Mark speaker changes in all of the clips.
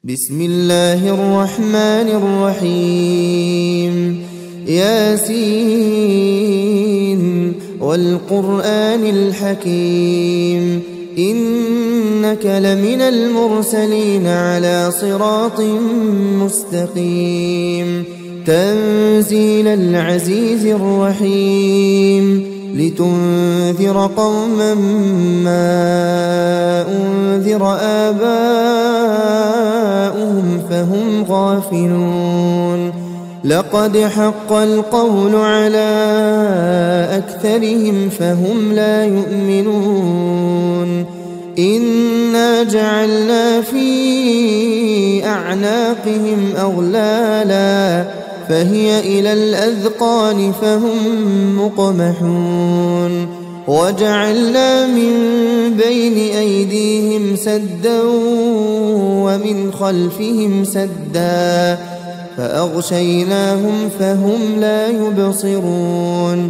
Speaker 1: بسم الله الرحمن الرحيم ياسين والقرآن الحكيم إنك لمن المرسلين على صراط مستقيم تنزيل العزيز الرحيم لتنذر قوما ما أنذر آباؤهم فهم غافلون لقد حق القول على أكثرهم فهم لا يؤمنون إنا جعلنا في أعناقهم أغلالا فهي إلى الأذقان فهم مقمحون وجعلنا من بين أيديهم سدا ومن خلفهم سدا فأغشيناهم فهم لا يبصرون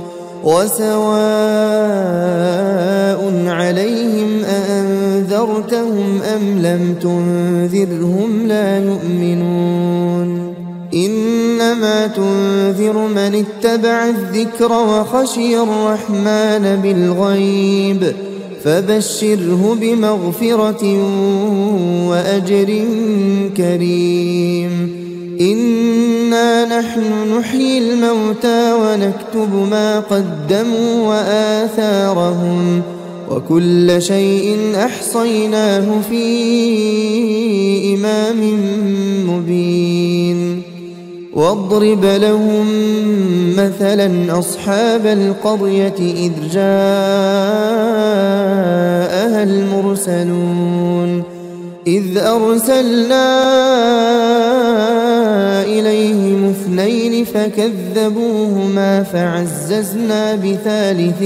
Speaker 1: وسواء عليهم أأنذرتهم أم لم تنذرهم لا يؤمنون إنما تنذر من اتبع الذكر وخشي الرحمن بالغيب فبشره بمغفرة وأجر كريم إنا نحن نحيي الموتى ونكتب ما قدموا وآثارهم وكل شيء أحصيناه في إمام مبين واضرب لهم مثلا أصحاب القرية إذ جاءها المرسلون إذ أرسلنا إليهم اثنين فكذبوهما فعززنا بثالث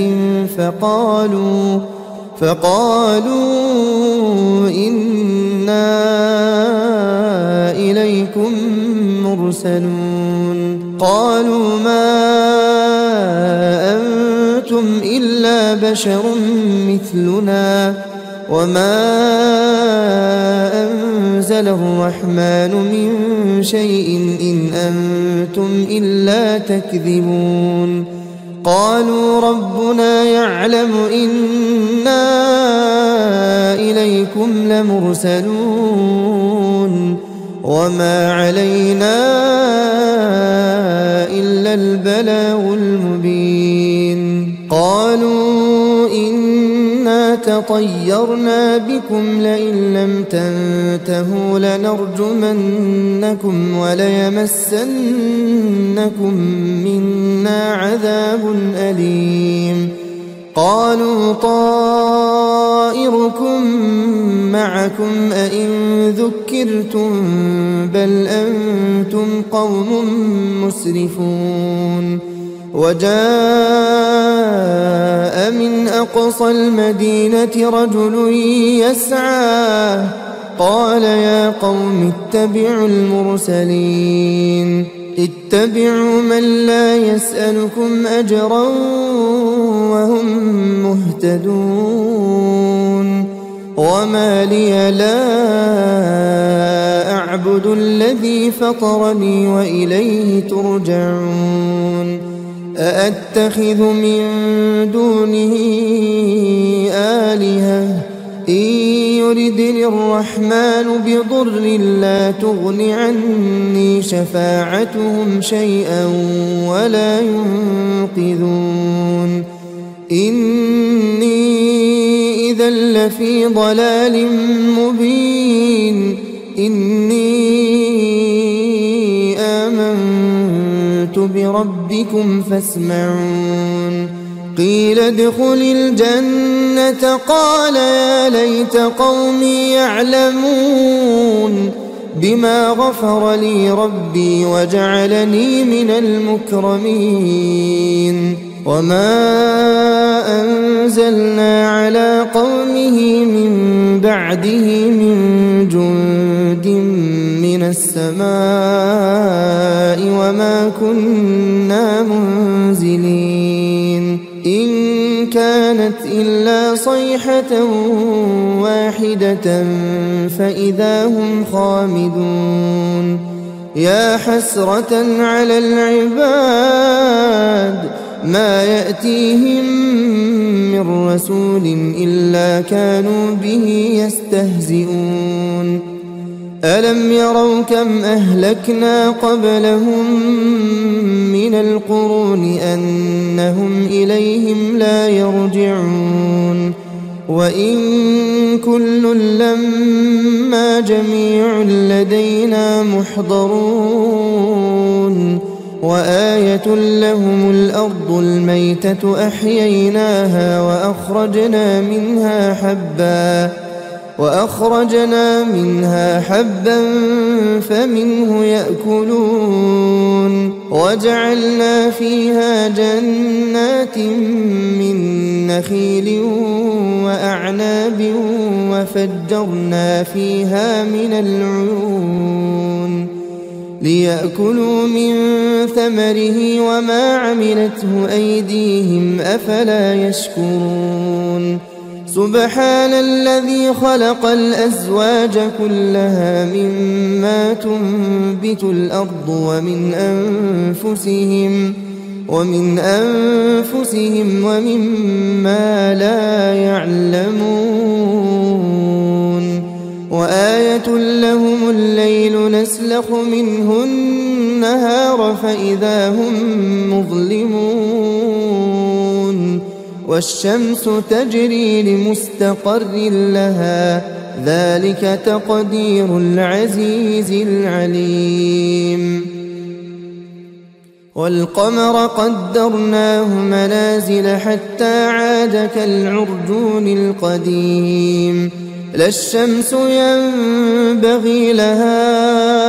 Speaker 1: فقالوا إنا إليكم مرسلون قالوا ما أنتم إلا بشر مثلنا وما أنزل الرحمن من شيء إن أنتم إلا تكذبون قالوا ربنا يعلم إنا إليكم لمرسلون وما علينا إلا البلاغ المبين قالوا إنا تطيرنا بكم لئن لم تنتهوا لنرجمنكم وليمسنكم منا عذاب أليم قالوا طائركم معكم أئن ذكرتم بل أنتم قوم مسرفون وجاء من أقصى المدينة رجل يسعى قال يا قوم اتبعوا المرسلين اتبعوا من لا يسألكم أجرا وهم مهتدون وما لي لا أعبد الذي فطرني وإليه ترجعون أأتخذ من دونه آلهة إن يردني الرحمن بضر لا تغن عني شفاعتهم شيئا ولا ينقذون إني إذا لفي ضلال مبين إني آمنت بربكم فاسمعون قيل ادخل الجنة قال يا ليت قومي يعلمون بما غفر لي ربي وجعلني من المكرمين وما أنزلنا على قومه من بعده من جند من السماء وما كنا منزلين إن كان كانت إلا صيحة واحدة فإذا هم خامدون يا حسرة على العباد ما يأتيهم من رسول إلا كانوا به يستهزئون ألم يروا كم أهلكنا قبلهم من القرون أنهم إليهم لا يرجعون وإن كل لما جميع لدينا محضرون وآية لهم الأرض الميتة أحييناها وأخرجنا منها حبا فمنه يأكلون وجعلنا فيها جنات من نخيل وأعناب وفجرنا فيها من العيون ليأكلوا من ثمره وما عملته أيديهم أفلا يشكرون سبحان الذي خلق الأزواج كلها مما تنبت الأرض ومن أنفسهم ومما لا يعلمون وآية لهم الليل نسلخ منه النهار فإذا هم مظلمون والشمس تجري لمستقر لها ذلك تقدير العزيز العليم والقمر قدرناه منازل حتى عاد كالعرجون القديم لا الشمس ينبغي لها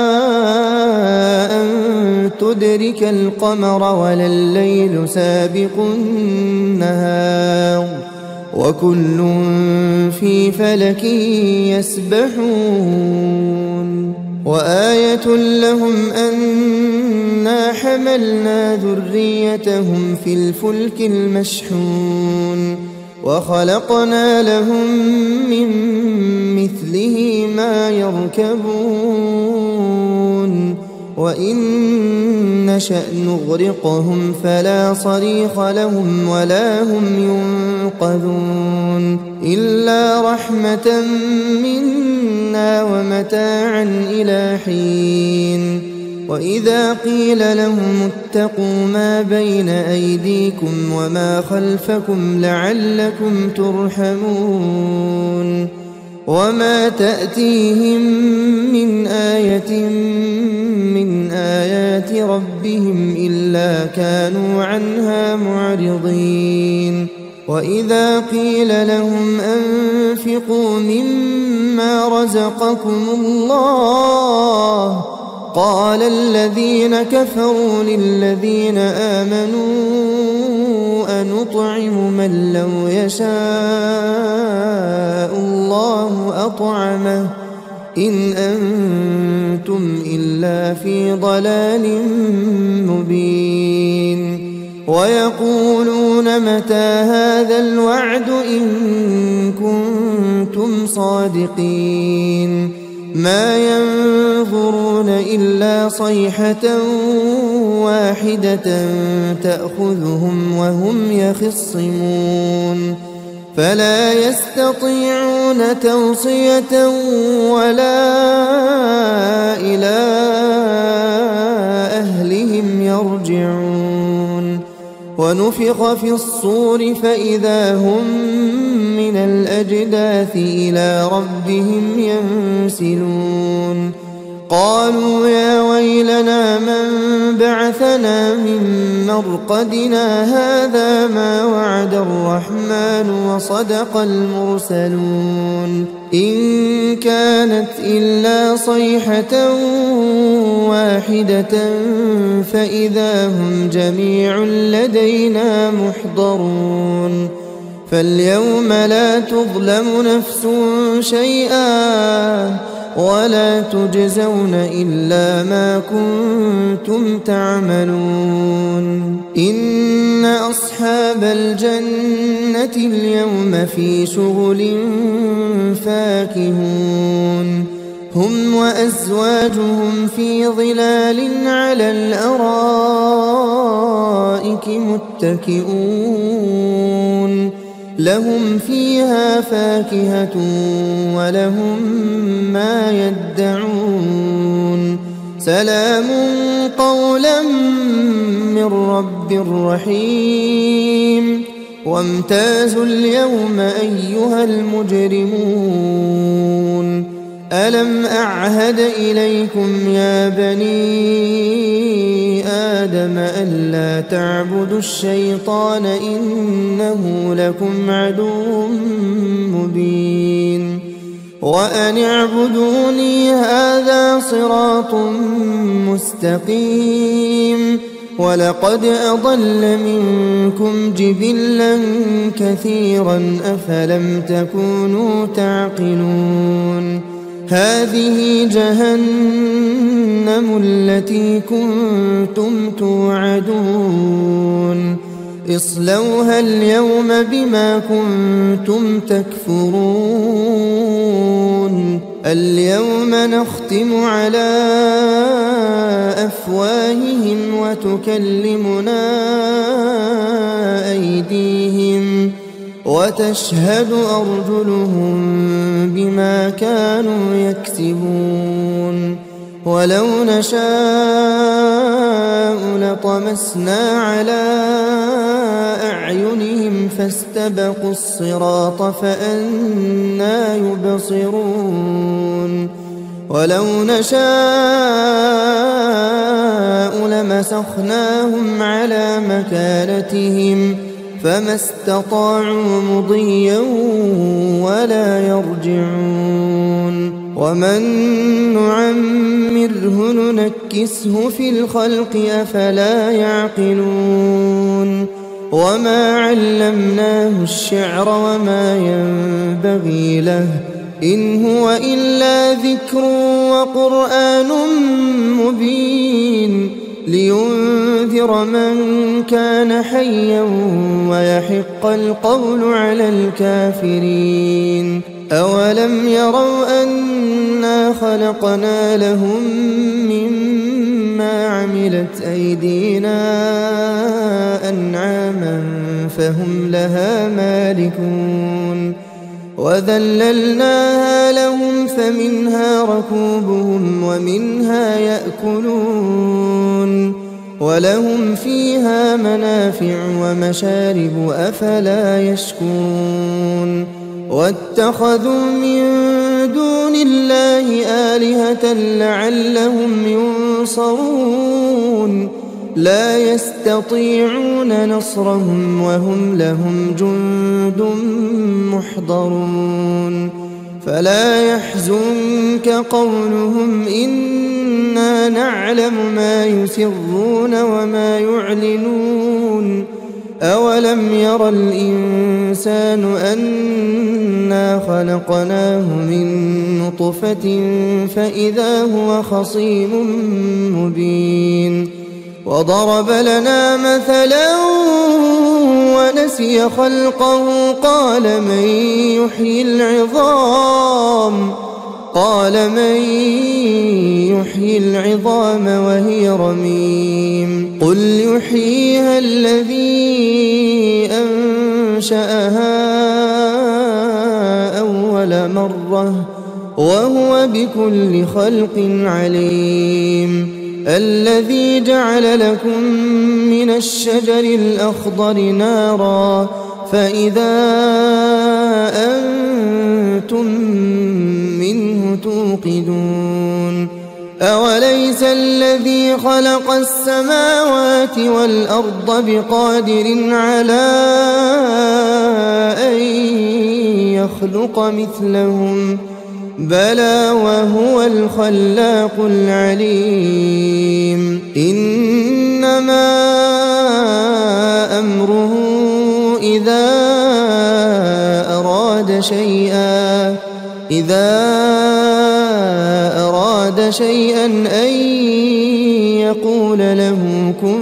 Speaker 1: أن تدرك القمر ولا الليل سابق النهار وكل في فلك يسبحون وآية لهم أنا حملنا ذريتهم في الفلك المشحون وخلقنا لهم من مثله ما يركبون وإن نشأ نغرقهم فلا صريخ لهم ولا هم ينقذون إلا رحمة منا ومتاعا إلى حين وإذا قيل لهم اتقوا ما بين أيديكم وما خلفكم لعلكم ترحمون وما تأتيهم من آية من آيات ربهم إلا كانوا عنها معرضين وإذا قيل لهم أنفقوا مما رزقكم الله قال الذين كفروا للذين آمنوا أنطعم من لو يشاء الله أطعمه إن أنتم إلا في ضلال مبين ويقولون متى هذا الوعد إن كنتم صادقين ما ينظرون إلا صيحة واحدة تأخذهم وهم يخصمون فلا يستطيعون توصية ولا إلى أهلهم يرجعون ونفخ في الصور فإذا هم من الأجداث إلى ربهم ينسلون قالوا يا ويلنا من بعثنا من مرقدنا هذا ما وعد الرحمن وصدق المرسلون إن كانت إلا صيحة واحدة فإذا هم جميع لدينا محضرون فاليوم لا تظلم نفس شيئا ولا تجزون إلا ما كنتم تعملون إن أصحاب الجنة اليوم في شغل فاكهون هم وأزواجهم في ظلال على الأرائك متكئون لهم فيها فاكهة ولهم ما يدعون سلام قولا من رب رحيم وامتازوا اليوم أيها المجرمون ألم أعهد إليكم يا بني آدم ألا تعبدوا الشيطان إنه لكم عدو مبين وأن اعبدوني هذا صراط مستقيم ولقد أضل منكم جبلا كثيرا أفلم تكونوا تعقلون هذه جهنم التي كنتم توعدون اصلوها اليوم بما كنتم تكفرون اليوم نختم على أفواههم وتكلمنا أيديهم وتشهد أرجلهم بما كانوا يكسبون ولو نشاء لطمسنا على أعينهم فاستبقوا الصراط فأنى يبصرون ولو نشاء لمسخناهم على مكانتهم فما استطاعوا مضيا ولا يرجعون ومن نعمره ننكسه في الخلق أفلا يعقلون وما علمناه الشعر وما ينبغي له إن هو إلا ذكر وقرآن مبين لينذر من كان حيا ويحق القول على الكافرين أولم يروا أنا خلقنا لهم مما عملت أيدينا أنعاما فهم لها مالكون وذللناها لهم فمنها ركوبهم ومنها يأكلون ولهم فيها منافع ومشارب أفلا يشكرون واتخذوا من دون الله آلهة لعلهم ينصرون لا يستطيعون نصرهم وهم لهم جند محضرون فلا يحزنك قولهم إنا نعلم ما يسرون وما يعلنون أولم ير الإنسان أنا خلقناه من نطفة فإذا هو خصيم مبين وضرب لنا مثلا ونسي خلقه قال من يحيي العظام وهي رميم قل يحييها الذي أنشأها أول مرة وهو بكل خلق عليم الذي جعل لكم من الشجر الأخضر نارا فإذا أنتم منه توقدون أوليس الذي خلق السماوات والأرض بقادر على أن يخلق مثلهم بلى وهو الخلاق العليم إنما أمره إذا أراد أراد شيئا أن يقول له كن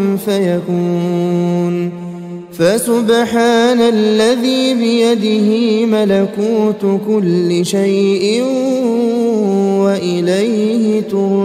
Speaker 1: فيكون فسبحان الذي بيده ملكوت كل شيء وإليه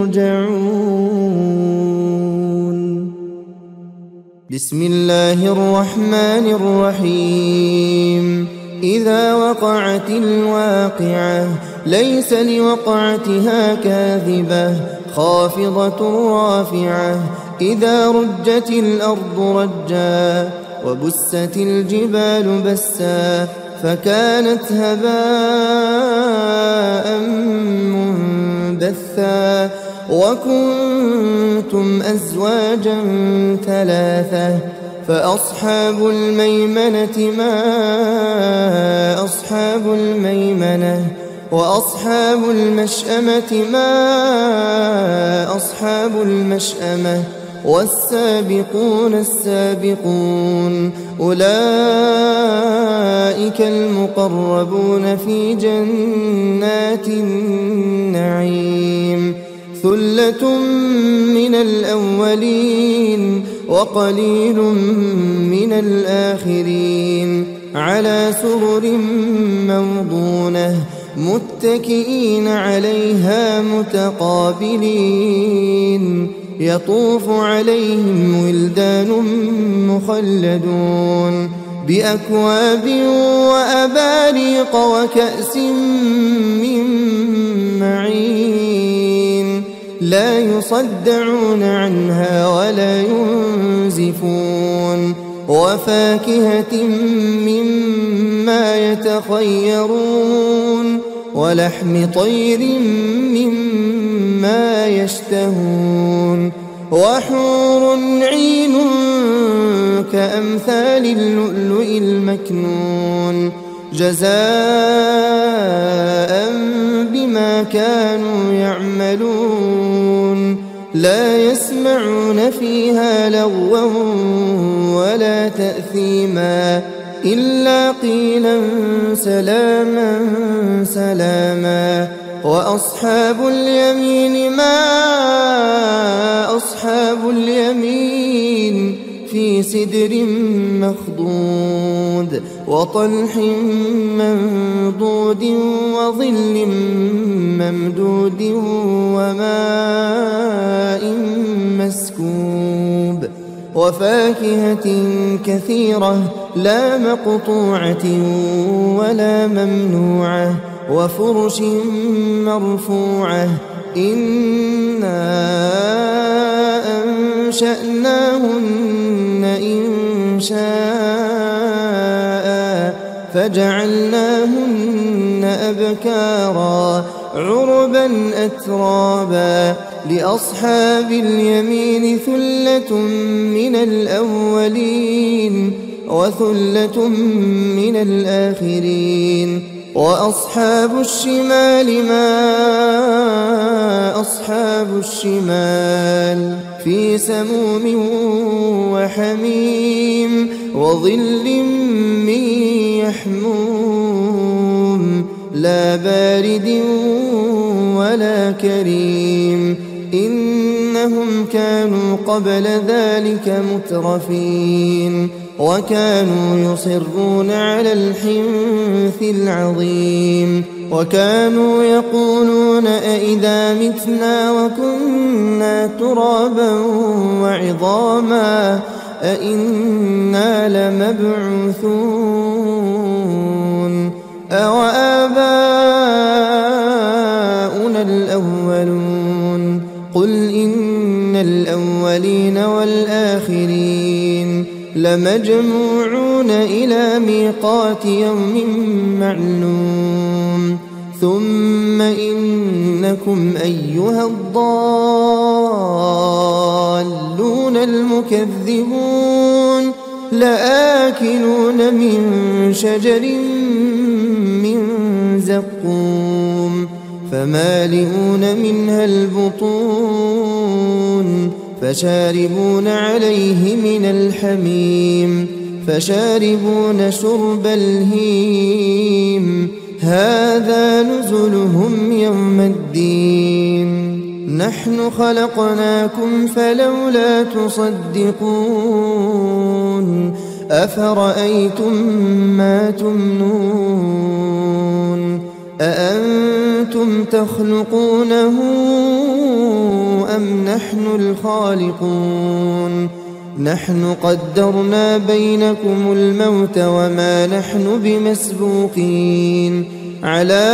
Speaker 1: ترجعون. بسم الله الرحمن الرحيم. إذا وقعت الواقعة ليس لوقعتها كاذبة خافضة رافعة. إذا رجت الأرض رجا وبست الجبال بسا فكانت هباء منبثا وكنتم أزواجا ثلاثة فأصحاب الميمنة ما أصحاب الميمنة وأصحاب المشأمة ما أصحاب المشأمة والسابقون السابقون أولئك المقربون في جنات النعيم. ثلة من الأولين وقليل من الآخرين على سرر موضونة متكئين عليها متقابلين يطوف عليهم ولدان مخلدون بأكواب وأباريق وكأس من معين لا يصدعون عنها ولا ينزفون وفاكهة مما يتخيرون ولحم طير مما يشتهون وحور عين كأمثال اللؤلؤ المكنون جزاء بما كانوا يعملون لا يسمعون فيها لغوا ولا تأثيما إلا قيلا سلاما سلاما. وأصحاب اليمين ما أصحاب اليمين في سدر مخضود وطلح منضود وظل ممدود وماء مسكوب وفاكهة كثيرة لا مقطوعة ولا ممنوعة وفرش مرفوعة إنا أنشأناهن إنشاء فجعلناهن أبكارا عربا أترابا. لأصحاب اليمين ثلة من الأولين وثلة من الآخرين. وأصحاب الشمال ما أصحاب الشمال في سموم وحميم وظل من يحموم لا بارد ولا كريم إنهم كانوا قبل ذلك مترفين وكانوا يصرون على الحنث العظيم وكانوا يقولون أئذا متنا وكنا ترابا وعظاما أئنا لمبعوثون أوآباؤنا الأولون قل إن الأولين والآخرين لمجموعون إلى ميقات يوم معلوم ثم إنكم أيها الضالون المكذبون لآكلون من شجر من زقوم فمالئون منها البطون فشاربون عليه من الحميم فشاربون شرب الهيم هذا نزلهم يوم الدين. نحن خلقناكم فلولا تصدقون أفرأيتم ما تمنون أأنتم تخلقونه أم نحن الخالقون نحن قدرنا بينكم الموت وما نحن بمسبوقين على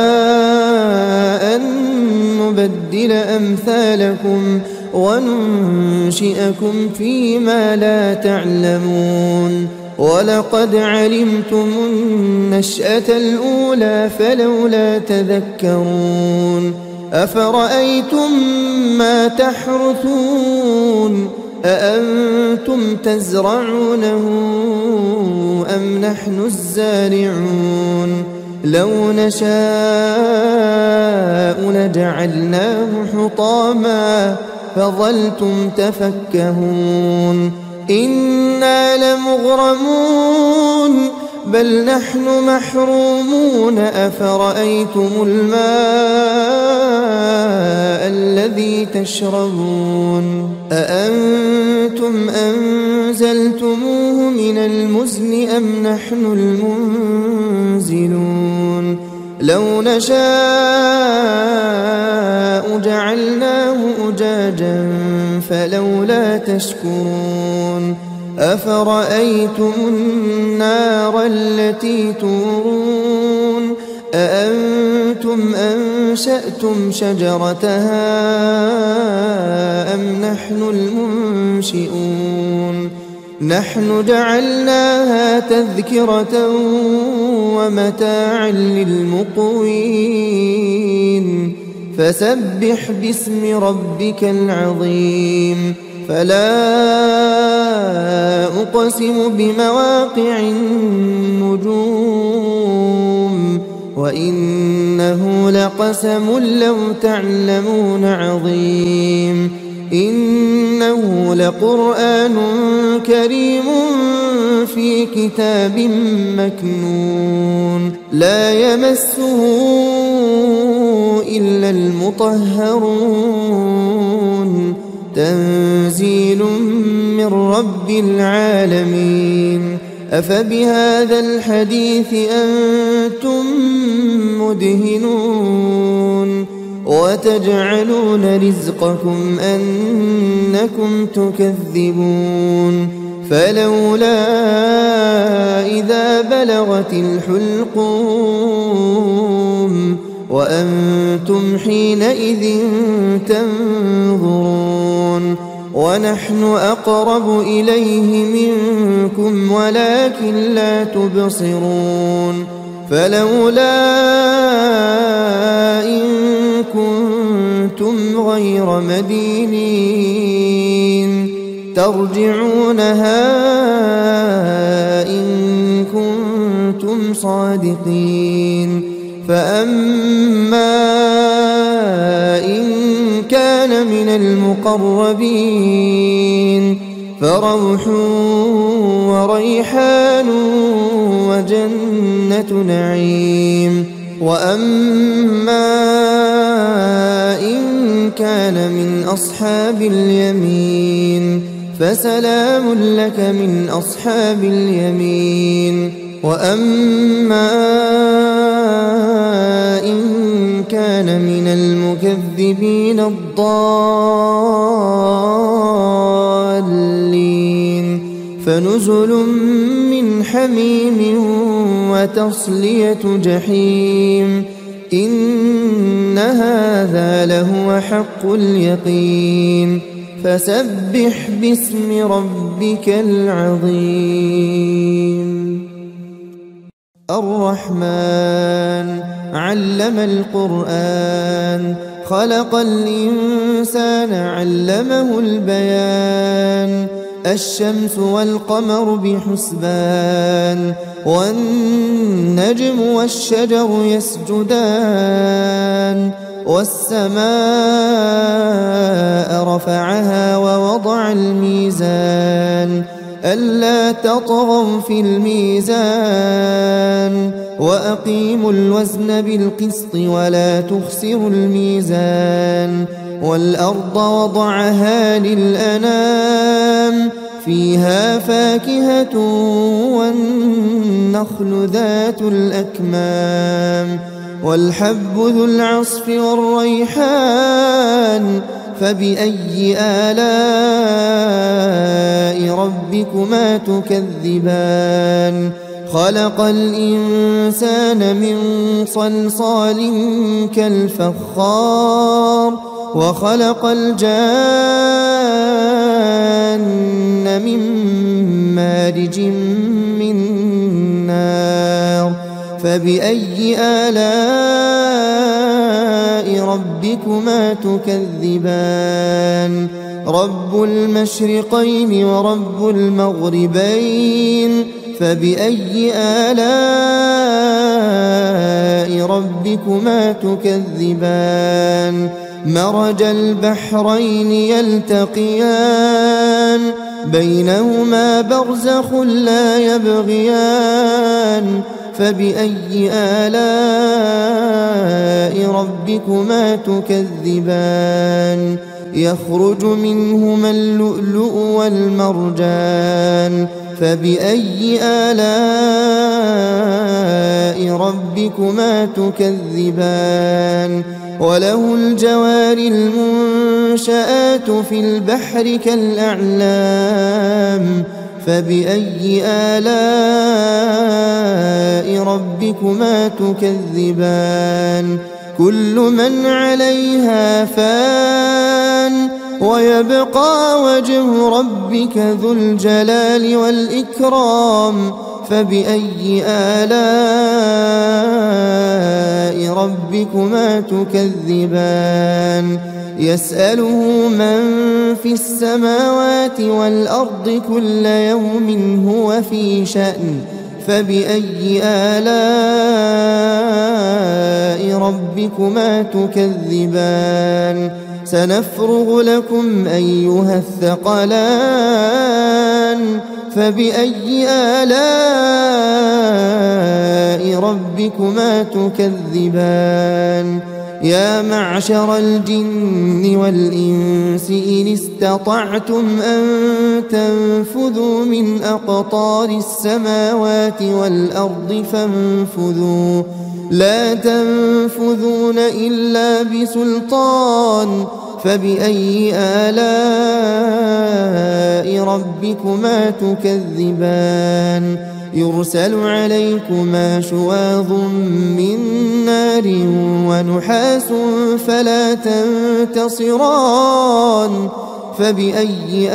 Speaker 1: أن نبدل أمثالكم وننشئكم فيما لا تعلمون ولقد علمتم النشأة الأولى فلولا تذكرون أفرأيتم ما تحرثون أأنتم تزرعونه أم نحن الزارعون لو نشاء لجعلناه حطاما فظلتم تفكهون إنا لمغرمون بل نحن محرومون أفرأيتم الماء الذي تشربون أأنتم أنزلتموه من المزن أم نحن المنزلون لو نشاء جعلناه أجاجا فلولا تشكرون أفرأيتم النار التي تورون أأنتم أنشأتم شجرتها أم نحن المنشئون نحن جعلناها تذكرة ومتاعا للمقوين فسبح باسم ربك العظيم فلا أقسم بمواقع النجوم وإنه لقسم لو تعلمون عظيم إنه لقرآن كريم في كتاب مكنون لا يمسه إلا المطهرون تنزيل من رب العالمين أفبهذا الحديث أنتم مدهنون وتجعلون رزقكم أنكم تكذبون فلولا إذا بلغت الحلقوم وأنتم حينئذ تنظرون ونحن أقرب إليه منكم ولكن لا تبصرون فلولا إن كنتم غير مدينين ترجعونها إن كنتم صادقين فأما إن كان من المقربين فروح وريحان وجنة نعيم وأما إن كان من أصحاب اليمين فسلام لك من أصحاب اليمين وأما إن كان من المكذبين الضالين فنزل من حميم وتصلية جحيم إن هذا لهو حق اليقين فسبح باسم ربك العظيم الرحمن علم القرآن خلق الإنسان علمه البيان الشمس والقمر بحسبان والنجم والشجر يسجدان والسماء رفعها ووضع الميزان ألا تطغوا في الميزان وأقيموا الوزن بالقسط ولا تخسروا الميزان والأرض وضعها للأنام فيها فاكهة والنخل ذات الأكمام والحب ذو العصف والريحان فبأي آلاء ربكما تكذبان خلق الإنسان من صلصال كالفخار وخلق الجان من مارج من نار فبأي آلاء ربكما تكذبان رب المشرقين ورب المغربين فبأي آلاء ربكما تكذبان مرج البحرين يلتقيان بينهما برزخ لا يبغيان فبأي آلاء ربكما تكذبان يخرج منهما اللؤلؤ والمرجان فبأي آلاء ربكما تكذبان وله الجوار المنشآت في البحر كالأعلام فبأي آلاء ربكما تكذبان كل من عليها فان ويبقى وجه ربك ذو الجلال والإكرام فبأي آلاء ربكما تكذبان يسأله من في السماوات والأرض كل يوم هو في شأن فبأي آلاء ربكما تكذبان سنفرغ لكم أيها الثقلان فبأي آلاء ربكما تكذبان يا معشر الجن والإنس إن استطعتم أن تنفذوا من أقطار السماوات والأرض فانفذوا لا تنفذون إلا بسلطان فبأي آلاء ربكما تكذبان يرسل عليكما شواظ من نار ونحاس فلا تنتصران فبأي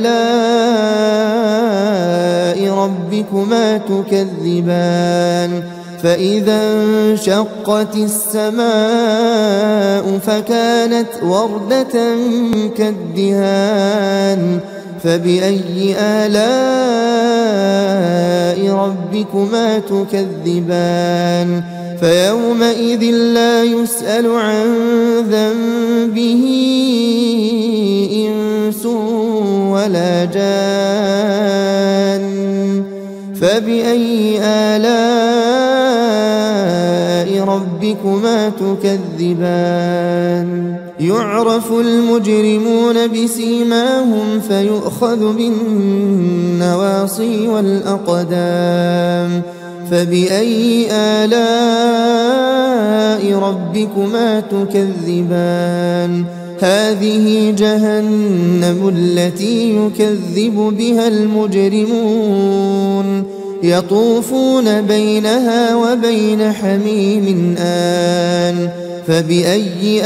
Speaker 1: آلاء ربكما تكذبان فإذا انشقت السماء فكانت وردة كالدهان فبأي آلاء ربكما تكذبان فيومئذ لا يسأل عن ذنبه إنس ولا جان فبأي آلاء ربكما تكذبان يعرف المجرمون بسيماهم فيؤخذ بالنواصي والأقدام فبأي آلاء ربكما تكذبان هذه جهنم التي يكذب بها المجرمون يطوفون بينها وبين حميم آن فبأي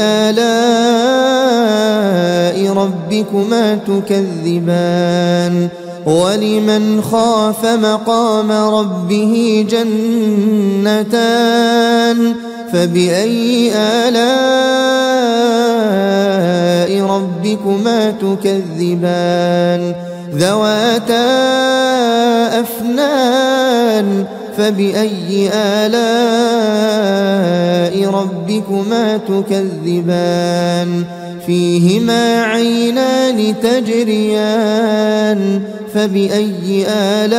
Speaker 1: آلاء ربكما تكذبان ولمن خاف مقام ربه جنتان فبأي آلاء ربكما تكذبان ذواتا أفنان فبأي آلاء ربكما تكذبان فيهما عينان تجريان فبأي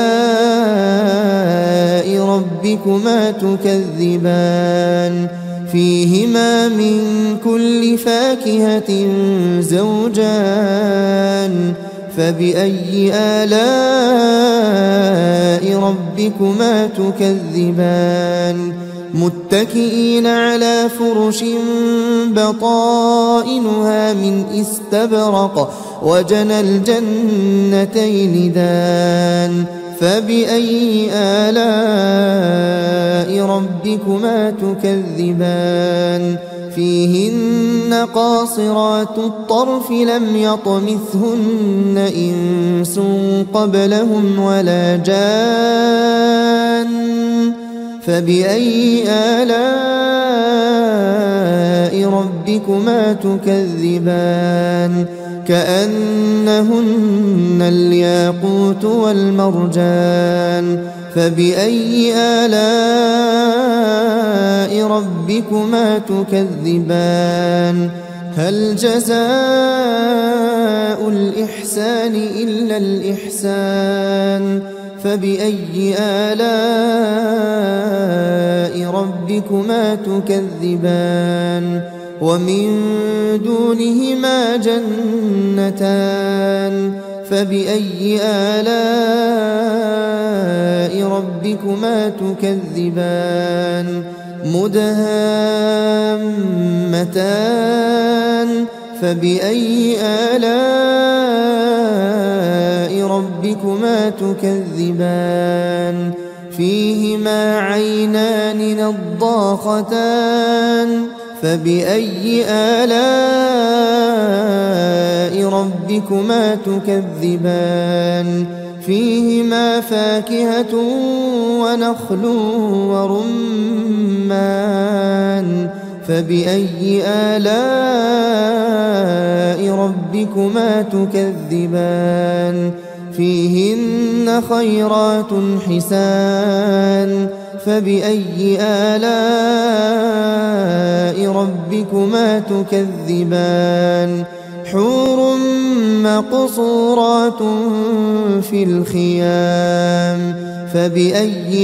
Speaker 1: آلاء ربكما تكذبان فيهما من كل فاكهة زوجان فبأي آلاء ربكما تكذبان متكئين على فرش بطائنها من استبرق وجنى الجنتين دان فبأي آلاء ربكما تكذبان فيهن قاصرات الطرف لم يطمثهن إنس قبلهم ولا جان فبأي آلاء ربكما تكذبان كأنهن الياقوت والمرجان فبأي آلاء ربكما تكذبان هل جزاء الإحسان إلا الإحسان فبأي آلاء ربكما تكذبان ومن دونهما جنتان فبأي آلاء ربكما تكذبان مدهامتان فبأي آلاء ربكما تكذبان فيهما عينان نضاختان فبأي آلاء ربكما تكذبان فيهما فاكهة ونخل ورمان فبأي آلاء ربكما تكذبان فيهن خيرات حسان فبأي آلاء ربكما تكذبان حور مقصورات في الخيام فبأي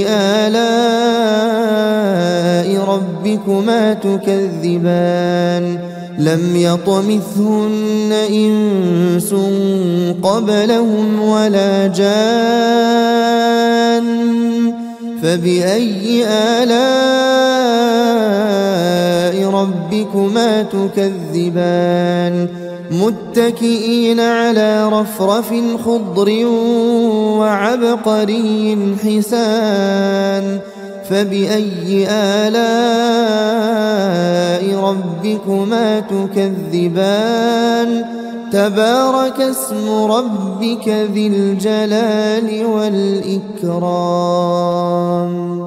Speaker 1: آلاء ربكما تكذبان لم يطمثهن إنس قبلهم ولا جان فبأي آلاء ربكما تكذبان متكئين على رفرف خضر وعبقري حسان فبأي آلاء ربكما تكذبان تبارك اسم ربك ذي الجلال والإكرام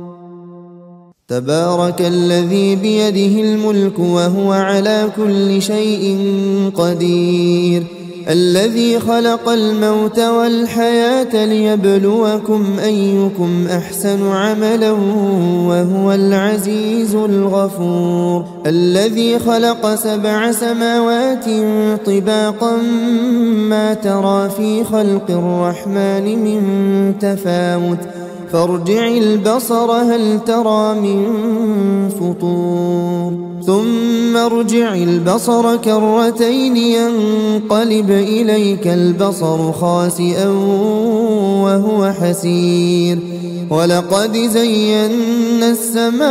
Speaker 1: تبارك الذي بيده الملك وهو على كل شيء قدير الذي خلق الموت والحياة ليبلوكم أيكم أحسن عملا وهو العزيز الغفور الذي خلق 7 سماوات طباقا ما ترى في خلق الرحمن من تفاوت فارجع البصر هل ترى من فطور ثم ارجع البصر كرتين ينقلب إليك البصر خاسئا وهو حسير ولقد زينا السماء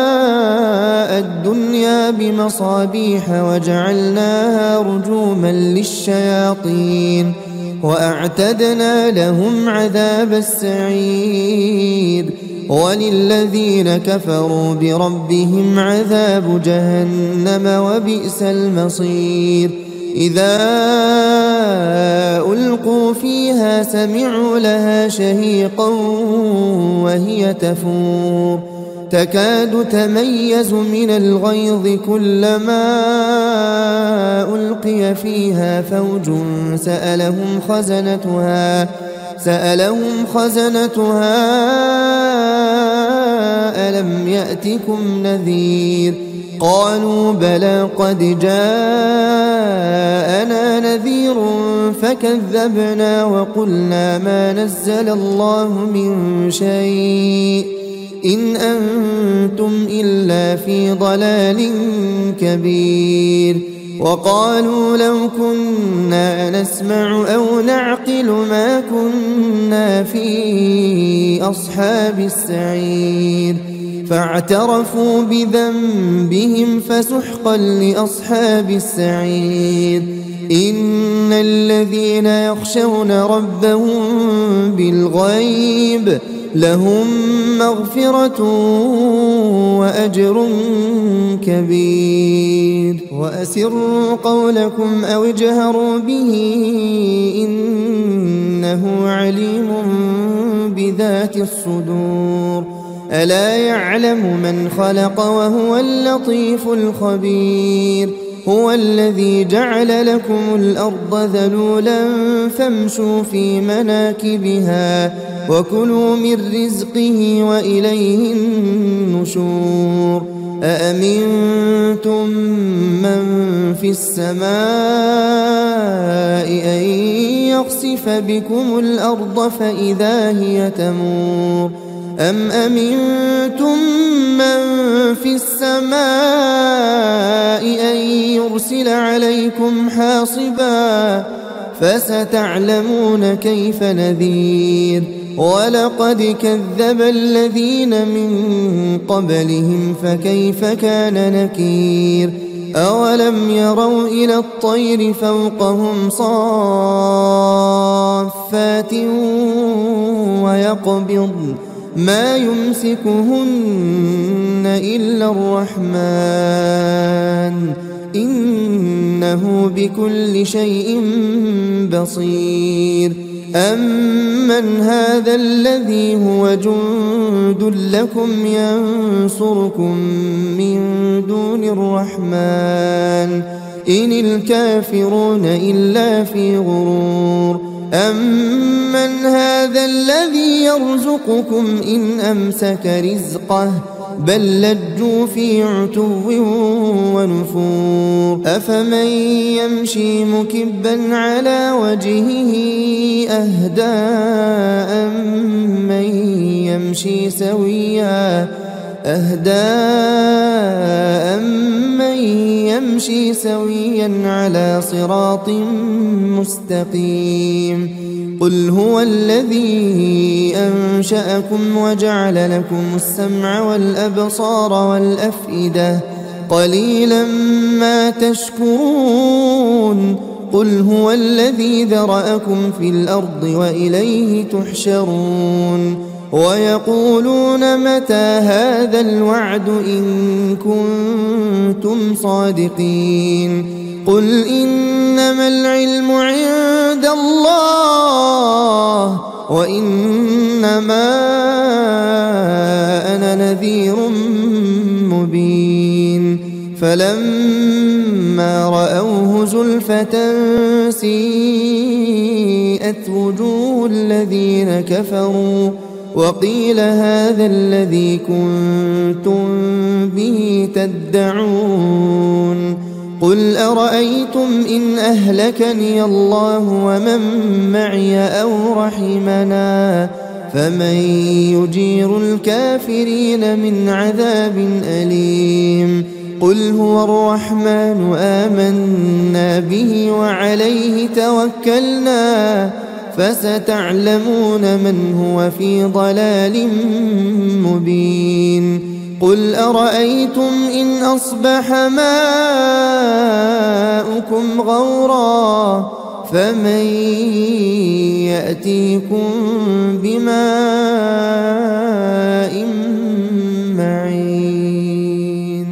Speaker 1: الدنيا بمصابيح وجعلناها رجوما للشياطين وأعتدنا لهم عذاب السعير وللذين كفروا بربهم عذاب جهنم وبئس المصير إذا ألقوا فيها سمعوا لها شهيقا وهي تفور تكاد تميز من الغيظ كلما ألقي فيها فوج سألهم خزنتها ألم يأتكم نذير قالوا بلى قد جاءنا نذير فكذبنا وقلنا ما نزل الله من شيء إن أنتم إلا في ضلال كبير وقالوا لو كنا نسمع أو نعقل ما كنا في أصحاب السعير فاعترفوا بذنبهم فسحقا لأصحاب السعير إن الذين يخشون ربهم بالغيب لهم مغفرة وأجر كبير وأسروا قولكم أو اجهروا به إنه عليم بذات الصدور ألا يعلم من خلق وهو اللطيف الخبير هو الذي جعل لكم الأرض ذلولا فامشوا في مناكبها وكلوا من رزقه وإليه النشور أأمنتم من في السماء أن يخسف بكم الأرض فإذا هي تمور أم أمنتم من في السماء أن يرسل عليكم حاصبا فستعلمون كيف نذير ولقد كذب الذين من قبلهم فكيف كان نكير أولم يروا إلى الطير فوقهم صافات ويقبضن ما يمسكهن إلا الرحمن إنه بكل شيء بصير أمن هذا الذي هو جند لكم ينصركم من دون الرحمن إن الكافرون إلا في غرور أمن هذا الذي يرزقكم إن أمسك رزقه بل لجوا في عتو ونفور أفمن يمشي مكبا على وجهه أهدى أمن يمشي سويا على صراط مستقيم قل هو الذي أنشأكم وجعل لكم السمع والأبصار والأفئدة قليلا ما تشكرون قل هو الذي ذرأكم في الأرض وإليه تحشرون ويقولون متى هذا الوعد إن كنتم صادقين قل إنما العلم عند الله وإنما أنا نذير مبين فلما رأوه زلفة سيئت وجوه الذين كفروا وقيل هذا الذي كنتم به تدعون قل أرأيتم إن أهلكني الله ومن معي أو رحمنا فمن يجير الكافرين من عذاب أليم قل هو الرحمن آمنا به وعليه توكلنا فستعلمون من هو في ضلال مبين قل أرأيتم إن أصبح ماؤكم غورا فمن يأتيكم بماء معين.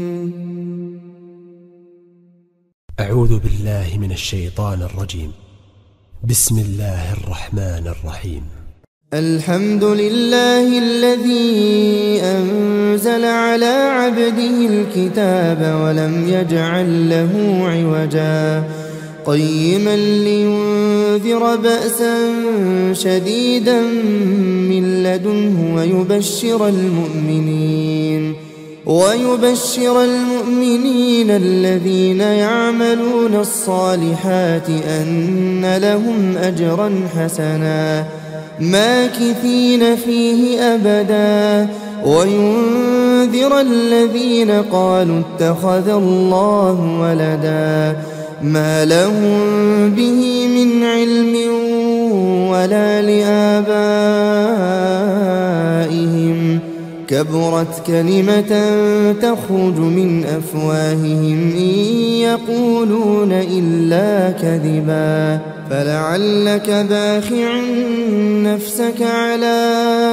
Speaker 2: أعوذ بالله من الشيطان الرجيم. بسم الله الرحمن الرحيم.
Speaker 1: الحمد لله الذي أنزل على عبده الكتاب ولم يجعل له عوجا قيما لينذر بأسا شديدا من لدنه ويبشر المؤمنين الذين يعملون الصالحات أن لهم أجرا حسنا ماكثين فيه أبدا وينذر الذين قالوا اتخذ الله ولدا ما لهم به من علم ولا لآبائهم كبرت كلمة تخرج من أفواههم إن يقولون إلا كذبا فلعلك باخع نفسك على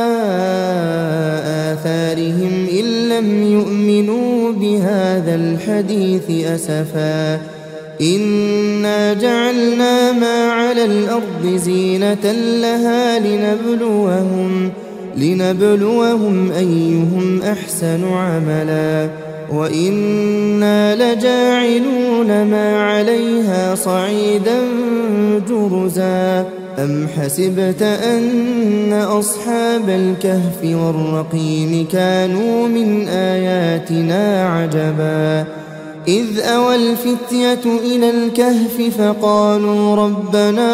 Speaker 1: آثارهم إن لم يؤمنوا بهذا الحديث أسفا إنا جعلنا ما على الأرض زينة لها لنبلوهم أيهم أحسن عملا وإنا لجاعلون ما عليها صعيدا جرزا أم حسبت أن أصحاب الكهف والرقيم كانوا من آياتنا عجبا إذ أوى الفتية إلى الكهف فقالوا ربنا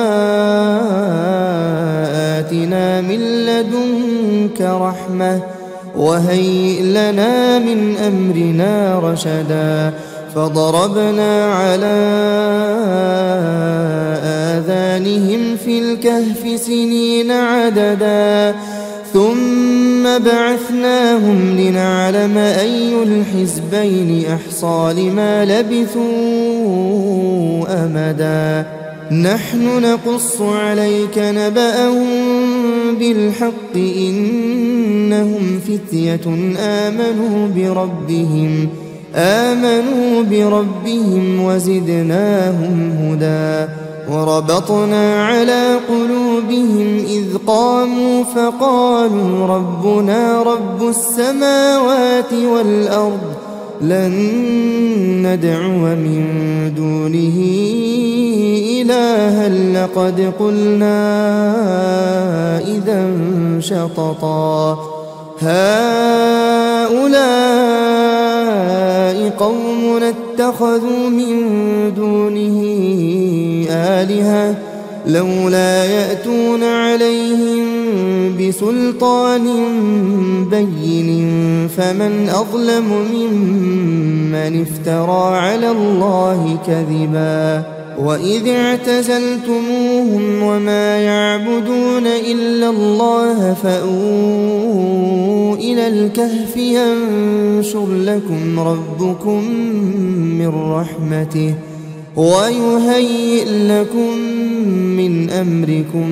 Speaker 1: آتنا من لدنك رحمة وهيئ لنا من أمرنا رشدا فضربنا على آذانهم في الكهف سنين عددا ثم بعثناهم لنعلم أي الحزبين أحصى لما لبثوا أمدا نحن نقص عليك نبأهم بالحق إنهم فتية آمنوا بربهم وزدناهم هدى وربطنا على قلوبهم إذ قاموا فقالوا ربنا رب السماوات والأرض لن ندعو من دونه إلها لقد قلنا إذا شططا هؤلاء قوم اتخذوا من دونه آلهة لولا يأتون عليهم بسلطان بين فمن أظلم ممن افترى على الله كذبا وإذ اعتزلتموهم وما يعبدون إلا الله فأووا إلى الكهف ينشر لكم ربكم من رحمته ويهيئ لكم من أمركم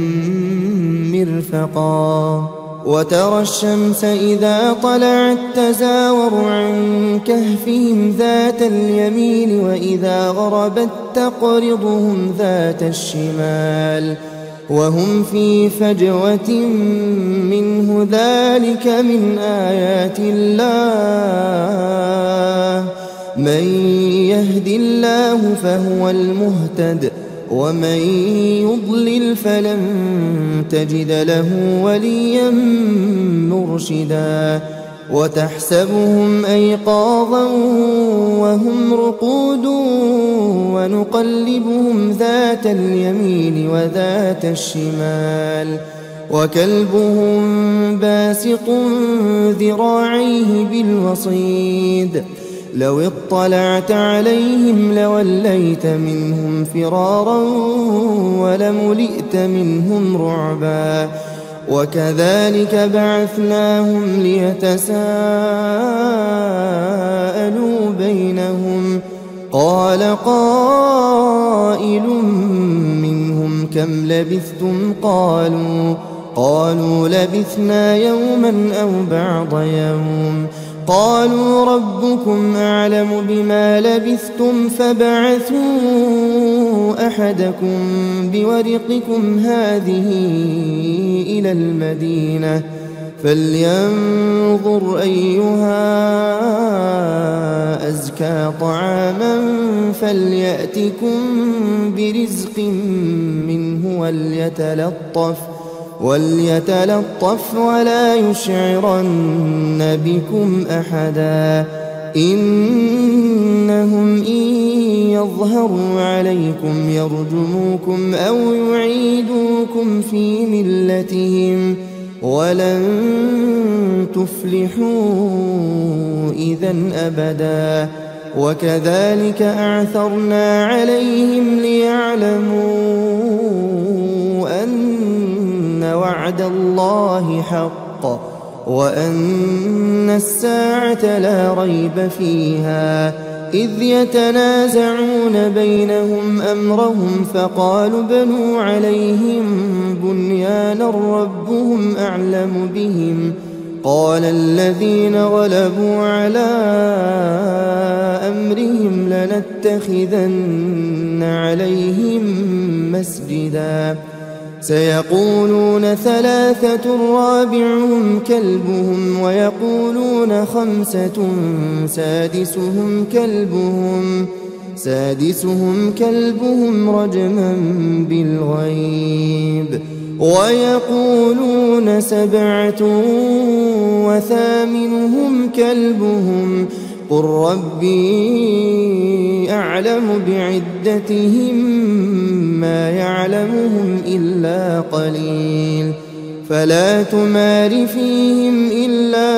Speaker 1: مرفقا وترى الشمس إذا طلعت تزاور عن كهفهم ذات اليمين وإذا غربت تقرضهم ذات الشمال وهم في فجوة منه ذلك من آيات الله من يهد الله فهو المهتد ومن يضلل فلن تجد له وليا مرشدا وتحسبهم أيقاظا وهم رقود ونقلبهم ذات اليمين وذات الشمال وكلبهم باسط ذراعيه بالوصيد لو اطلعت عليهم لوليت منهم فرارا ولملئت منهم رعبا وكذلك بعثناهم ليتساءلوا بينهم قال قائل منهم كم لبثتم قالوا لبثنا يوما أو بعض يوم قالوا ربكم أعلم بما لبثتم فابعثوا أحدكم بورقكم هذه إلى المدينة فلينظر أيها أزكى طعاما فليأتكم برزق منه وليتلطف ولا يشعرن بكم أحدا إنهم إن يظهروا عليكم يرجموكم أو يعيدوكم في ملتهم ولن تفلحوا إذا أبدا. وكذلك أعثرنا عليهم ليعلموا أن وعد الله حق وأن الساعة لا ريب فيها، إذ يتنازعون بينهم أمرهم فقالوا بنوا عليهم بنيانا ربهم أعلم بهم. قال الذين غلبوا على أمرهم لنتخذن عليهم مسجدا. سيقولون ثلاثة رابعهم كلبهم ويقولون خمسة سادسهم كلبهم رجما بالغيب، ويقولون سبعة وثامنهم كلبهم قل ربي أعلم بعدتهم ما يعلمهم إلا قليل. فلا تمار فيهم إلا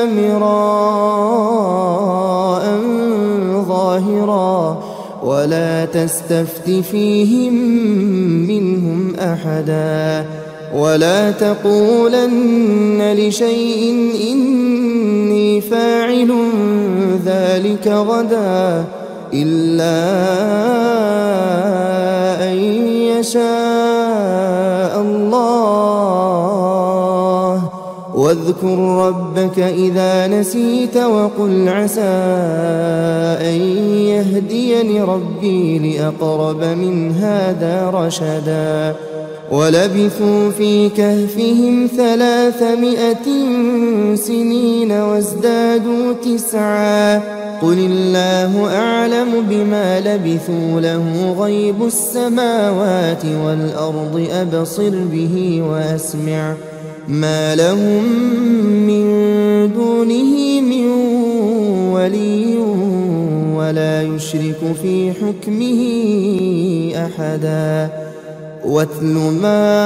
Speaker 1: مراء ظاهرا ولا تستفت فيهم منهم أحدا. ولا تقولن لشيء إني فاعل ذلك غدا إلا أن يشاء الله. واذكر ربك إذا نسيت وقل عسى أن يهديني ربي لأقرب من هذا رشدا. ولبثوا في كهفهم 300 سنين وازدادوا 9. قل الله أعلم بما لبثوا له غيب السماوات والأرض أبصر به وأسمع ما لهم من دونه من ولي ولا يشرك في حكمه أحدا. واتل ما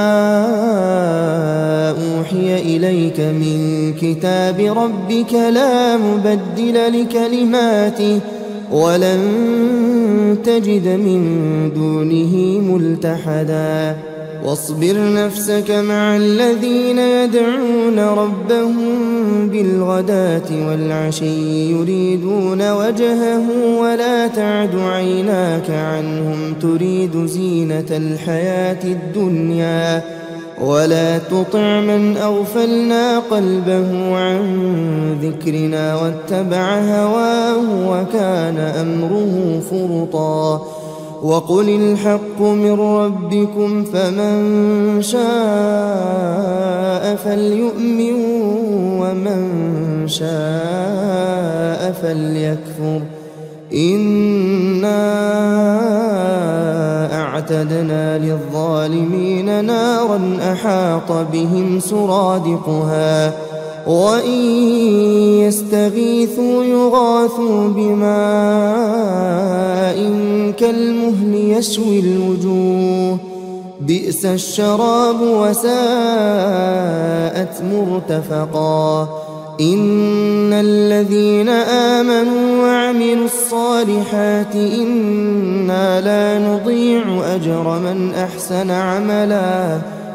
Speaker 1: أوحي إليك من كتاب ربك لا مبدل لكلماته ولن تجد من دونه ملتحدا. واصبر نفسك مع الذين يدعون ربهم بالغداة والعشي يريدون وجهه ولا تعد عيناك عنهم تريد زينة الحياة الدنيا. ولا تطع من أغفلنا قلبه عن ذكرنا واتبع هواه وكان أمره فرطا. وقل الحق من ربكم فمن شاء فليؤمن ومن شاء فليكفر. إنا أعتدنا للظالمين نارا أحاط بهم سرادقها وإن يستغيثوا يغاثوا بماء كالمهل يشوي الوجوه بئس الشراب وساءت مرتفقا. إن الذين آمنوا وعملوا الصالحات إنا لا نضيع أجر من أحسن عملا.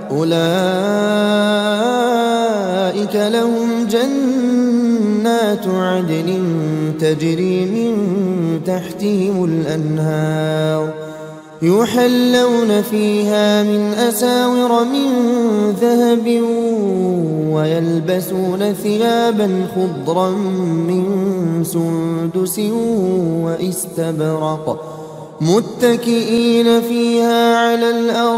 Speaker 1: أولئك لهم جنات عدن تجري من تحتهم الأنهار يحلون فيها من أساور من ذهب ويلبسون ثيابا خضرا من سندس واستبرق متكئين فيها على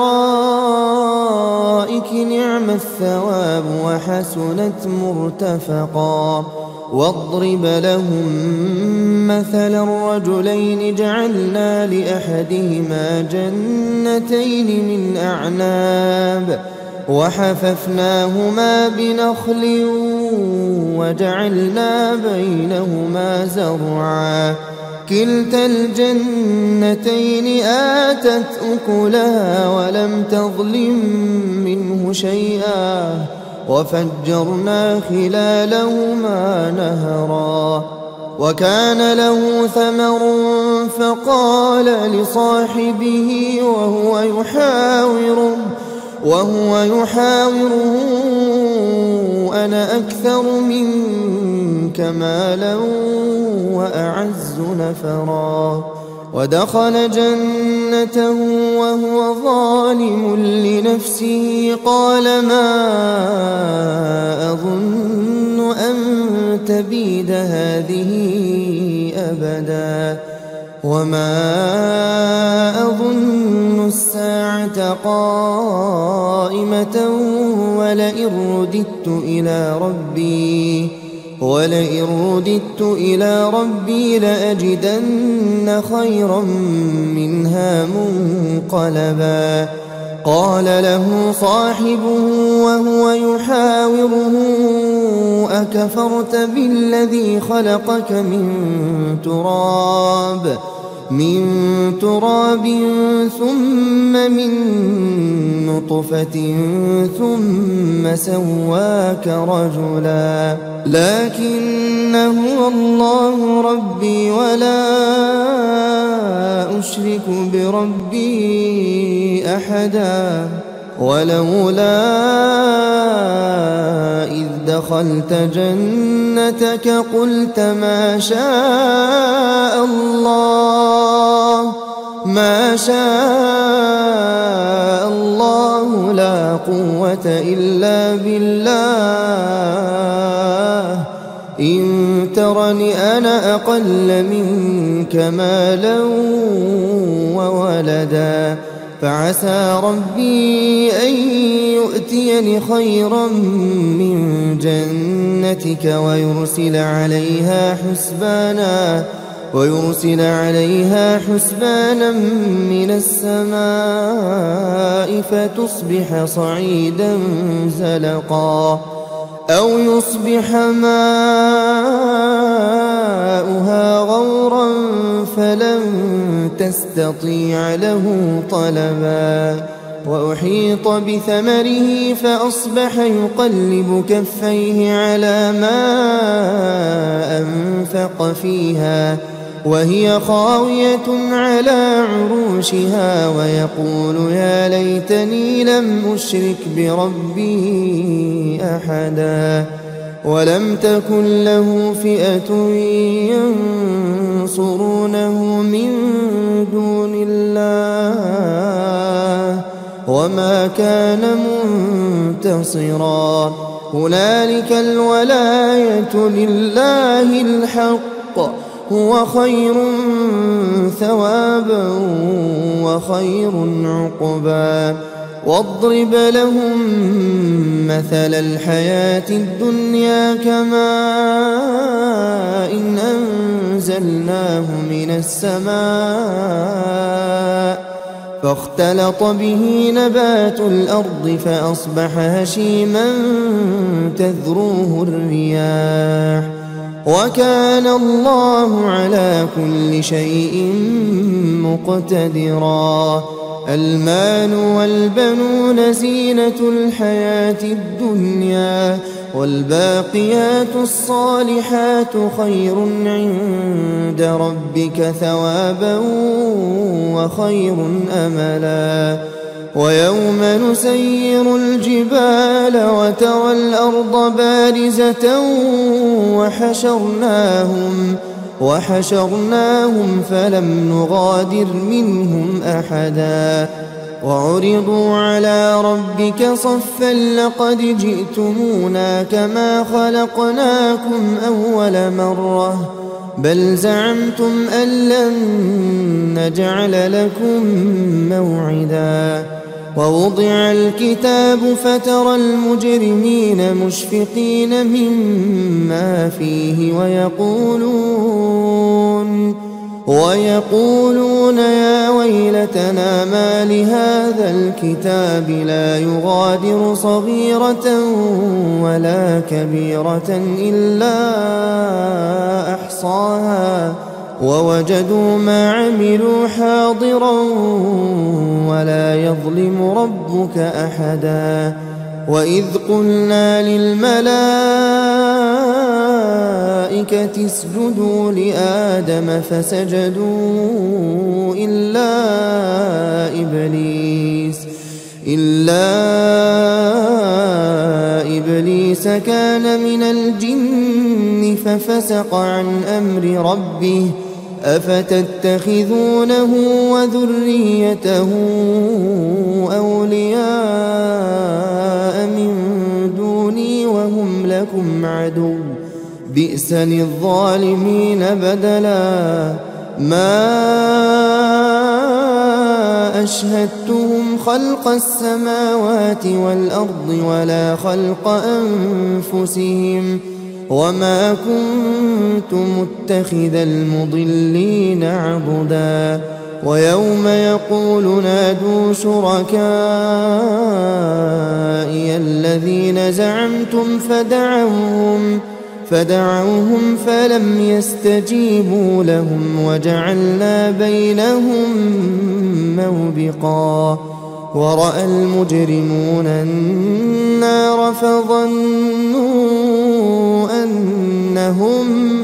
Speaker 1: الأرائك نعم الثواب وحسنت مرتفقا. واضرب لهم مثلا الرجلين جعلنا لأحدهما جنتين من أعناب وحففناهما بنخل وجعلنا بينهما زرعا كلتا الجنتين آتت أكلها ولم تظلم منه شيئا وفجرنا خلالهما نهرا وكان له ثمر فقال لصاحبه وهو يحاوره أنا أكثر منك مالا وأعز نفرا ودخل جنته وهو ظالم لنفسه قال ما أظن أن تبيد هذه أبدا وما أظن الساعة قائمة ولئن رددت إلى ربي لأجدن خيرا منها منقلبا قال له صاحبه وهو يحاوره أكفرت بالذي خلقك من تراب ثم من نطفة ثم سواك رجلا لكن هو الله ربي ولا أشرك بربي أحدا ولولا إذ دخلت جنتك قلت ما شاء الله لا قوة إلا بالله إن ترني أنا أقل منك مالا وولدا فعسى ربي أن يؤتيني خيرا من جنتك ويرسل عليها حسبانا من السماء فتصبح صعيدا زلقا أو يصبح ماؤها غورا فلن تستطيع له طلبا وأحيط بثمره فأصبح يقلب كفيه على ما أنفق فيها وهي خاوية على عروشها ويقول يا ليتني لم أشرك بربي أحدا ولم تكن له فئة ينصرونه من دون الله وما كان منتصرا هنالك الولاية لله الحق هو خير ثوابا وخير عقبا واضرب لهم مثل الحياة الدنيا كماء إن أنزلناه من السماء فاختلط به نبات الأرض فأصبح هشيما تذروه الرياح وكان الله على كل شيء مقتدرا المال والبنون زينة الحياة الدنيا والباقيات الصالحات خير عند ربك ثوابا وخير أملا ويوم نسير الجبال وترى الأرض بارزة وحشرناهم فلم نغادر منهم أحدا وعرضوا على ربك صفا لقد جئتمونا كما خلقناكم أول مرة بل زعمتم أن لن نجعل لكم موعدا ووضع الكتاب فترى المجرمين مشفقين مما فيه ويقولون يا ويلتنا ما لهذا الكتاب لا يغادر صغيرة ولا كبيرة إلا أحصاها ووجدوا ما عملوا حاضرا ولا يظلم ربك أحدا وإذ قلنا للملائكة اسجدوا لآدم فسجدوا إلا إبليس كان من الجن ففسق عن أمر ربه أفتتخذونه وذريته أولياء من دوني وهم لكم عدو بئس للظالمين بدلا ما أشهدتهم خلق السماوات والأرض ولا خلق أنفسهم وما كنت متخذ المضلين عضدا ويوم يقول نادوا شركائي الذين زعمتم فدعوهم فلم يستجيبوا لهم وجعلنا بينهم موبقا ورأى المجرمون النار فظنوا أنهم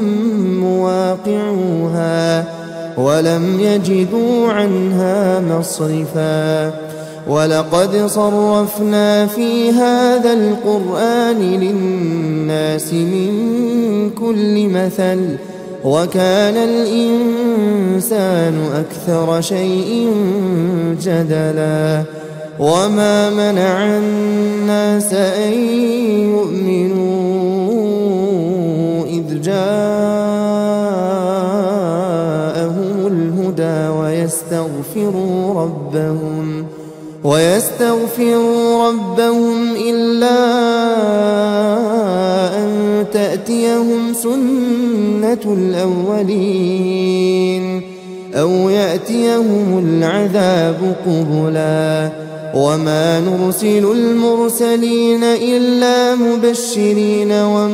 Speaker 1: مواقعوها ولم يجدوا عنها مصرفا ولقد صرفنا في هذا القرآن للناس من كل مثل وكان الإنسان أكثر شيء جدلا وما منع الناس أن يؤمنوا إذ جاءهم الهدى ويستغفروا ربهم إلا أن تأتيهم سنة الأولين أو يأتيهم العذاب قبلا وما نرسل المرسلين إلا مبشرين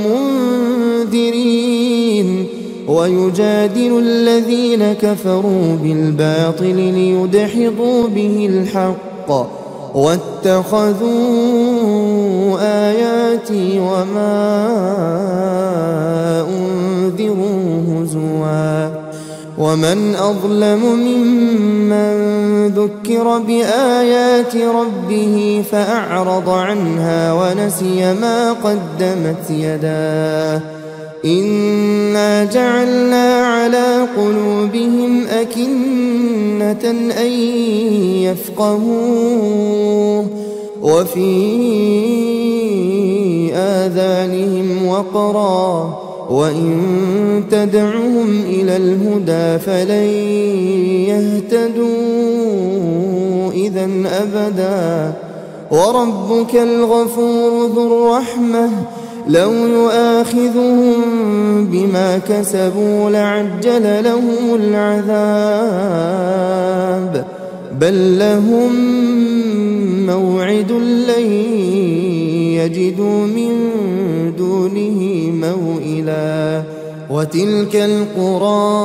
Speaker 1: ومنذرين ويجادل الذين كفروا بالباطل ليدحضوا به الحق واتخذوا آياتي وما أنذروا هزوا ومن أظلم ممن ذكر بآيات ربه فأعرض عنها ونسي ما قدمت يداه إنا جعلنا على قلوبهم أكنة أن يفقهوه وفي آذانهم وقرا وإن تدعهم إلى الهدى فلن يهتدوا إذا أبدا وربك الغفور ذو الرحمة لو يؤاخذهم بما كسبوا لعجل لهم العذاب بل لهم موعد لن يجدوا من دونه موئلا وتلك القرى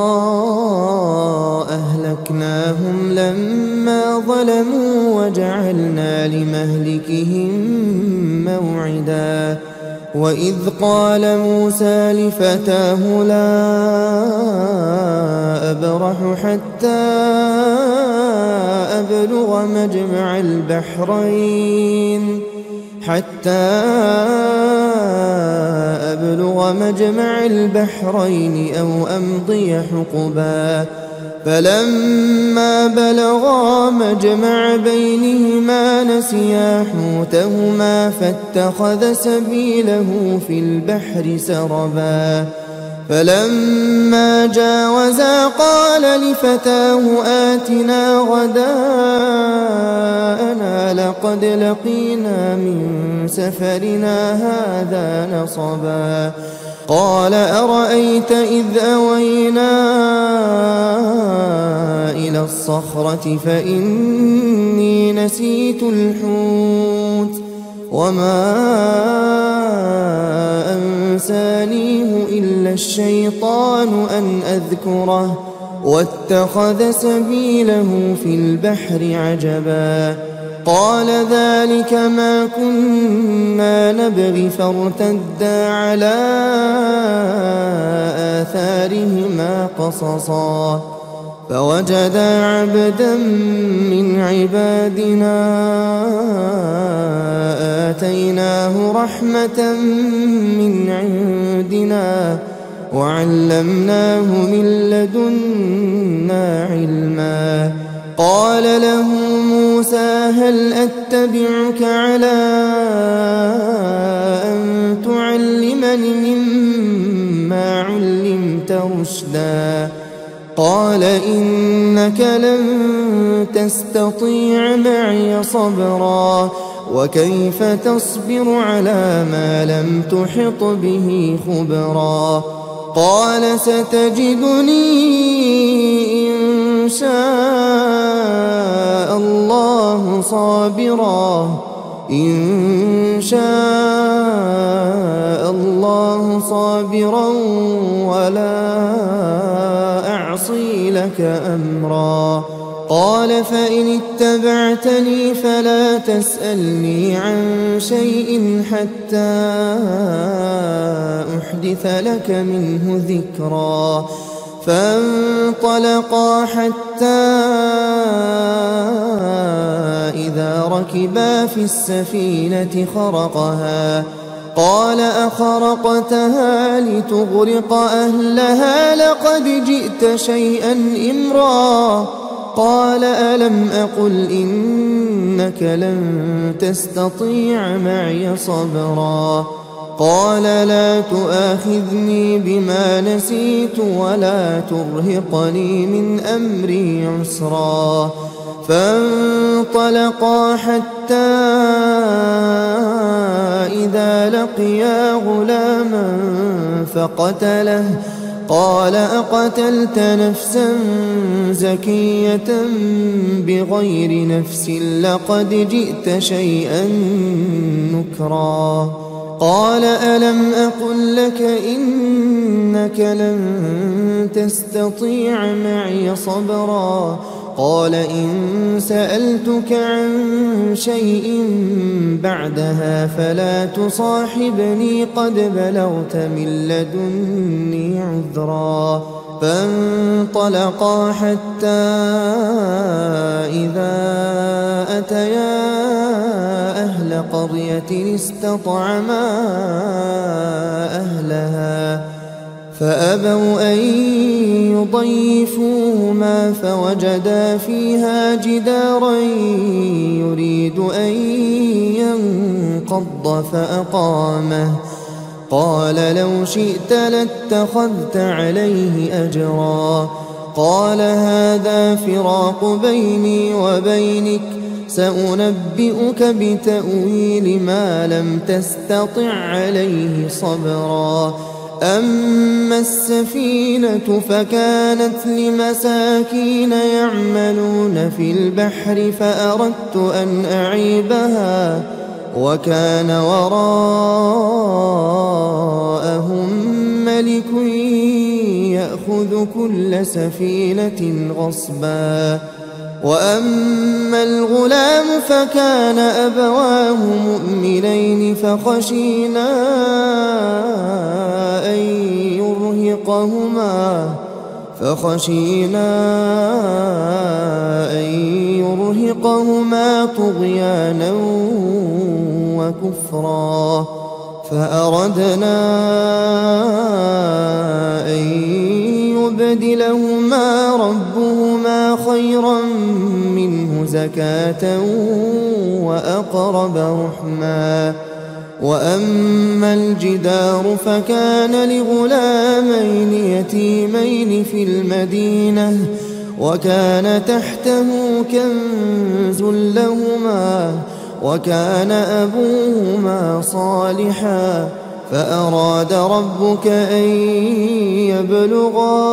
Speaker 1: أهلكناهم لما ظلموا وجعلنا لمهلكهم موعدا وإذ قال موسى لفتاه لا أبرح حتى أبلغ مجمع البحرين أو أمضي حقبا فلما بلغا مجمع بينهما نسيا حوتهما فاتخذ سبيله في البحر سربا فلما جاوزا قال لفتاه آتنا غداءنا لقد لقينا من سفرنا هذا نصبا قال أرأيت إذ أوينا إلى الصخرة فإني نسيت الحوت وما أنسانيه إلا الشيطان أن أذكره واتخذ سبيله في البحر عجبا قال ذلك ما كنا نبغي فارتدا على آثارهما قصصا فوجدا عبدا من عبادنا آتيناه رحمة من عندنا وعلمناه من لدنا علما قال له موسى هل أتبعك على أن تعلمني مما علمت رشدا قال إنك لن تستطيع معي صبرا وكيف تصبر على ما لم تحط به خبرا قال ستجدني إن شاء الله صابرا ولا أعصي لك أمرا قال فإن اتبعتني فلا تسألني عن شيء حتى أحدث لك منه ذكرا فانطلقا حتى إذا ركبا في السفينة خرقها قال أخرقتها لتغرق أهلها لقد جئت شيئا إمرا قال ألم أقل إنك لن تستطيع معي صبرا قال لا تؤاخذني بما نسيت ولا ترهقني من أمري عسرا فانطلقا حتى إذا لقيا غلاما فقتله قال أقتلت نفسا زكية بغير نفس لقد جئت شيئا نكرا قال ألم أقل لك إنك لن تستطيع معي صبرا قال إن سألتك عن شيء بعدها فلا تصاحبني قد بلغت من لدني عذرا فانطلقا حتى إذا أتيا أهل قرية استطعما أهلها فأبوا أن يضيفوهما فوجدا فيها جدارا يريد أن ينقض فأقامه قال لو شئت لاتخذت عليه أجرا قال هذا فراق بيني وبينك سأنبئك بتأويل ما لم تستطع عليه صبرا أما السفينة فكانت لمساكين يعملون في البحر فأردت أن أعيبها وكان وراءهم ملك يأخذ كل سفينة غصبا وأما الغلام فكان أبواه مؤمنين فخشينا أن يرهقهما طغيانا وكفرا فأردنا أن يبدلهما ربهما خيرا منه زكاة وأقرب رحما وأما الجدار فكان لغلامين يتيمين في المدينة وكان تحته كنز لهما وكان أبوهما صالحا فأراد ربك أن يبلغا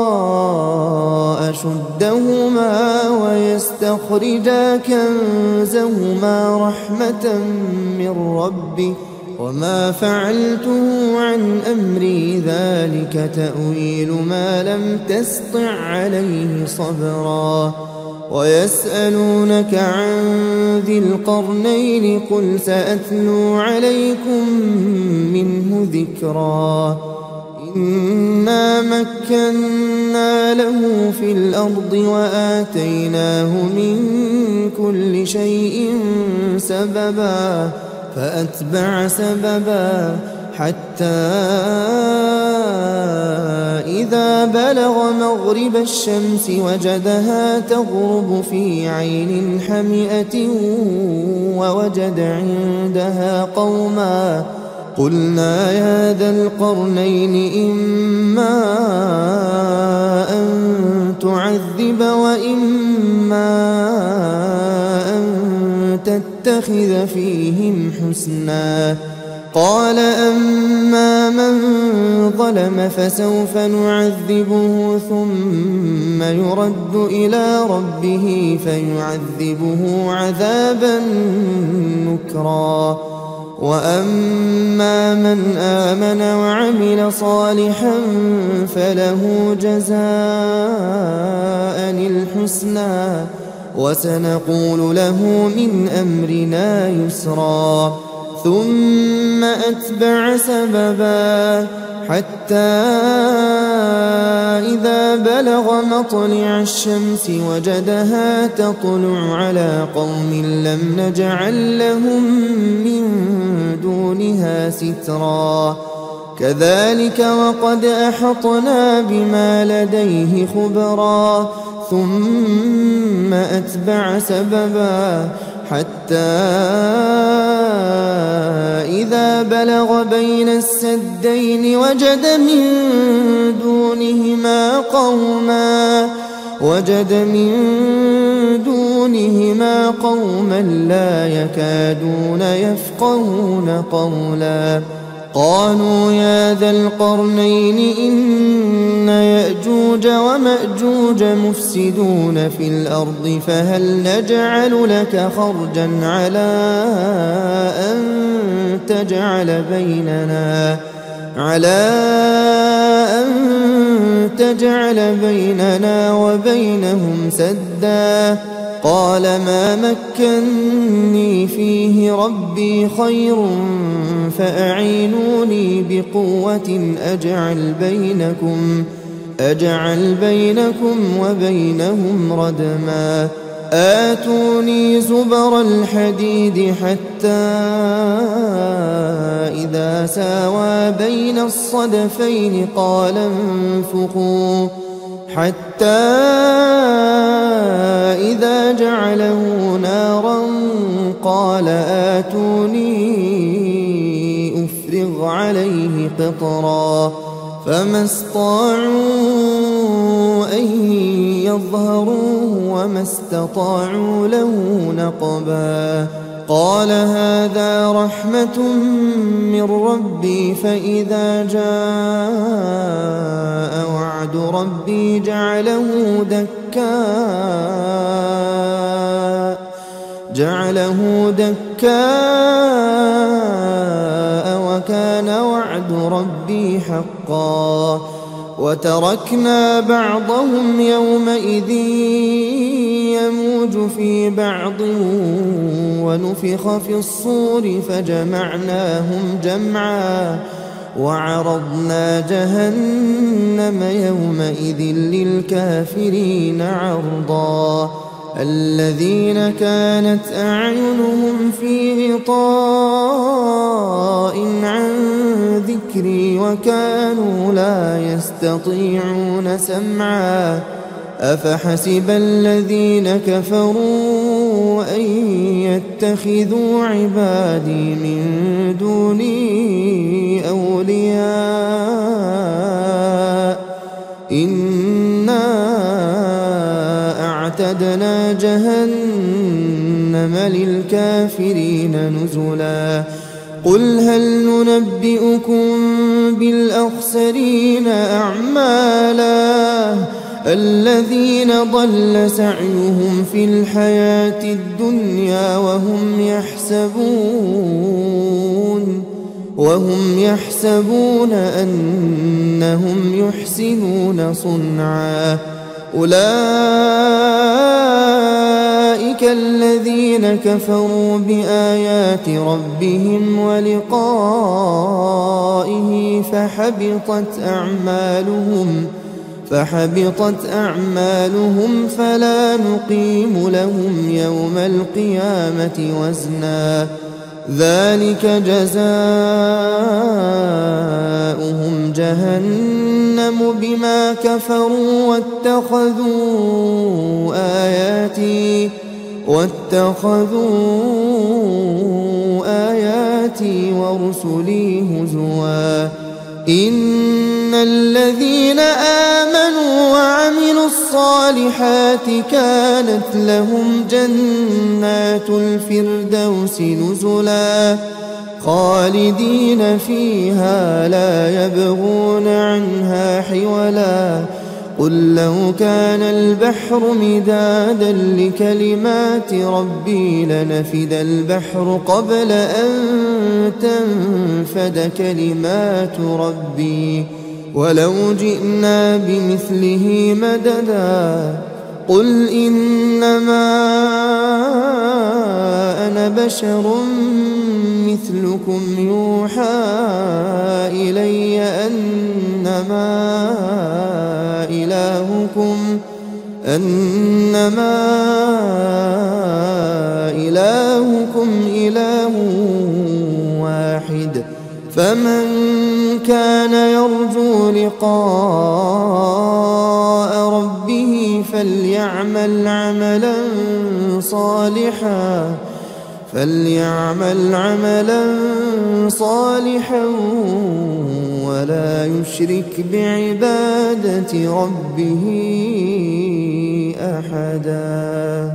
Speaker 1: أشدهما ويستخرجا كنزهما رحمة من ربك وما فعلته عن أمري ذلك تأويل ما لم تسطع عليه صبرا ويسألونك عن ذي القرنين قل سأتلو عليكم منه ذكرا إنا مكنا له في الأرض وآتيناه من كل شيء سببا فأتبع سببا حتى إذا بلغ مغرب الشمس وجدها تغرب في عين حمئة ووجد عندها قوما قلنا يا ذا القرنين إما أن تعذب وإما أن تتخذ فيهم حسنا قال أما من ظلم فسوف نعذبه ثم يرد إلى ربه فيعذبه عذابا نكرا وأما من آمن وعمل صالحا فله جزاء الحسنى وسنقول له من أمرنا يسرا ثم أتبع سببا حتى إذا بلغ مطلع الشمس وجدها تطلع على قوم لم نجعل لهم من دونها سترا كذلك وقد أحطنا بما لديه خبرا ثم أتبع سببا حتى إذا بلغ بين السدين وجد من دونهما قوما لا يكادون يفقهون قولا قالوا يا ذا القرنين إن يأجوج ومأجوج مفسدون في الأرض فهل نجعل لك خرجا على أن تجعل بيننا وبينهم سدا قال ما مكني فيه ربي خير فأعينوني بقوة أجعل بينكم وبينهم ردما آتوني زبر الحديد حتى إذا ساوى بين الصدفين قال انفخوا حتى إذا جعله نارا قال آتوني أفرغ عليه قطرا فما استطاعوا أن يظهروه وما استطاعوا له نقبا قال هذا رحمة من ربي فإذا جاء وعد ربي جعله دكاء وكان وعد ربي حقا وتركنا بعضهم يومئذ يموج في بعض ونفخ في الصور فجمعناهم جمعا وعرضنا جهنم يومئذ للكافرين عرضا الذين كانت أعينهم في غطاء عن ذكري وكانوا لا يستطيعون سمعا أفحسب الذين كفروا أن يتخذوا عبادي من دوني أولياء إنا أعتدنا جهنم للكافرين نزلا قل هل ننبئكم بالأخسرين أعمالا الذين ضل سعيهم في الحياة الدنيا وهم يحسبون أنهم يحسنون صنعا أولئك الذين كفروا بآيات ربهم ولقائه فحبطت أعمالهم فلا نقيم لهم يوم القيامة وزنا ذلك جزاؤهم جهنم بما كفروا واتخذوا آياتي ورسلي هزوا إن الذين آمنوا وعملوا الصالحات كانت لهم جنات الفردوس نزلا خالدين فيها لا يبغون عنها حولا قل لو كان البحر مدادا لكلمات ربي لنفد البحر قبل أن تنفد كلمات ربي ولو جئنا بمثله مددا قل إنما أنا بشر مثلكم يوحى إلي أنما إلهكم إله واحد فمن كان يرجو لقاء ربه فليعمل عملا صالحا ولا يشرك بعبادة ربه أحدا.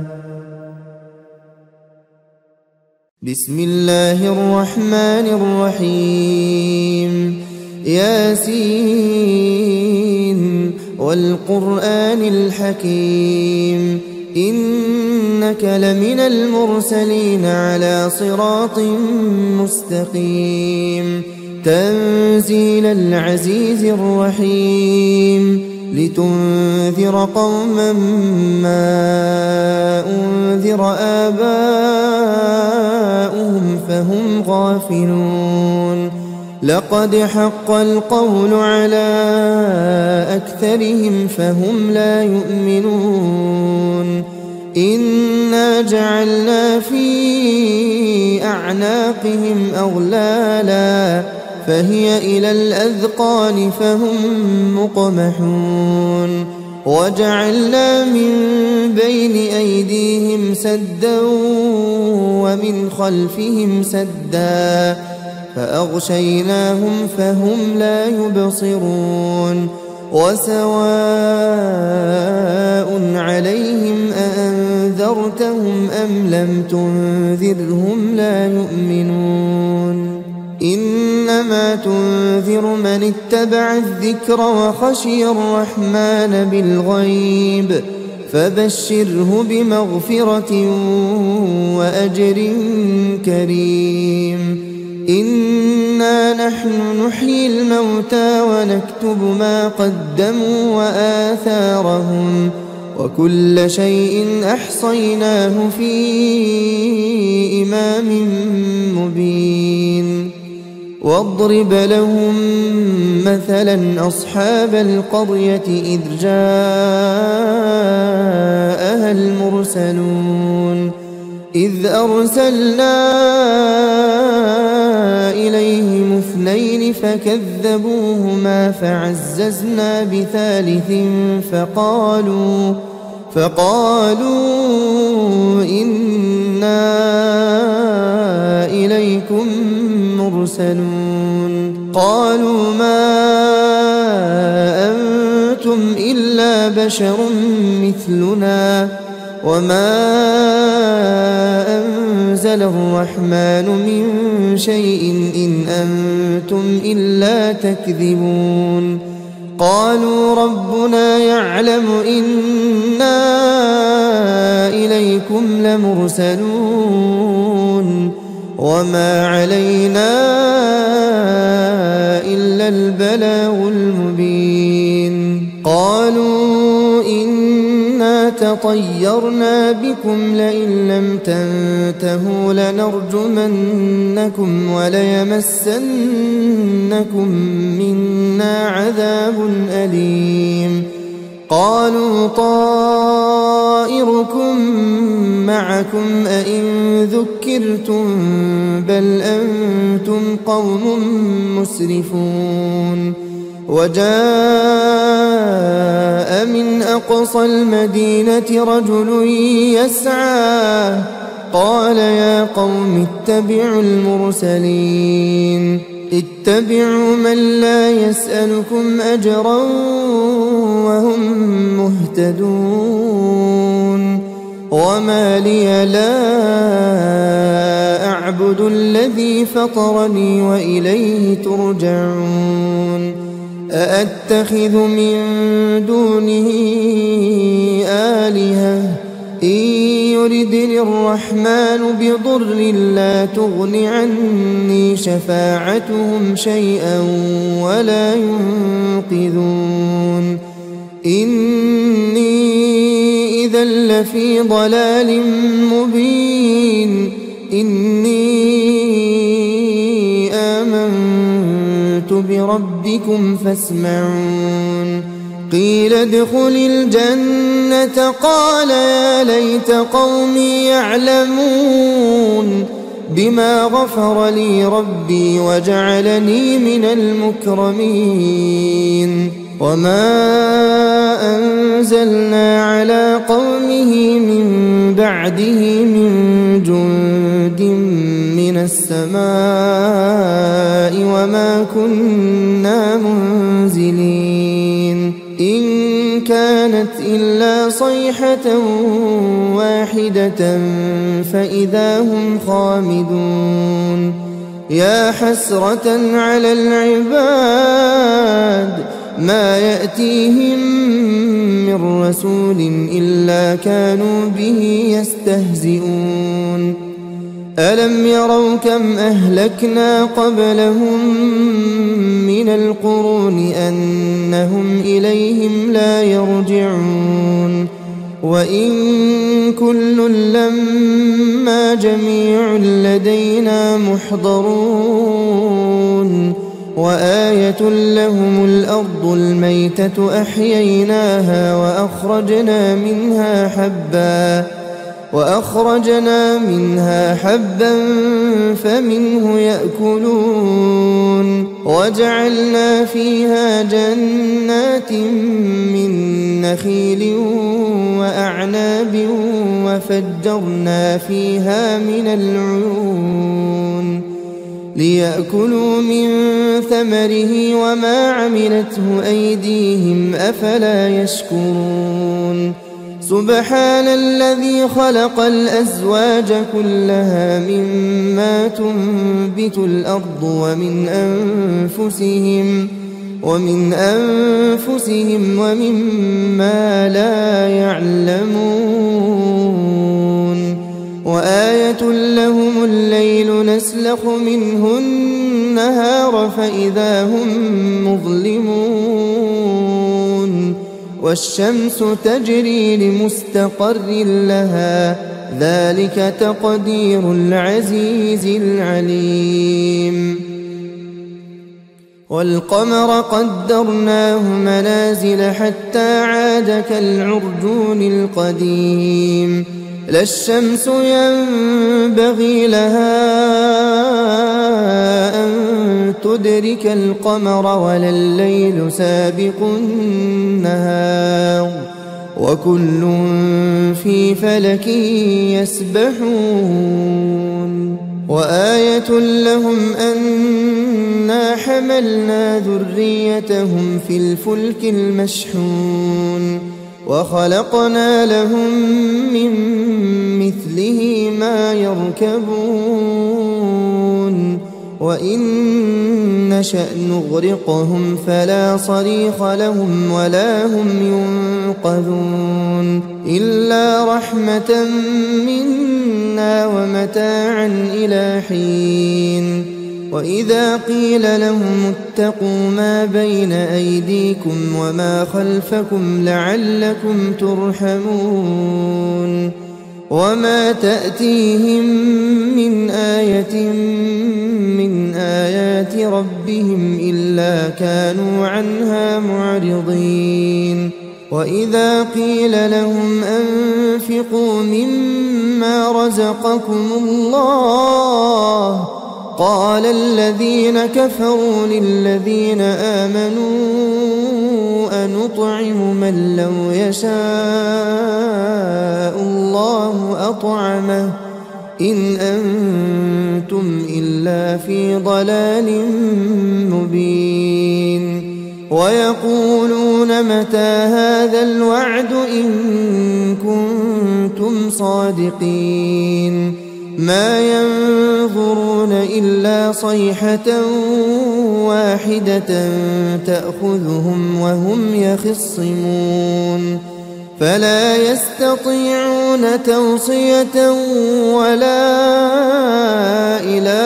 Speaker 1: بسم الله الرحمن الرحيم ياسين والقرآن الحكيم إنك لمن المرسلين على صراط مستقيم تنزيل العزيز الرحيم لتنذر قوما ما أنذر آباؤهم فهم غافلون لقد حق القول على أكثرهم فهم لا يؤمنون إنا جعلنا في أعناقهم أغلالا فهي إلى الأذقان فهم مقمحون وجعلنا من بين أيديهم سدا ومن خلفهم سدا فأغشيناهم فهم لا يبصرون وسواء عليهم أأنذرتهم أم لم تنذرهم لا يؤمنون إنما تنذر من اتبع الذكر وخشي الرحمن بالغيب فبشره بمغفرة وأجر كريم إنا نحن نحيي الموتى ونكتب ما قدموا وآثارهم وكل شيء أحصيناه في إمام مبين واضرب لهم مثلا أصحاب القرية إذ جاءها المرسلون إذ أرسلنا إليهم اثنين فكذبوهما فعززنا بثالث فقالوا إنا إليكم مرسلون قالوا ما أنتم إلا بشر مثلنا وما أنزل الرحمن من شيء إن أنتم إلا تكذبون قالوا ربنا يعلم إنا إليكم لمرسلون وما علينا إلا البلاغ المبين قالوا إن لطيرنا بكم لئن لم تنتهوا لنرجمنكم وليمسنكم منا عذاب أليم قالوا طائركم معكم أئن ذكرتم بل أنتم قوم مسرفون وجاء من أقصى المدينة رجل يسعى قال يا قوم اتبعوا المرسلين اتبعوا من لا يسألكم أجرا وهم مهتدون وما لي لا أعبد الذي فطرني وإليه ترجعون أأتخذ من دونه آلهة إن يردني الرحمن بضر لا تغن عني شفاعتهم شيئا ولا ينقذون إني إذا لفي ضلال مبين إني آمنت بربكم فاسمعون قيل ادخل الجنة قال يا ليت قومي يعلمون بما غفر لي ربي وجعلني من المكرمين وما أنزلنا على قومه من بعده من جند من السماء وما كنا منزلين إن كانت إلا صيحة واحدة فإذا هم خامدون يا حسرة على العباد ما يأتيهم من رسول إلا كانوا به يستهزئون ألم يروا كم أهلكنا قبلهم من القرون أنهم إليهم لا يرجعون وإن كل لما جميع لدينا محضرون وآية لهم الأرض الميتة أحييناها وأخرجنا منها حبا فمنه يأكلون وجعلنا فيها جنات من نخيل وأعناب وفجرنا فيها من العيون ليأكلوا من ثمره وما عملته أيديهم أفلا يشكرون سبحان الذي خلق الأزواج كلها مما تنبت الأرض ومن أنفسهم ومما لا يعلمون وآية لهم الليل نسلخ منه النهار فإذا هم مظلمون والشمس تجري لمستقر لها ذلك تقدير العزيز العليم والقمر قدرناه منازل حتى عاد كالعرجون القديم لا الشمس ينبغي لها أن تدرك القمر ولا الليل سابق النهار وكل في فلك يسبحون وآية لهم أنا حملنا ذريتهم في الفلك المشحون وخلقنا لهم من مثله ما يركبون وإن نشأ نغرقهم فلا صريخ لهم ولا هم ينقذون إلا رحمة منا ومتاعا إلى حين وإذا قيل لهم اتقوا ما بين أيديكم وما خلفكم لعلكم ترحمون وما تأتيهم من آية من آيات ربهم إلا كانوا عنها معرضين وإذا قيل لهم أنفقوا مما رزقكم الله قال الذين كفروا للذين آمنوا أنطعم من لو يشاء الله أطعمه إن أنتم إلا في ضلال مبين ويقولون متى هذا الوعد إن كنتم صادقين ما ينظرون إلا صيحة واحدة تأخذهم وهم يخصمون فلا يستطيعون توصية ولا إلى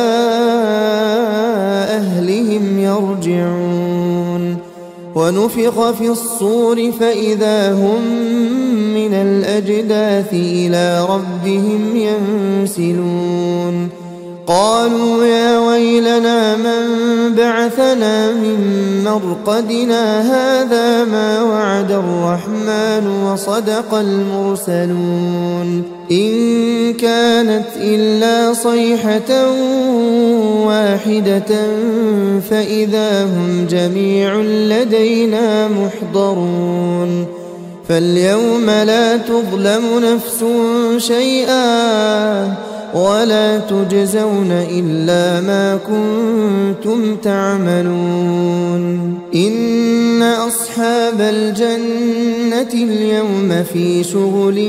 Speaker 1: أهلهم يرجعون ونفخ في الصور فإذا هم من الأجداث إلى ربهم ينسلون قالوا يا ويلنا من بعثنا من مرقدنا هذا ما وعد الرحمن وصدق المرسلون إن كانت إلا صيحة واحدة فإذا هم جميع لدينا محضرون فاليوم لا تظلم نفس شيئا ولا تجزون إلا ما كنتم تعملون إن أصحاب الجنة اليوم في شغل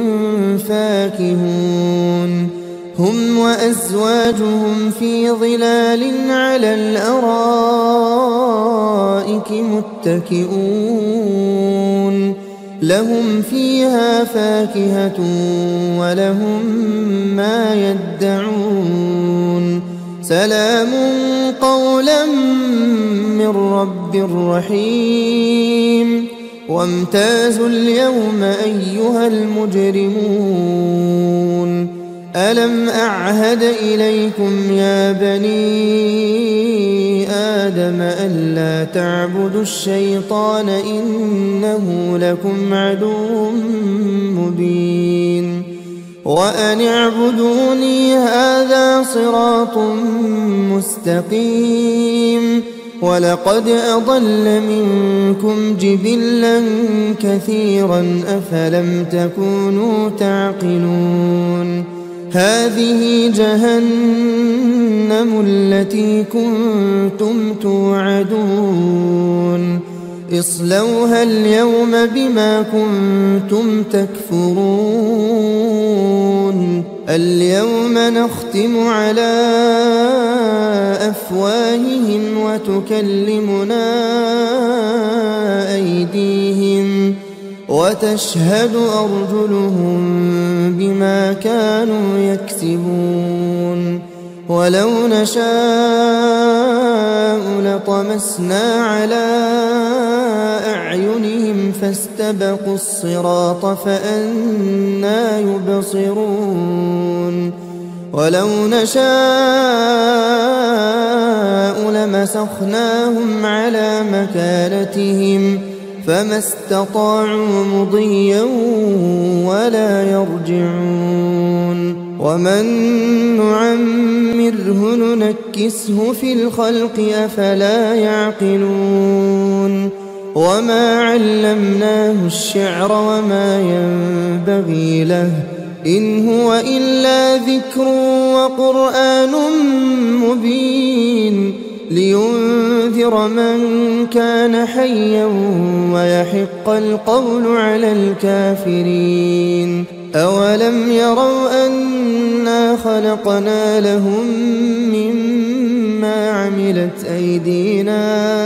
Speaker 1: فاكهون هم وأزواجهم في ظلال على الأرائك متكئون لهم فيها فاكهة ولهم ما يدعون سلام قولا من رب رحيم وامتازوا اليوم أيها المجرمون ألم أعهد إليكم يا بني آدم ألا تعبدوا الشيطان إنه لكم عدو مبين وأن اعبدوني هذا صراط مستقيم ولقد أضل منكم جبلا كثيرا أفلم تكونوا تعقلون هذه جهنم التي كنتم توعدون اصلوها اليوم بما كنتم تكفرون اليوم نختم على أفواههم وتكلمنا أيديهم وتشهد أرجلهم بما كانوا يكسبون ولو نشاء لطمسنا على أعينهم فاستبقوا الصراط فأنى يبصرون ولو نشاء لمسخناهم على مكانتهم فما استطاعوا مضيا ولا يرجعون ومن نعمره ننكسه في الخلق أفلا يعقلون وما علمناه الشعر وما ينبغي له إن هو إلا ذكر وقرآن مبين لينذر من كان حيا ويحق القول على الكافرين أولم يروا أنا خلقنا لهم مما عملت أيدينا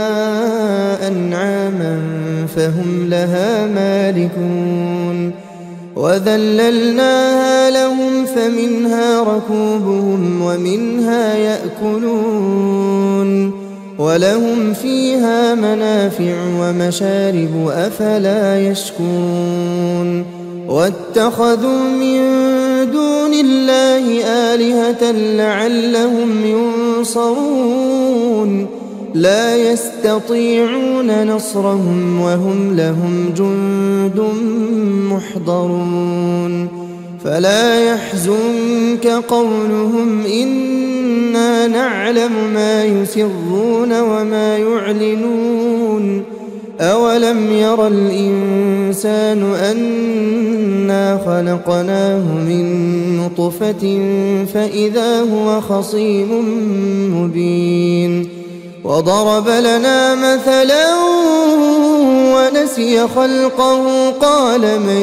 Speaker 1: أنعاما فهم لها مالكون وذللناها لهم فمنها ركوبهم ومنها يأكلون ولهم فيها منافع ومشارب أفلا يشكرون واتخذوا من دون الله آلهة لعلهم ينصرون لا يستطيعون نصرهم وهم لهم جند محضرون فلا يحزنك قولهم إنا نعلم ما يسرون وما يعلنون أولم ير الإنسان أنا خلقناه من نطفة فإذا هو خصيم مبين وضرب لنا مثلا ونسي خلقه قال من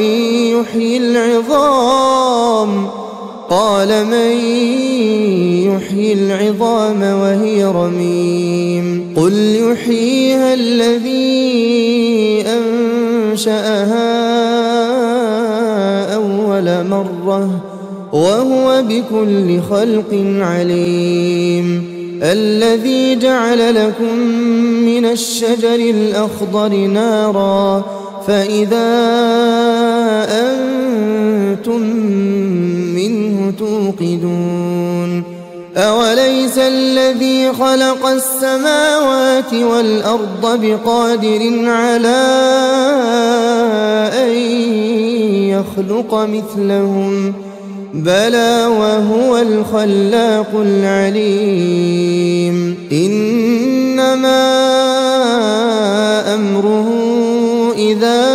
Speaker 1: يحيي العظام وهي رميم قل يحييها الذي أنشأها أول مرة وهو بكل خلق عليم الذي جعل لكم من الشجر الأخضر نارا فإذا أنتم منه توقدون أوليس الذي خلق السماوات والأرض بقادر على أن يخلق مثلهم بلى وهو الخلاق العليم إنما أمره إذا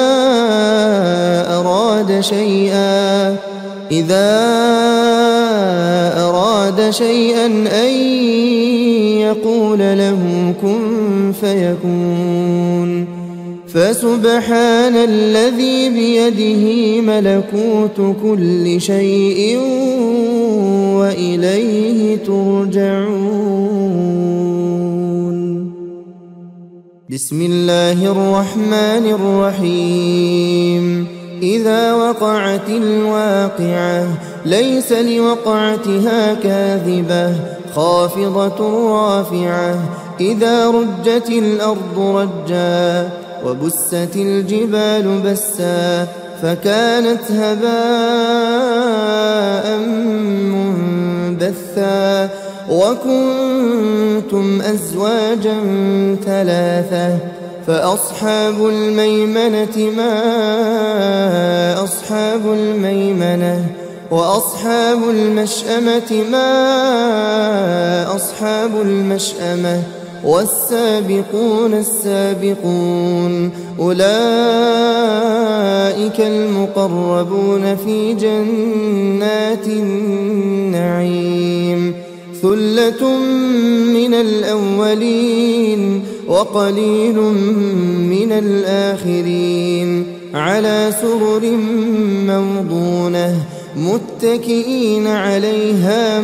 Speaker 1: أراد شيئا أن يقول له كن فيكون فسبحان الذي بيده ملكوت كل شيء وإليه ترجعون بسم الله الرحمن الرحيم إذا وقعت الواقعة ليس لوقعتها كاذبة خافضة رافعة إذا رجت الأرض رجا وبست الجبال بسا فكانت هباء منبثا وكنتم أزواجا ثلاثة فأصحاب الميمنة ما أصحاب الميمنة وأصحاب المشأمة ما أصحاب المشأمة والسابقون السابقون أولئك المقربون في جنات النعيم ثلة من الأولين وقليل من الآخرين على سرر موضونة متكئين عليها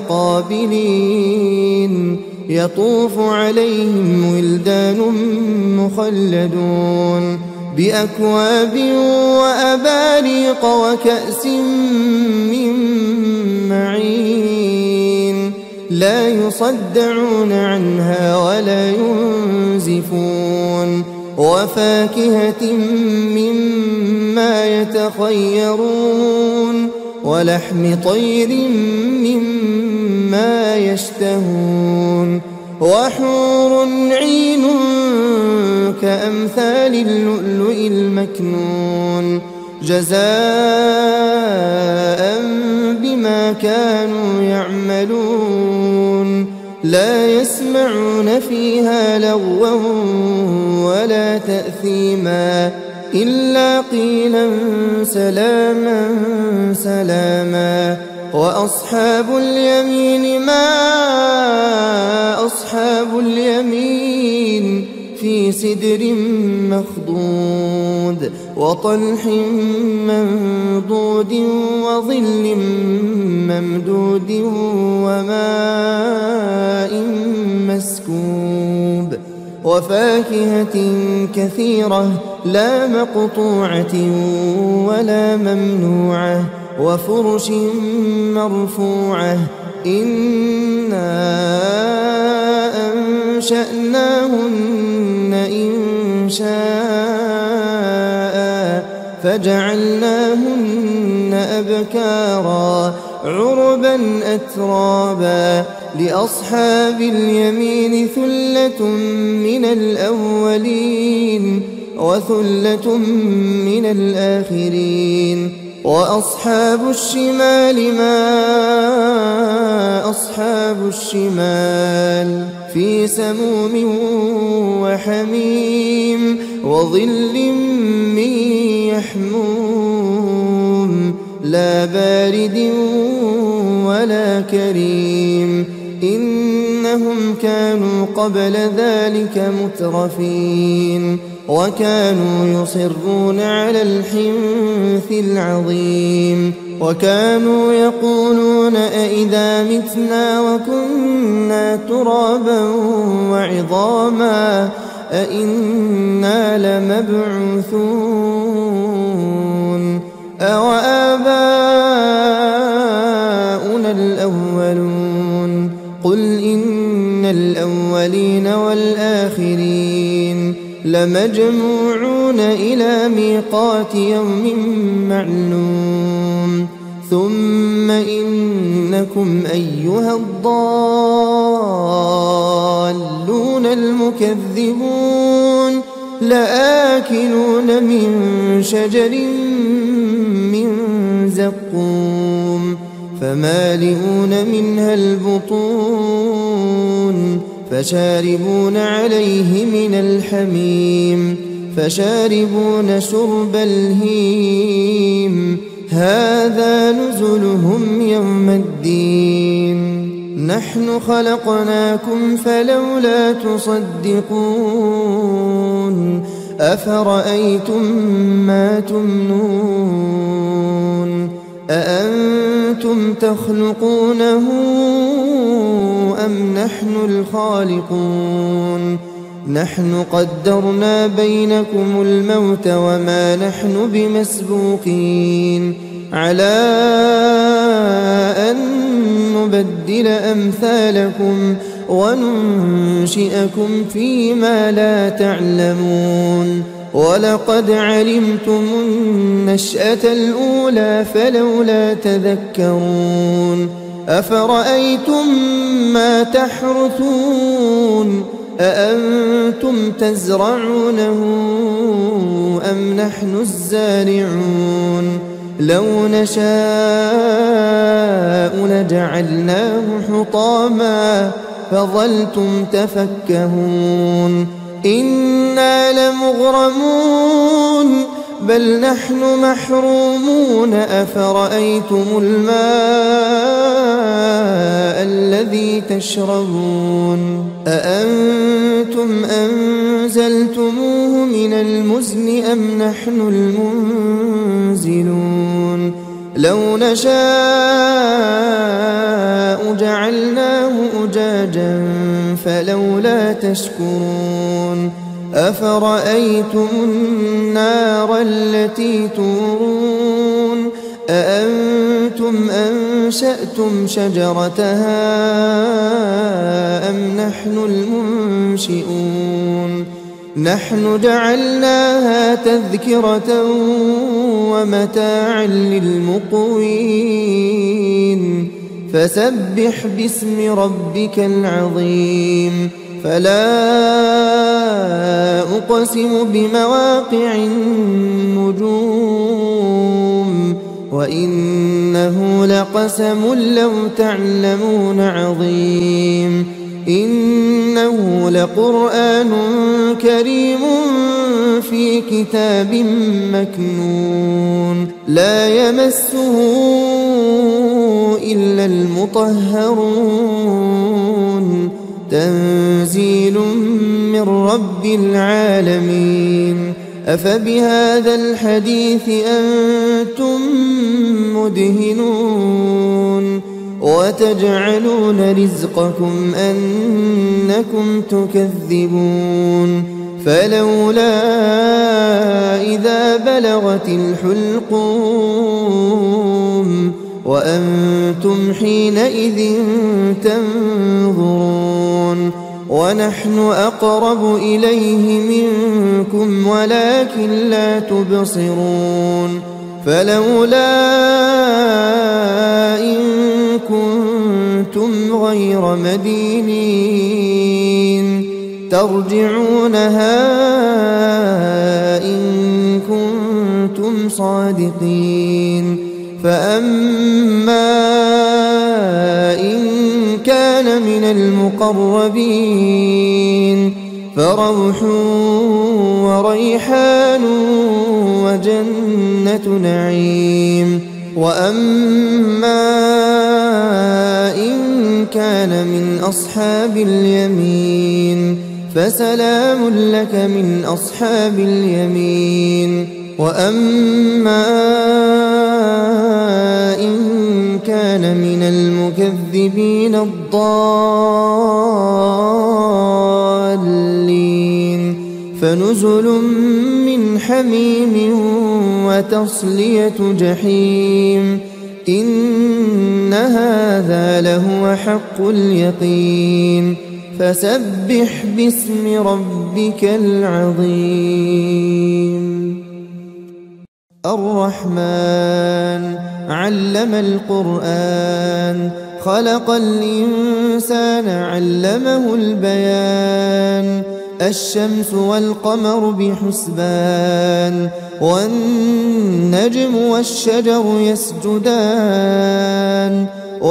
Speaker 1: متقابلين يطوف عليهم ولدان مخلدون بأكواب وأباريق وكأس من معين لا يصدعون عنها ولا ينزفون وفاكهة مما يتخيرون ولحم طير مما يشتهون وحور عين كأمثال اللؤلؤ المكنون جزاء بما كانوا يعملون لا يسمعون فيها لغوا ولا تأثيما إلا قيلا سلاما سلاما وأصحاب اليمين ما أصحاب اليمين في سدر مخضود وطلح منضود وظل ممدود وماء مسكوب وفاكهة كثيرة لا مقطوعة ولا ممنوعة وفرش مرفوعة إنا أنشأناهن إنشاء فجعلناهن أبكارا عربا أترابا لأصحاب اليمين ثلة من الأولين وثلة من الآخرين وأصحاب الشمال ما أصحاب الشمال في سموم وحميم وظل من يحموم لا بارد ولا كريم إنهم كانوا قبل ذلك مترفين وكانوا يصرون على الحنث العظيم وكانوا يقولون أئذا متنا وكنا ترابا وعظاما أئنا لمبعوثون أوآباؤنا الأولون قل إن الأولين والآخرين لمجموعون إلى ميقات يوم معلوم ثم إنكم أيها الضالون المكذبون لآكلون من شجر من زقوم فمالئون منها البطون فشاربون عليه من الحميم فشاربون شرب الهيم هذا نزلهم يوم الدين نحن خلقناكم فلولا تصدقون أفرأيتم ما تمنون أأنتم تخلقونه أم نحن الخالقون نحن قدرنا بينكم الموت وما نحن بمسبوقين على أن نبدل أمثالكم وننشئكم فيما لا تعلمون ولقد علمتم النشأة الأولى فلولا تذكرون أفرأيتم ما تحرثون أأنتم تزرعونه أم نحن الزارعون لو نشاء لجعلناه حطاما فظلتم تفكهون إنا لمغرمون بل نحن محرومون أفرأيتم الماء الذي تشربون أأنتم أنزلتموه من المزن أم نحن المنزلون لو نشاء جعلناه أجاجا فلولا تشكرون أفرأيتم النار التي تورون أأنتم أنشأتم شجرتها أم نحن المنشئون نحن جعلناها تذكرة ومتاعا للمقوين فسبح باسم ربك العظيم فلا أقسم بمواقع النجوم وإنه لقسم لو تعلمون عظيم إنه لقرآن كريم في كتاب مكنون لا يمسه إلا المطهرون تنزيل من رب العالمين أفبهذا الحديث أنتم مدهنون وتجعلون رزقكم أنكم تكذبون فلولا إذا بلغت الحلقوم وأنتم حينئذ تنظرون ونحن أقرب إليه منكم ولكن لا تبصرون فلولا إن كنتم غير مدينين ترجعونها إن كنتم صادقين فأما إن كان من المقربين فروح وريحان وجنة نعيم وأما إن كان من أصحاب اليمين فسلام لك من أصحاب اليمين وأما إن كان من المكذبين الضالين فنزل من حميم وتصلية جحيم إن هذا لهو حق اليقين فسبح باسم ربك العظيم الرحمن علم القرآن خلق الإنسان علمه البيان الشمس والقمر بحسبان والنجم والشجر يسجدان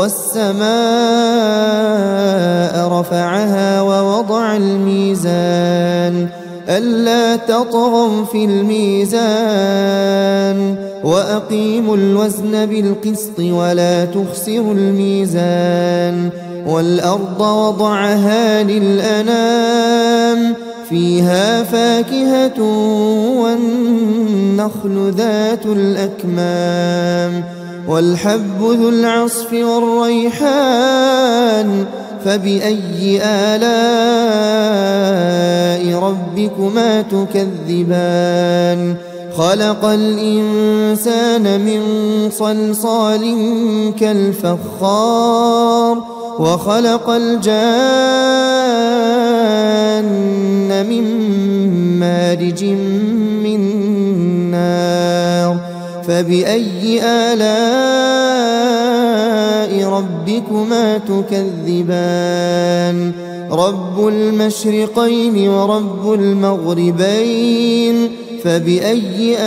Speaker 1: والسماء رفعها ووضع الميزان ألا تطغوا في الميزان وأقيموا الوزن بالقسط ولا تخسروا الميزان والأرض وضعها للأنام فيها فاكهة والنخل ذات الأكمام والحب ذو العصف والريحان فبأي آلاء ربكما تكذبان خلق الإنسان من صلصال كالفخار وخلق الجان من مارج من نار فبأي آلاء ربكما تكذبان رب المشرقين ورب المغربين فبأي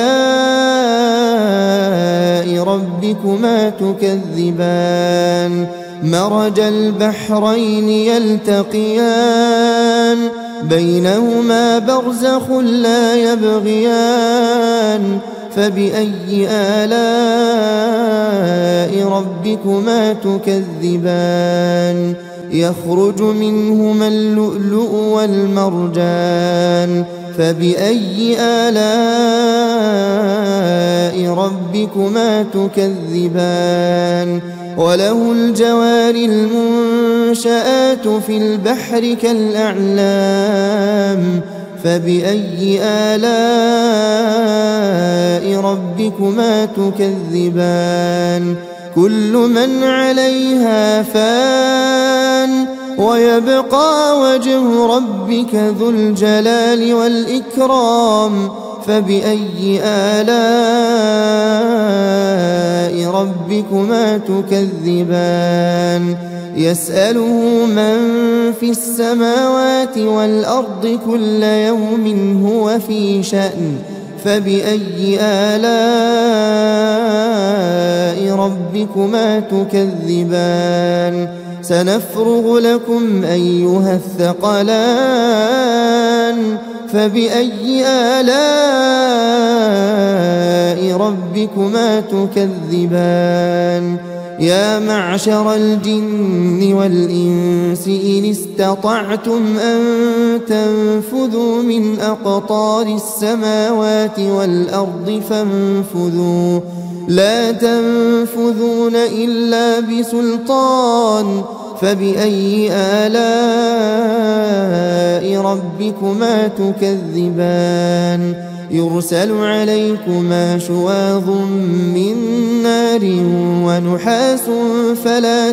Speaker 1: آلاء ربكما تكذبان مرج البحرين يلتقيان بينهما برزخ لا يبغيان فبأي آلاء ربكما تكذبان يخرج منهما اللؤلؤ والمرجان فبأي آلاء ربكما تكذبان وله الجوار المنشآت في البحر كالأعلام فبأي آلاء ربكما تكذبان كل من عليها فان ويبقى وجه ربك ذو الجلال والإكرام فبأي آلاء ربكما تكذبان يسأله من في السماوات والأرض كل يوم هو في شأن فبأي آلاء ربكما تكذبان سنفرغ لكم أيها الثقلان فبأي آلاء ربكما تكذبان يا معشر الجن والإنس إن استطعتم أن تنفذوا من أقطار السماوات والأرض فانفذوا لا تنفذون إلا بسلطان فبأي آلاء ربكما تكذبان يرسل عليكما شواظ من نار ونحاس فلا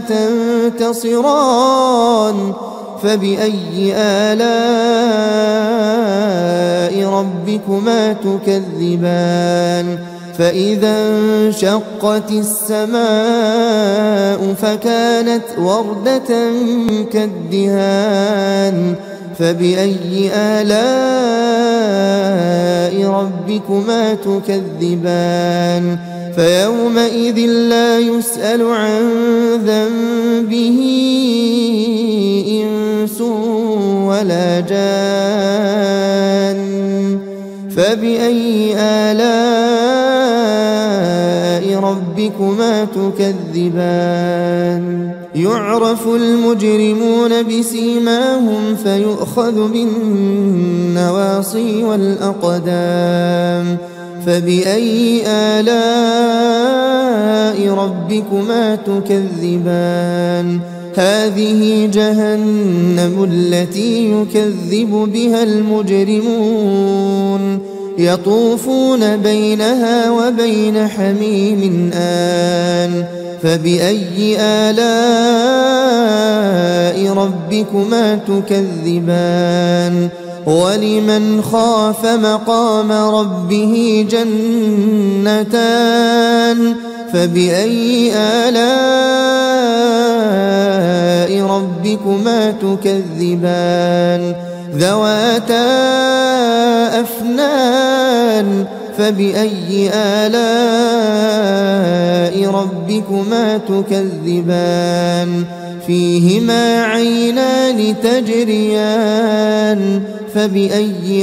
Speaker 1: تنتصران فبأي آلاء ربكما تكذبان فإذا انشقت السماء فكانت وردة كالدهان فبأي آلاء ربكما تكذبان فيومئذ لا يسأل عن ذنبه إنس ولا جان فبأي آلاء ربكما تكذبان يعرف المجرمون بسيماهم فيؤخذ بالنواصي والأقدام فبأي آلاء ربكما تكذبان هذه جهنم التي يكذب بها المجرمون يطوفون بينها وبين حميم آن فبأي آلاء ربكما تكذبان ولمن خاف مقام ربه جنتان فبأي آلاء ربكما تكذبان ذواتا أفنان فبأي آلاء ربكما تكذبان فيهما عينان تجريان فبأي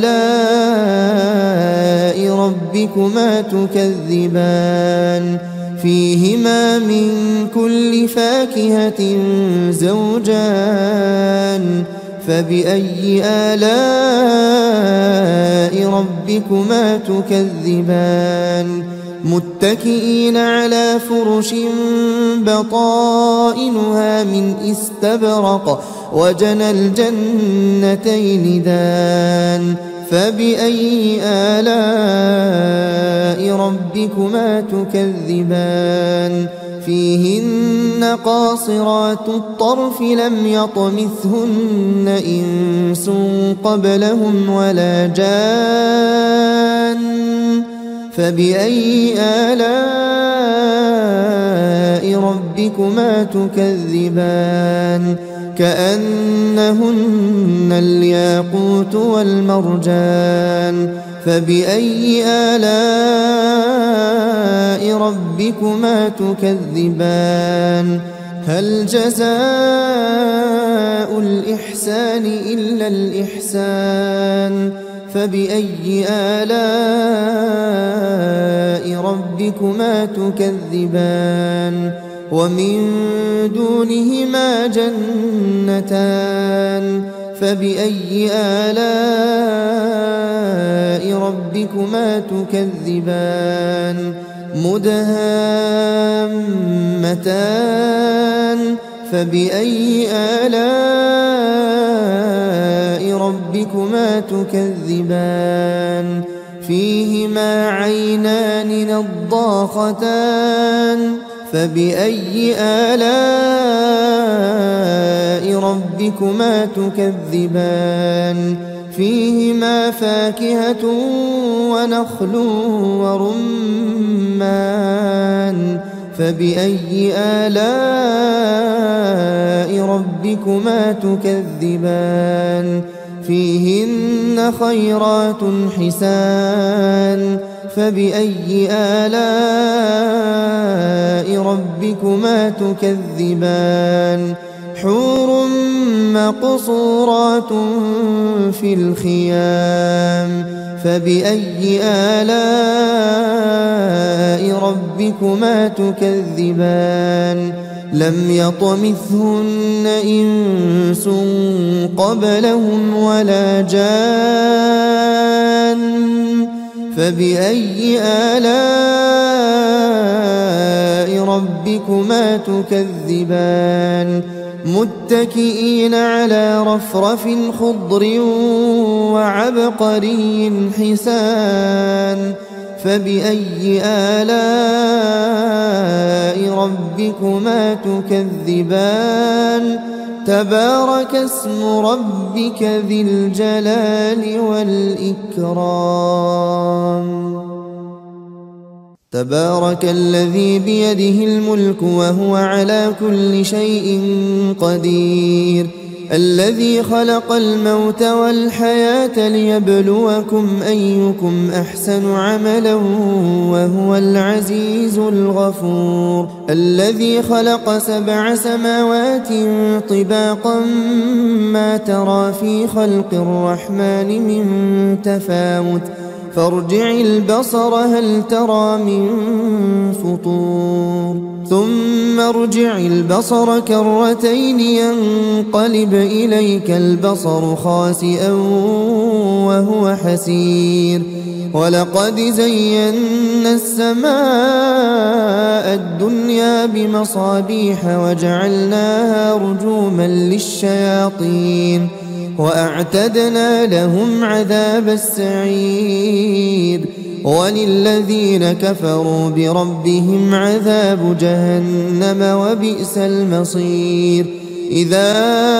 Speaker 1: آلاء ربكما تكذبان فيهما من كل فاكهة زوجان فبأي آلاء ربكما تكذبان متكئين على فرش بطائنها من استبرق وجنى الجنتين دان فبأي آلاء ربكما تكذبان فيهن قاصرات الطرف لم يطمثهن إنس قبلهم ولا جان فبأي آلاء ربكما تكذبان كأنهن الياقوت والمرجان فبأي آلاء ربكما تكذبان هل جزاء الإحسان إلا الإحسان فبأي آلاء ربكما تكذبان ومن دونهما جنتان فبأي آلاء ربكما تكذبان مدهامتان فبأي آلاء ربكما تكذبان فيهما عينان نضاختان فبأي آلاء ربكما تكذبان فيهما فاكهة ونخل ورمان فبأي آلاء ربكما تكذبان فيهن خيرات حسان فبأي آلاء ربكما تكذبان حور مقصورات في الخيام فبأي آلاء ربكما تكذبان لم يطمثهن إنس قبلهم ولا جان فبأي آلاء ربكما تكذبان متكئين على رفرف خضر وعبقري حسان فبأي آلاء ربكما تكذبان تبارك اسم ربك ذي الجلال والإكرام تبارك الذي بيده الملك وهو على كل شيء قدير الذي خلق الموت والحياة ليبلوكم أيكم أحسن عملا وهو العزيز الغفور الذي خلق 7 سماوات طباقا ما ترى في خلق الرحمن من تفاوت فارجع البصر هل ترى من فطور ثم ارجع البصر كرتين ينقلب إليك البصر خاسئا وهو حسير ولقد زينا السماء الدنيا بمصابيح وجعلناها رجوما للشياطين وأعتدنا لهم عذاب السعير وللذين كفروا بربهم عذاب جهنم وبئس المصير إذا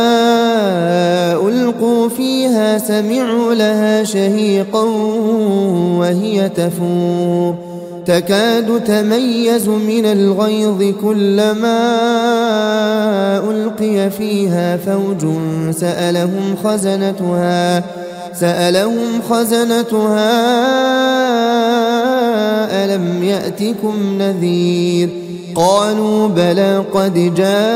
Speaker 1: ألقوا فيها سمعوا لها شهيقا وهي تفور تكاد تميز من الغيظ كلما ألقي فيها فوج سألهم خزنتها ألم يأتكم نذير قالوا بلى قد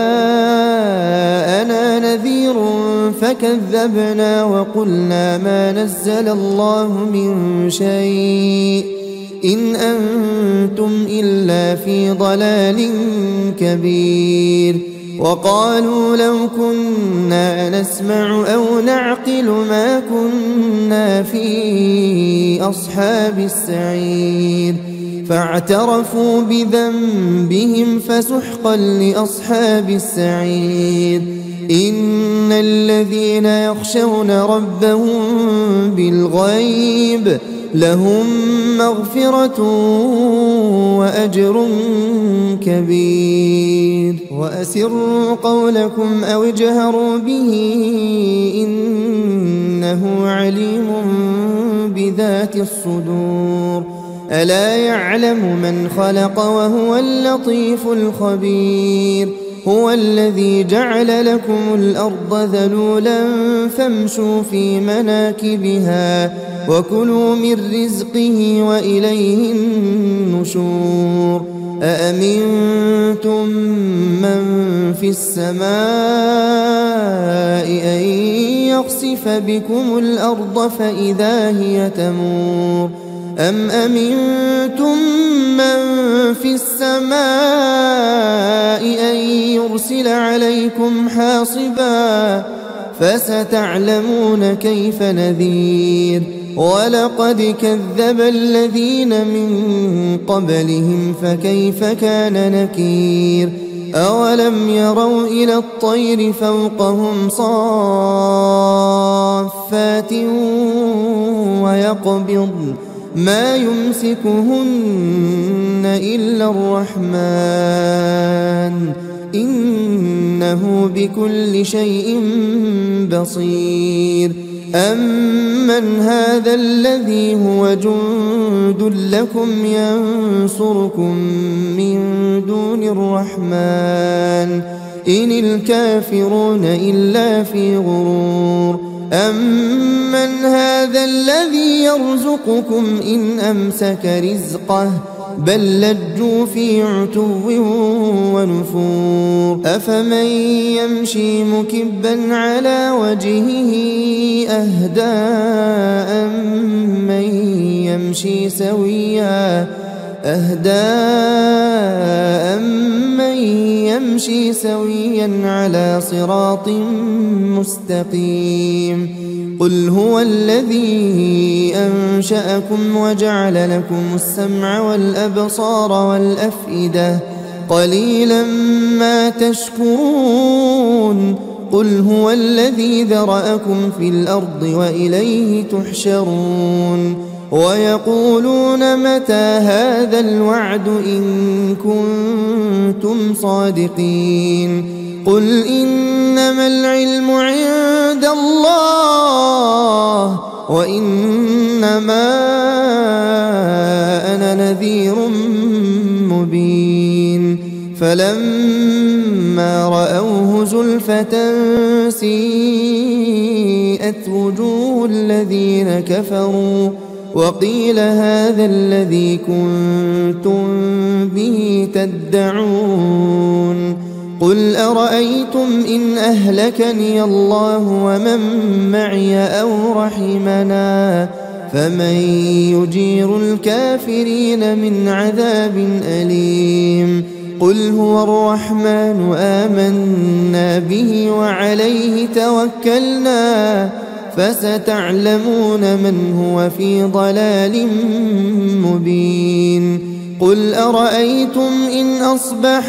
Speaker 1: جاءنا نذير فكذبنا وقلنا ما نزل الله من شيء إن أنتم إلا في ضلال كبير وقالوا لو كنا نسمع أو نعقل ما كنا في أصحاب السعير فاعترفوا بذنبهم فسحقا لأصحاب السعير إن الذين يخشون ربهم بالغيب لهم مغفرة وأجر كبير وأسروا قولكم أو اجهروا به إنه عليم بذات الصدور ألا يعلم من خلق وهو اللطيف الخبير هو الذي جعل لكم الأرض ذلولا فامشوا في مناكبها وكلوا من رزقه وإليه النشور أأمنتم من في السماء أن يخسف بكم الأرض فإذا هي تمور أم أمنتم من في السماء أن يرسل عليكم حاصبا فستعلمون كيف نذير ولقد كذب الذين من قبلهم فكيف كان نكير أولم يروا إلى الطير فوقهم صافات ويقبضن ما يمسكهن إلا الرحمن إنه بكل شيء بصير أمن هذا الذي هو جند لكم ينصركم من دون الرحمن إن الكافرون إلا في غرور أمن هذا الذي يرزقكم إن أمسك رزقه بل لجوا في عتو ونفور أفمن يمشي مكبا على وجهه أهدى أمن يمشي سويا على صراط مستقيم قل هو الذي أنشأكم وجعل لكم السمع والأبصار والأفئدة قليلا ما تشكرون قل هو الذي ذرأكم في الأرض وإليه تحشرون ويقولون متى هذا الوعد إن كنتم صادقين قل إنما العلم عند الله وإنما أنا نذير مبين فلما رأوه زلفة سيئت وجوه الذين كفروا وقيل هذا الذي كنتم به تدعون قل أرأيتم إن أهلكني الله ومن معي أو رحمنا فمن يجير الكافرين من عذاب أليم قل هو الرحمن آمنا به وعليه توكلنا فستعلمون من هو في ضلال مبين قل أرأيتم إن أصبح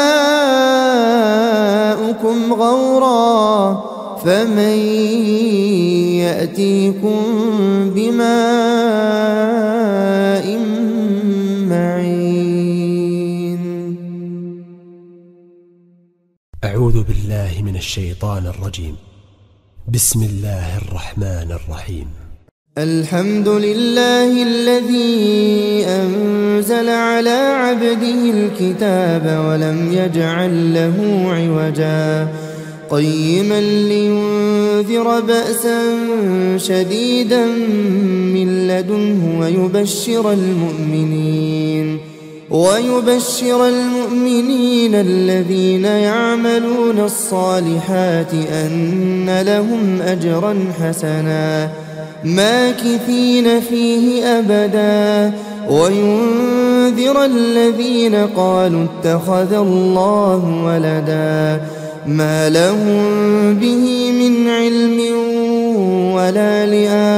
Speaker 1: ماؤكم غورا فمن يأتيكم بماء معين.
Speaker 2: أعوذ بالله من الشيطان الرجيم. بسم الله الرحمن الرحيم.
Speaker 1: الحمد لله الذي أنزل على عبده الكتاب ولم يجعل له عوجا قيما لينذر بأسا شديدا من لدنه ويبشر المؤمنين الذين يعملون الصالحات أن لهم أجرا حسنا ماكثين فيه أبدا وينذر الذين قالوا اتخذ الله ولدا ما لهم به من علم ولا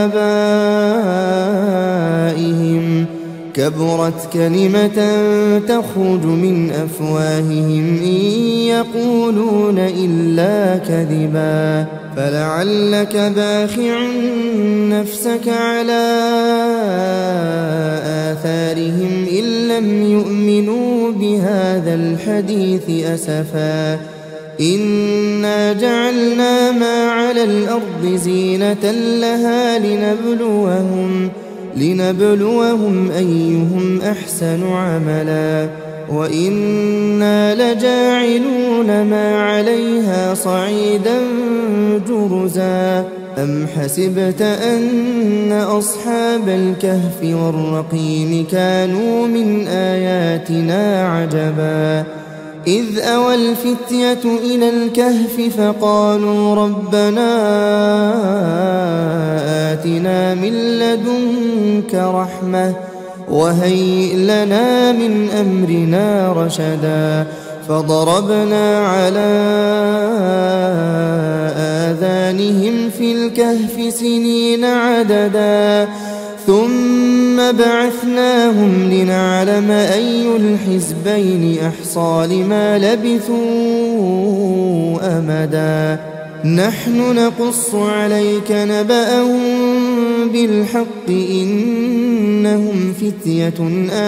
Speaker 1: لآبائهم كبرت كلمة تخرج من أفواههم إن يقولون إلا كذبا فلعلك باخع نفسك على آثارهم إن لم يؤمنوا بهذا الحديث أسفا إنا جعلنا ما على الأرض زينة لها لنبلوهم أيهم أحسن عملا وإنا لجاعلون ما عليها صعيدا جرزا أم حسبت أن أصحاب الكهف والرقيم كانوا من آياتنا عجبا إذ أوى الفتية إلى الكهف فقالوا ربنا آتنا من لدنك رحمة وهيئ لنا من أمرنا رشدا فضربنا على آذانهم في الكهف سنين عددا ثم بعثناهم لنعلم أي الحزبين أحصى لما لبثوا أمدا نحن نقص عليك نبأهم بالحق إنهم فتية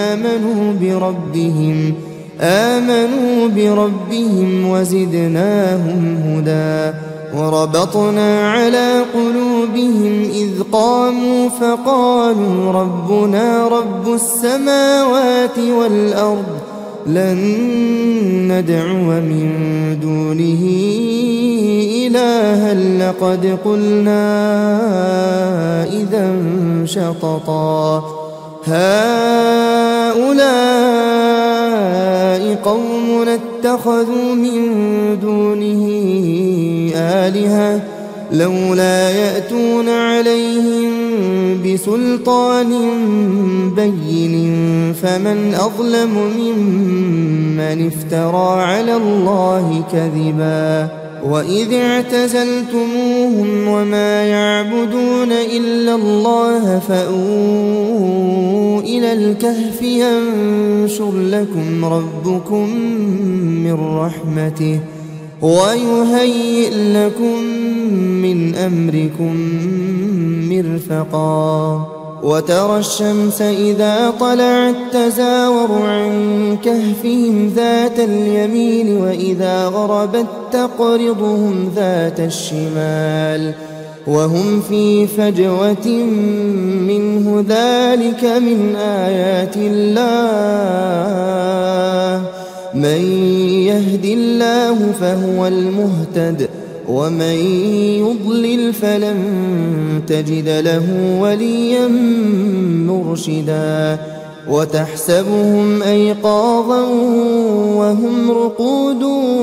Speaker 1: آمنوا بربهم وزدناهم هدى وربطنا على قلوبهم إذ قاموا فقالوا ربنا رب السماوات والأرض لن ندعو من دونه إلها لقد قلنا إذا شططا هؤلاء قومنا اتخذوا من دونه آلهة لولا يأتون عليهم بسلطان بين فمن أظلم ممن افترى على الله كذبا وإذ اعتزلتموهم وما يعبدون إلا الله فأووا إلى الكهف ينشر لكم ربكم من رحمته ويهيئ لكم من أمركم مرفقا وترى الشمس إذا طلعت تزاور عن كهفهم ذات اليمين وإذا غربت تقرضهم ذات الشمال وهم في فجوة منه ذلك من آيات الله من يهد الله فهو المهتد ومن يضلل فلن تجد له وليا مرشدا وتحسبهم أيقاظا وهم رقود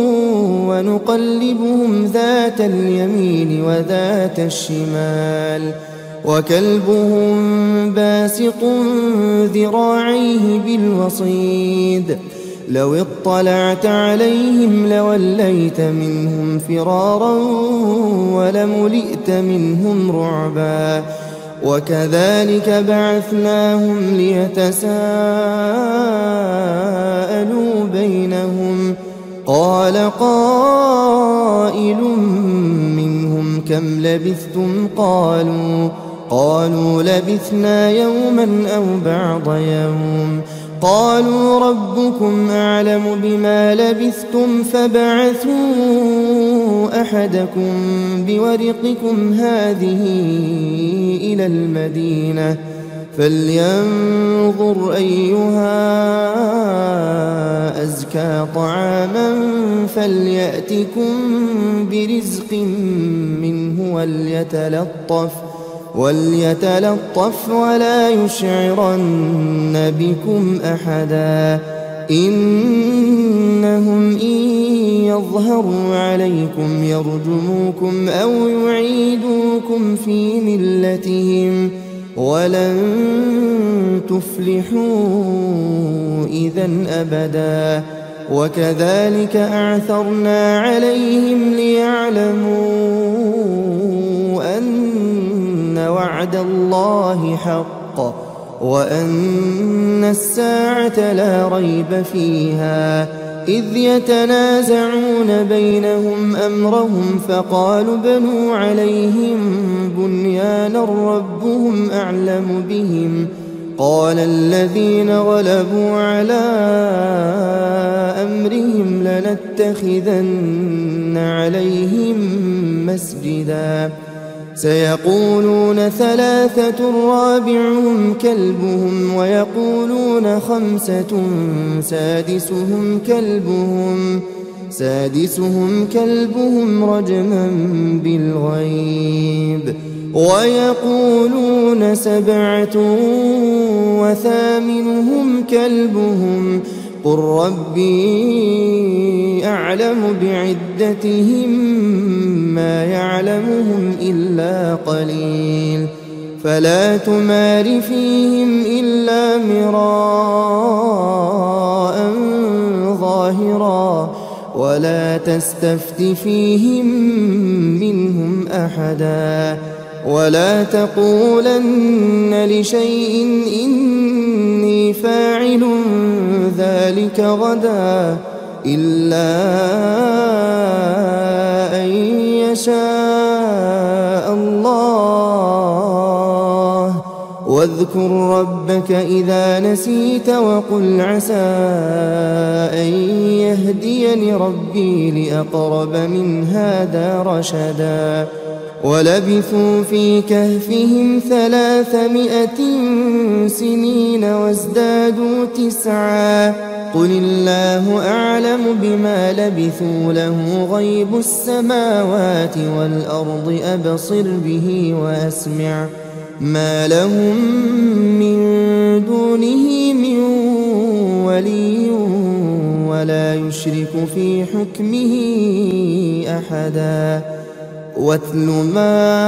Speaker 1: ونقلبهم ذات اليمين وذات الشمال وكلبهم باسط ذراعيه بالوصيد لو اطلعت عليهم لوليت منهم فرارا ولملئت منهم رعبا وكذلك بعثناهم ليتساءلوا بينهم قال قائل منهم كم لبثتم قالوا لبثنا يوما أو بعض يوم قالوا ربكم أعلم بما لبثتم فابعثوا أحدكم بورقكم هذه إلى المدينة فلينظر أيها أزكى طعاما فليأتكم برزق منه وليتلطف ولا يشعرن بكم أحدا إنهم إن يظهروا عليكم يرجموكم أو يعيدوكم في ملتهم ولن تفلحوا إذا أبدا وكذلك أعثرنا عليهم ليعلموا أن وعد الله حق وأن الساعة لا ريب فيها إذ يتنازعون بينهم أمرهم فقالوا ابنوا عليهم بنيانا ربهم أعلم بهم قال الذين غلبوا على أمرهم لنتخذن عليهم مسجدا سيقولون ثلاثة رابعهم كلبهم ويقولون خمسة سادسهم كلبهم رجما بالغيب ويقولون سبعة وثامنهم كلبهم قل ربي أعلم بعدتهم ما يعلمهم إلا قليل فلا تمار فيهم إلا مراء ظاهرا ولا تستفت فيهم منهم أحدا ولا تقولن لشيء إني فاعل ذلك غدا إلا أن يشاء الله واذكر ربك إذا نسيت وقل عسى أن يهديني ربي لأقرب من هذا رشدا ولبثوا في كهفهم 300 سنين وازدادوا 9 قل الله أعلم بما لبثوا له غيب السماوات والأرض أبصر به وأسمع ما لهم من دونه من ولي ولا يشرك في حكمه أحدا واتل ما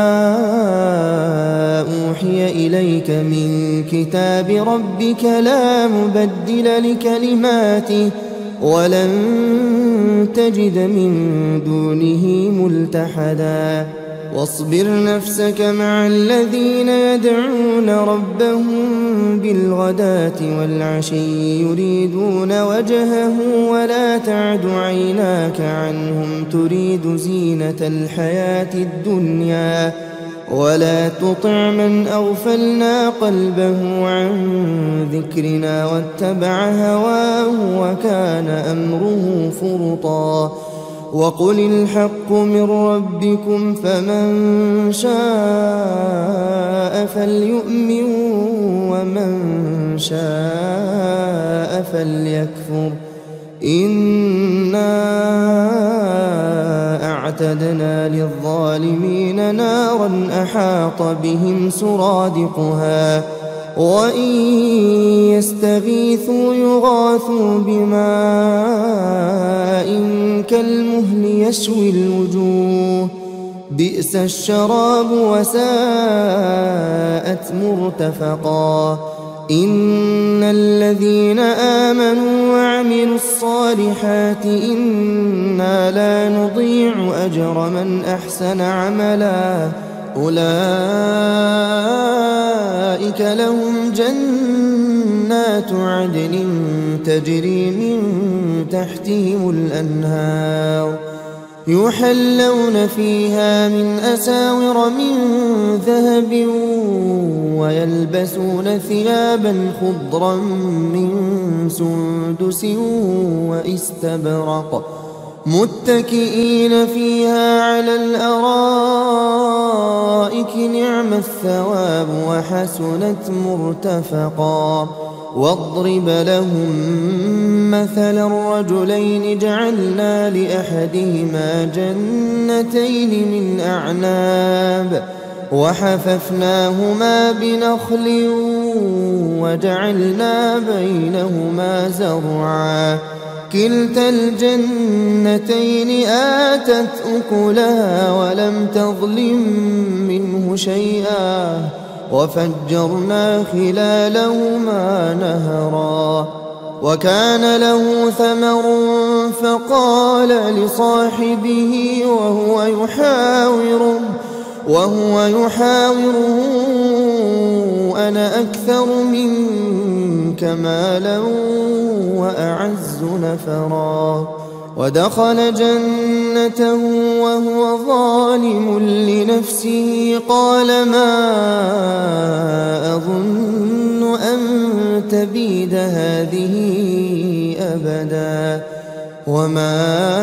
Speaker 1: أوحي إليك من كتاب ربك لا مبدل لكلماته ولن تجد من دونه ملتحدا واصبر نفسك مع الذين يدعون ربهم بالغداة والعشي يريدون وجهه ولا تعد عيناك عنهم تريد زينة الحياة الدنيا ولا تطع من أغفلنا قلبه عن ذكرنا واتبع هواه وكان أمره فرطا وقل الحق من ربكم فمن شاء فليؤمن ومن شاء فليكفر إنا أعتدنا للظالمين نارا أحاط بهم سرادقها وإن يستغيثوا يغاثوا بماء كالمهل يشوي الوجوه بئس الشراب وساءت مرتفقا إن الذين آمنوا وعملوا الصالحات إنا لا نضيع أجر من أحسن عملا أولئك لهم جنات عدن تجري من تحتهم الأنهار يحلون فيها من أساور من ذهب ويلبسون ثيابا خضرا من سندس واستبرق متكئين فيها على الأرائك نعم الثواب وحسنت مرتفقا واضرب لهم مثل الرجلين جعلنا لأحدهما جنتين من أعناب وحففناهما بنخل وجعلنا بينهما زرعا كلتا الجنتين آتت أكلها ولم تظلم منه شيئا وفجرنا خلالهما نهرا وكان له ثمر فقال لصاحبه وهو يحاوره أنا أكثر منك مالا وأعز نفرا ودخل جنته وهو ظالم لنفسه قال ما أظن أن تبيد هذه أبدا وما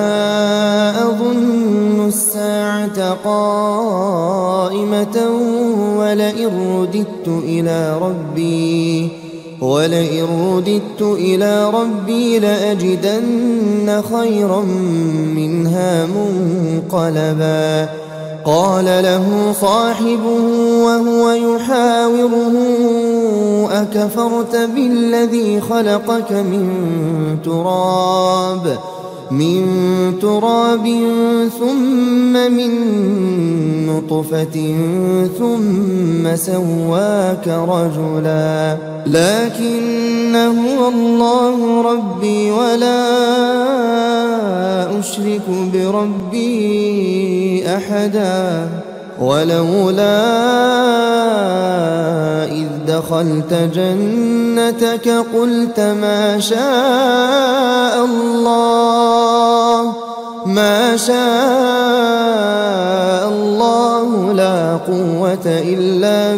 Speaker 1: أظن الساعة قائمة ولئن رددت إلى ربي لأجدن خيرا منها منقلبا قال له صاحبه وهو يحاوره أكفرت بالذي خلقك من تراب ثم من نطفة ثم سواك رجلا لكن هو الله ربي ولا أشرك بربي أحدا ولولا إذ دخلت جنتك قلت ما شاء الله لا قوة إلا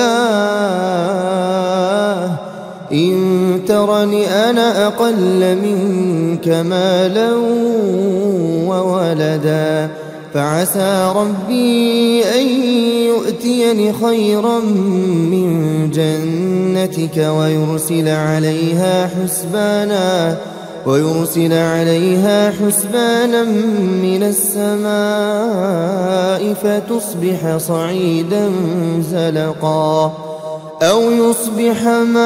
Speaker 1: بالله إن ترني أنا أقل منك مالا وولدا فعسى ربي أن يؤتيني خيرا من جنتك ويرسل عليها حسبانا من السماء فتصبح صعيدا زلقا أو يصبح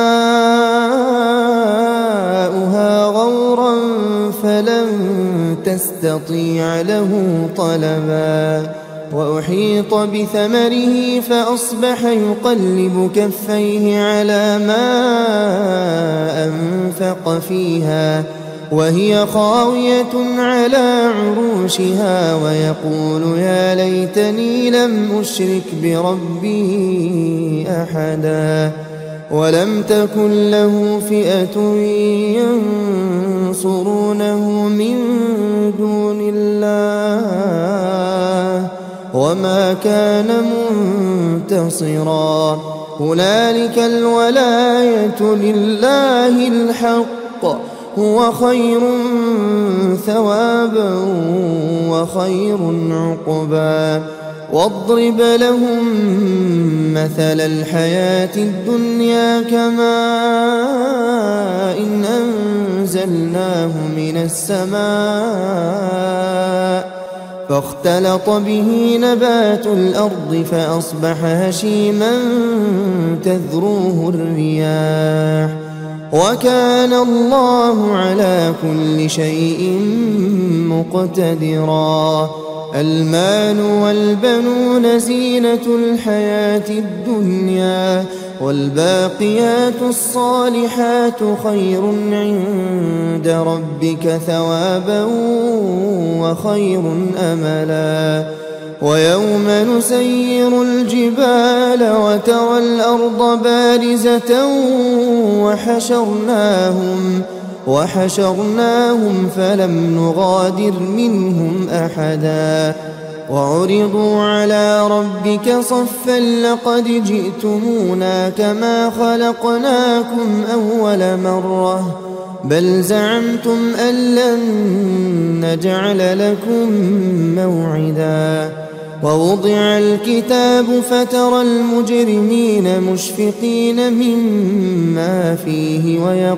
Speaker 1: ماؤها غورا فلن تستطيع له طلبا وأحيط بثمره فأصبح يقلب كفيه على ما أنفق فيها وهي خاوية على عروشها ويقول يا ليتني لم أشرك بربي أحدا ولم تكن له فئة ينصرونه من دون الله وما كان منتصرا هنالك الولاية لله الحق هو خير ثوابا وخير عقبا واضرب لهم مثل الحياة الدنيا كماء إن أنزلناه من السماء فاختلط به نبات الأرض فأصبح هشيما تذروه الرياح وكان الله على كل شيء مقتدرا المال والبنون زينة الحياة الدنيا والباقيات الصالحات خير عند ربك ثوابا وخير أملا ويوم نسير الجبال وترى الأرض بارزة وحشرناهم فلم نغادر منهم أحدا وعرضوا على ربك صفا لقد جئتمونا كما خلقناكم أول مرة بل زعمتم أن لن نجعل لكم موعدا ووضع الكتاب فترى المجرمين مشفقين مما فيه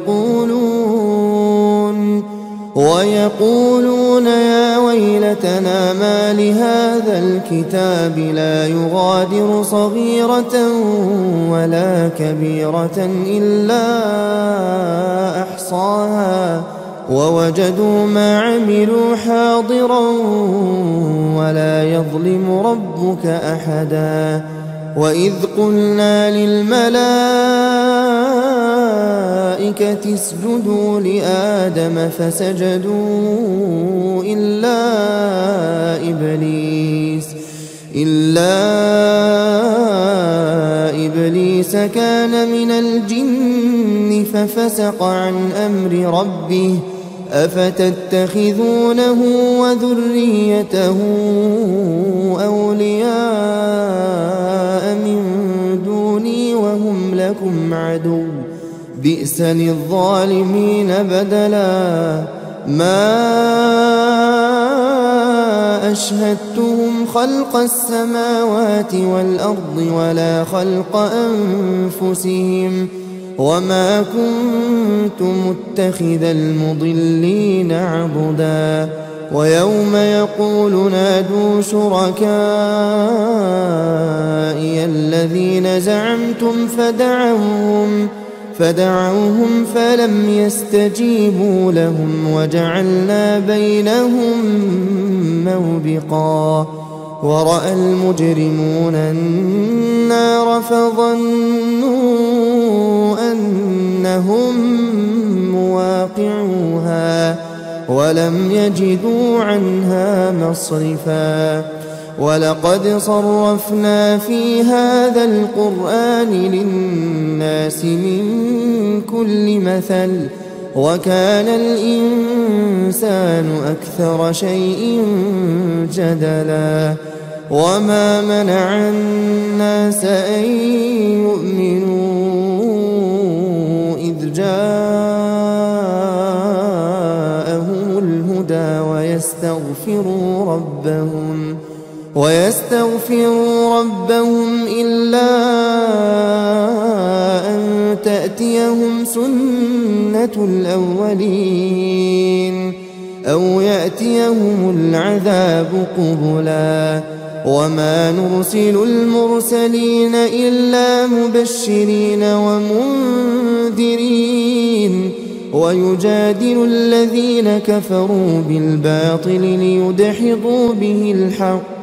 Speaker 1: ويقولون يا ويلتنا ما لهذا الكتاب لا يغادر صغيرة ولا كبيرة إلا أحصاها ووجدوا ما عملوا حاضرا ولا يظلم ربك أحدا وإذ قلنا للملائكة اسجدوا لآدم فسجدوا إلا إبليس كان من الجن ففسق عن أمر ربه أفتتخذونه وذريته أولياء من دوني وهم لكم عدو بئس للظالمين بدلا ما أشهدتهم خلق السماوات والأرض ولا خلق أنفسهم وما كنت متخذ المضلين عضدا ويوم يقول نادوا شركائي الذين زعمتم فدعوهم فلم يستجيبوا لهم وجعلنا بينهم موبقا ورأى المجرمون النار فظنوا أنهم مواقعوها ولم يجدوا عنها مصرفا ولقد صرفنا في هذا القرآن للناس من كل مثل وكان الإنسان أكثر شيء جدلا وما منع الناس أن يؤمنوا إذ جاءهم الهدى ويستغفروا ربهم إلا أن تأتيهم سنة الأولين أو يأتيهم العذاب قبلا وما نرسل المرسلين إلا مبشرين ومنذرين ويجادل الذين كفروا بالباطل ليدحضوا به الحق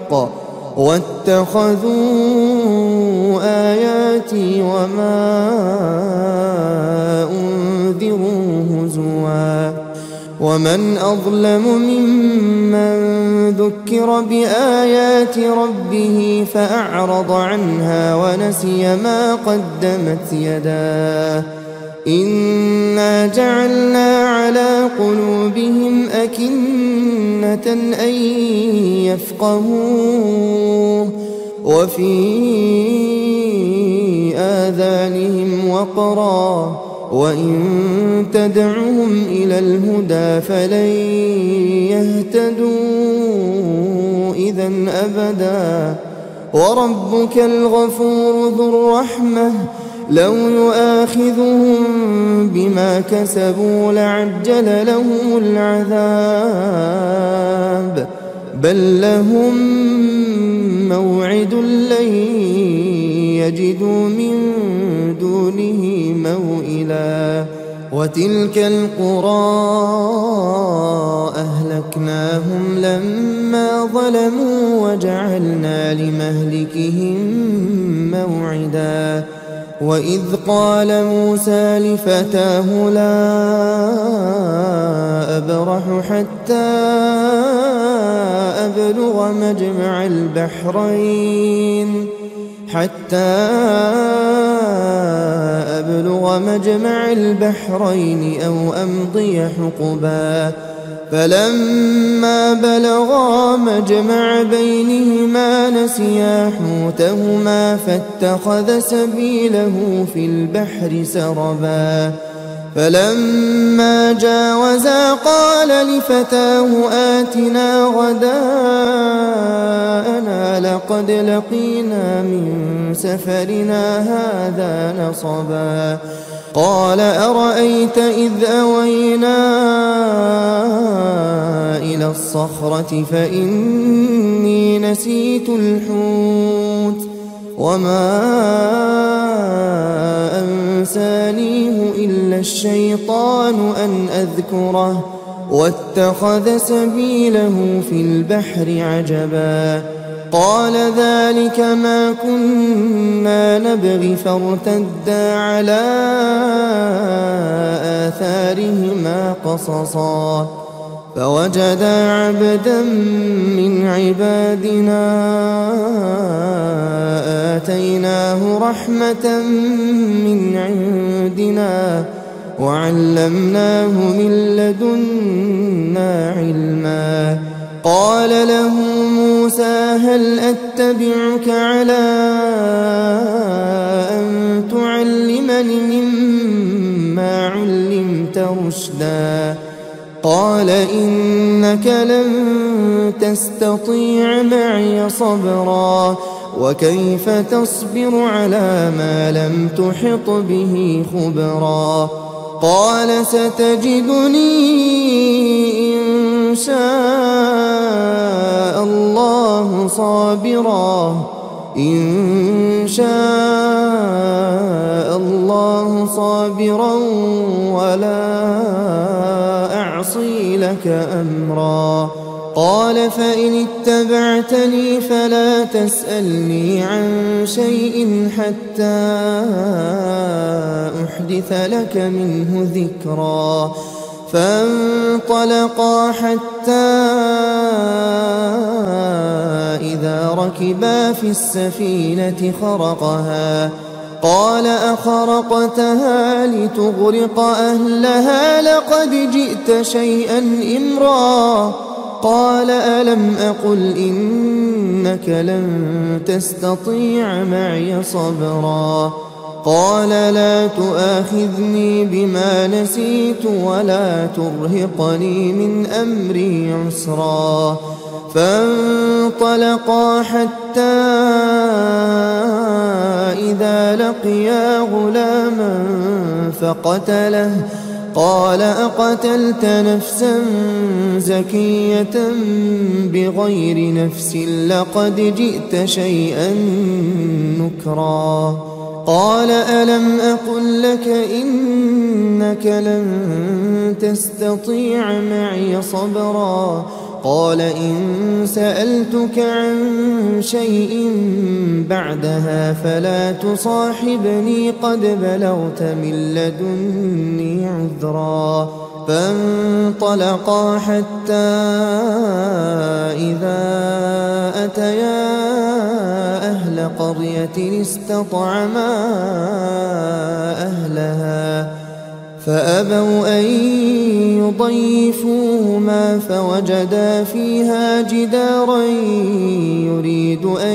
Speaker 1: واتخذوا آياتي وما أنذروا هزوا ومن أظلم ممن ذكر بآيات ربه فأعرض عنها ونسي ما قدمت يداه إنا جعلنا على قلوبهم أكنة أن يفقهوه وفي آذانهم وقرا وإن تدعهم إلى الهدى فلن يهتدوا إذا أبدا وربك الغفور ذو الرحمة لو يؤاخذهم بما كسبوا لعجل لهم العذاب بل لهم موعد لن يجدوا من دونه موئلا وتلك القرى أهلكناهم لما ظلموا وجعلنا لمهلكهم موعدا وإذ قال موسى لفتاه لا أبرح حتى أبلغ مجمع البحرين أو أمضي حقبا فلما بلغا مجمع بينهما نسيا حوتهما فاتخذ سبيله في البحر سربا فلما جاوزا قال لفتاه آتنا غداءنا لقد لقينا من سفرنا هذا نصبا قال أرأيت إذ أوينا إلى الصخرة فإني نسيت الحوت وما أنسانيه إلا الشيطان أن أذكره واتخذ سبيله في البحر عجبا قال ذلك ما كنا نبغي فارتدا على آثارهما قصصا فوجدا عبدا من عبادنا آتيناه رحمة من عندنا وعلمناه من لدنا علما قال له موسى هل أتبعك على أن تعلمني مما علمت رشدا قال إنك لن تستطيع معي صبرا وكيف تصبر على ما لم تحط به خبرا قال ستجدني إن شاء الله صابرا ولا أعصي لك أمرا قال فإن اتبعتني فلا تسألني عن شيء حتى أحدث لك منه ذكرا فانطلقا حتى إذا ركبا في السفينة خرقها قال أخرقتها لتغرق أهلها لقد جئت شيئا إمرا قال ألم أقل إنك لن تستطيع معي صبرا قال لا تؤاخذني بما نسيت ولا ترهقني من أمري عسرا فانطلقا حتى إذا لقيا غلاما فقتله قال أقتلت نفسا زكية بغير نفس لقد جئت شيئا نكرا قال ألم أقل لك إنك لن تستطيع معي صبرا قال إن سألتك عن شيء بعدها فلا تصاحبني قد بلغت من لدني عذرا فانطلقا حتى إذا أتيا أهل قرية استطعما أهلها فأبوا أن يضيفوهما فوجدا فيها جدارا يريد أن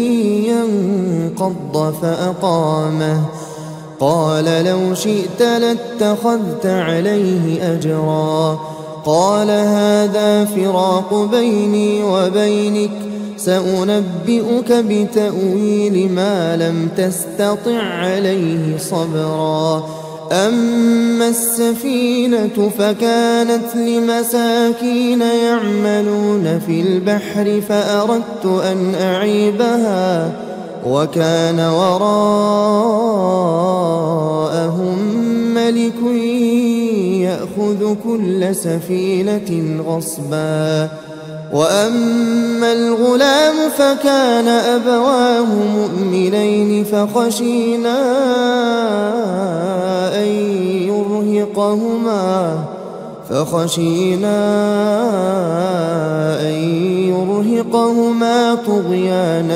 Speaker 1: ينقض فأقامه قال لو شئت لاتخذت عليه أجرا قال هذا فراق بيني وبينك سأنبئك بتأويل ما لم تستطع عليه صبرا أما السفينة فكانت لمساكين يعملون في البحر فأردت أن أعيبها وكان وراءهم ملك يأخذ كل سفينة غصبا وأما الغلام فكان أبواه مؤمنين فخشينا أن يرهقهما طغيانا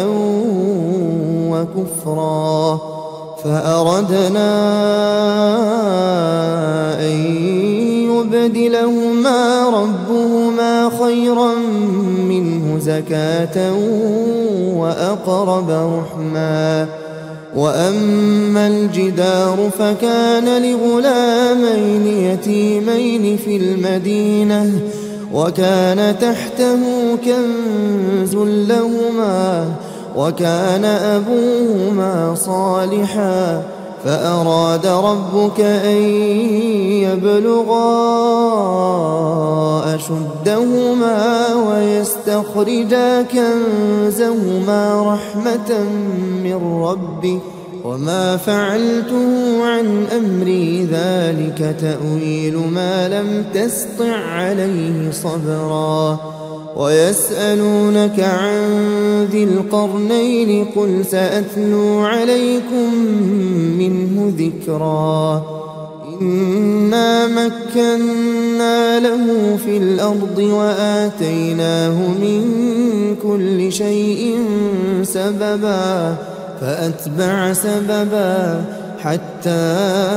Speaker 1: وكفرا فأردنا أن يبدلهما ربهما خيرا منه زكاة وأقرب رحما وأما الجدار فكان لغلامين يتيمين في المدينة وكان تحته كنز لهما وكان أبوهما صالحا فأراد ربك أن يبلغا أشدهما ويستخرجا كنزهما رحمة من ربك وما فعلته عن أمري ذلك تأويل ما لم تسطع عليه صبرا ويسألونك عن ذي القرنين قل سأتلو عليكم منه ذكرا إنا مكنا له في الأرض وآتيناه من كل شيء سببا فأتبع سببا حتى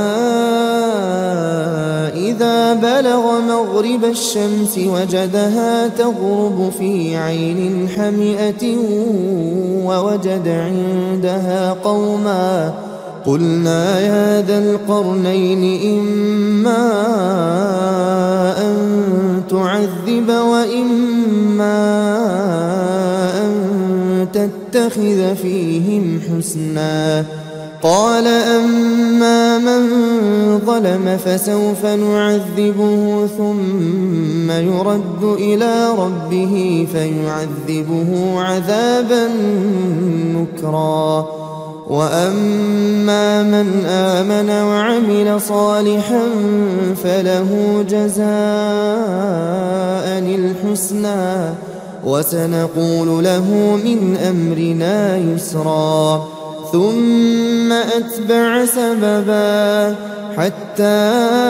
Speaker 1: إذا بلغ مغرب الشمس وجدها تغرب في عين حمئة ووجد عندها قوما قلنا يا ذا القرنين إما أن تعذب وإما أن تتخذ فيهم حسنا قال أما من ظلم فسوف نعذبه ثم يرد إلى ربه فيعذبه عذابا نكرا وأما من آمن وعمل صالحا فله جزاء الحسنى وسنقول له من أمرنا يسرا ثم أتبع سببا حتى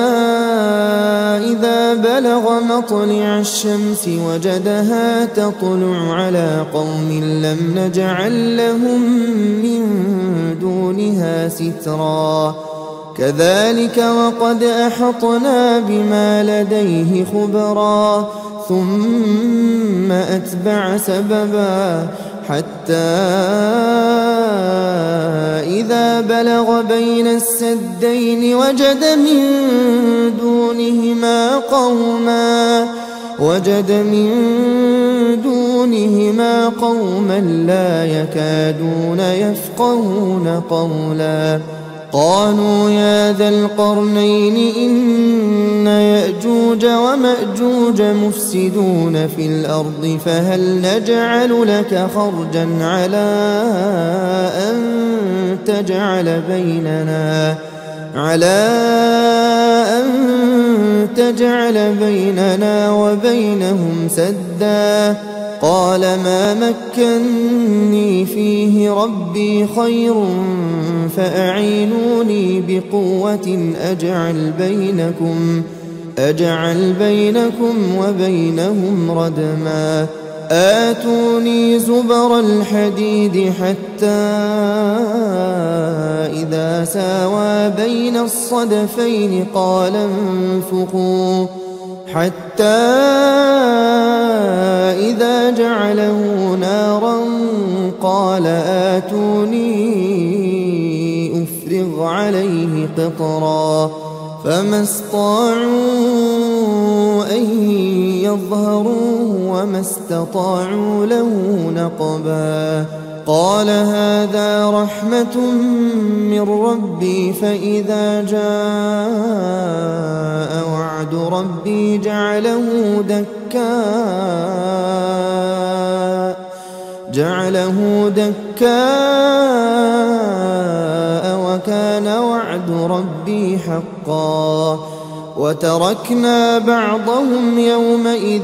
Speaker 1: إذا بلغ مطلع الشمس وجدها تطلع على قوم لم نجعل لهم من دونها سترا كذلك وقد أحطنا بما لديه خبرا ثم أتبع سببا حتى إذا بلغ بين السدين وجد من دونهما قوما لا يكادون يفقهون قولا قالوا يا ذا القرنين إن يأجوج ومأجوج مفسدون في الأرض فهل نجعل لك خرجا على أن تجعل بيننا وبينهم سدا قال ما مكني فيه ربي خير فأعينوني بقوة أجعل بينكم وبينهم ردما آتوني زبر الحديد حتى إذا ساوى بين الصدفين قال انفخوا حتى إذا جعله نارا قال آتوني أفرغ عليه قطرا فما استطاعوا أن يظهروه وما استطاعوا له نقبا قال هذا رحمة من ربي فإذا جاء وعد ربي جعله دكاء وكان وعد ربي حقا وتركنا بعضهم يومئذ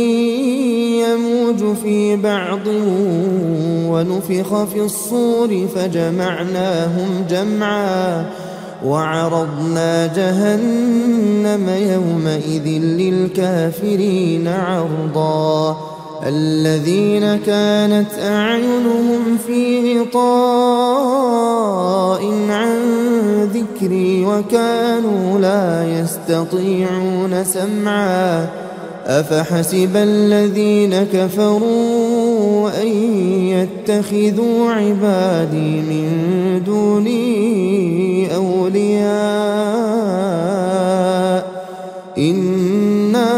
Speaker 1: يموج في بعض ونفخ في الصور فجمعناهم جمعا وعرضنا جهنم يومئذ للكافرين عرضا الذين كانت أعينهم في غطاء عن ذكري وكانوا لا يستطيعون سمعا أفحسب الذين كفروا أن يتخذوا عبادي من دوني أولياء إنا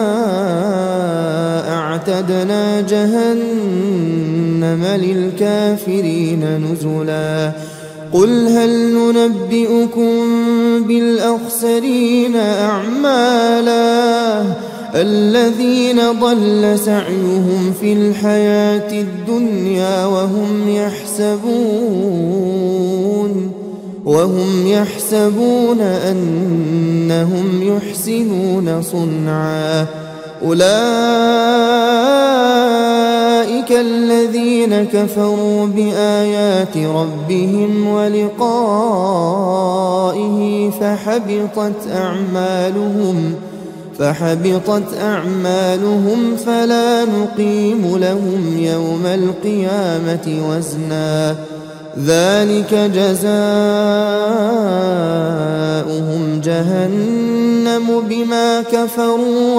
Speaker 1: أعتدنا جهنم للكافرين نزلا قل هل ننبئكم بالأخسرين أعمالا الذين ضل سعيهم في الحياة الدنيا وهم يحسبون أنهم يحسنون صنعا أولئك الذين كفروا بآيات ربهم ولقائه فحبطت أعمالهم فلا نقيم لهم يوم القيامة وزنا ذلك جزاؤهم جهنم بما كفروا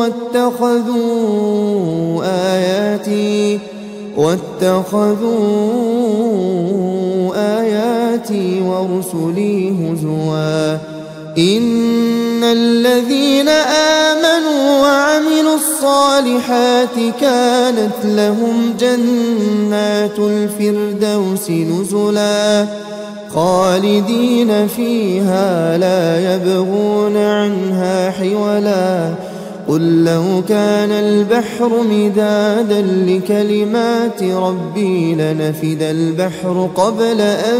Speaker 1: واتخذوا آياتي ورسلي هزوا إن الذين آمنوا وعملوا الصالحات كانت لهم جنات الفردوس نزلا خالدين فيها لا يبغون عنها حولا قل لو كان البحر مدادا لكلمات ربي لنفد البحر قبل أن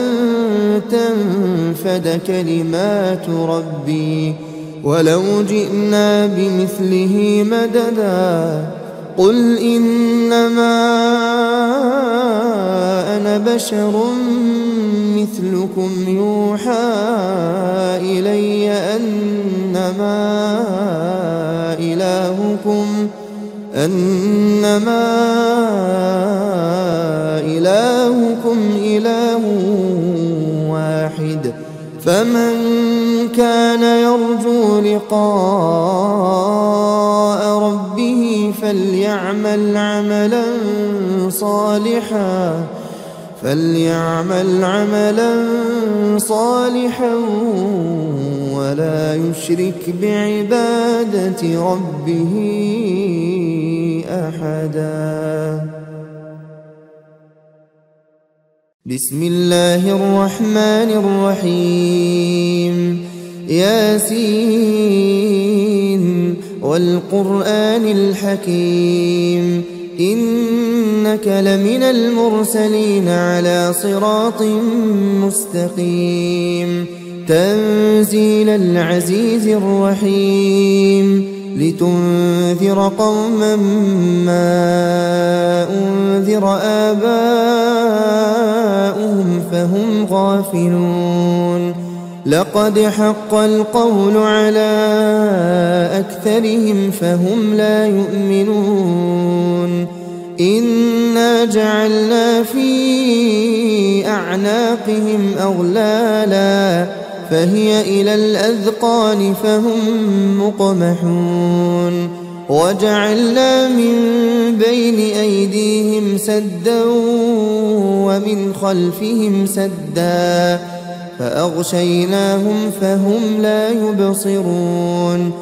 Speaker 1: تنفد كلمات ربي ولو جئنا بمثله مددا قل إنما أنا بشر مثلكم يوحى إلي أنما إلهكم إله واحد فمن كان يرجو لقاء ربه فليعمل عملا صالحا ولا يشرك بعبادة ربه أحدا بسم الله الرحمن الرحيم ياسين والقرآن الحكيم إنك لمن المرسلين على صراط مستقيم تنزيل العزيز الرحيم لتنذر قوما ما أنذر آباؤهم فهم غافلون لقد حق القول على أكثرهم فهم لا يؤمنون إنا جعلنا في أعناقهم أغلالا فهي إلى الأذقان فهم مقمحون وجعلنا من بين أيديهم سدا ومن خلفهم سدا فأغشيناهم فهم لا يبصرون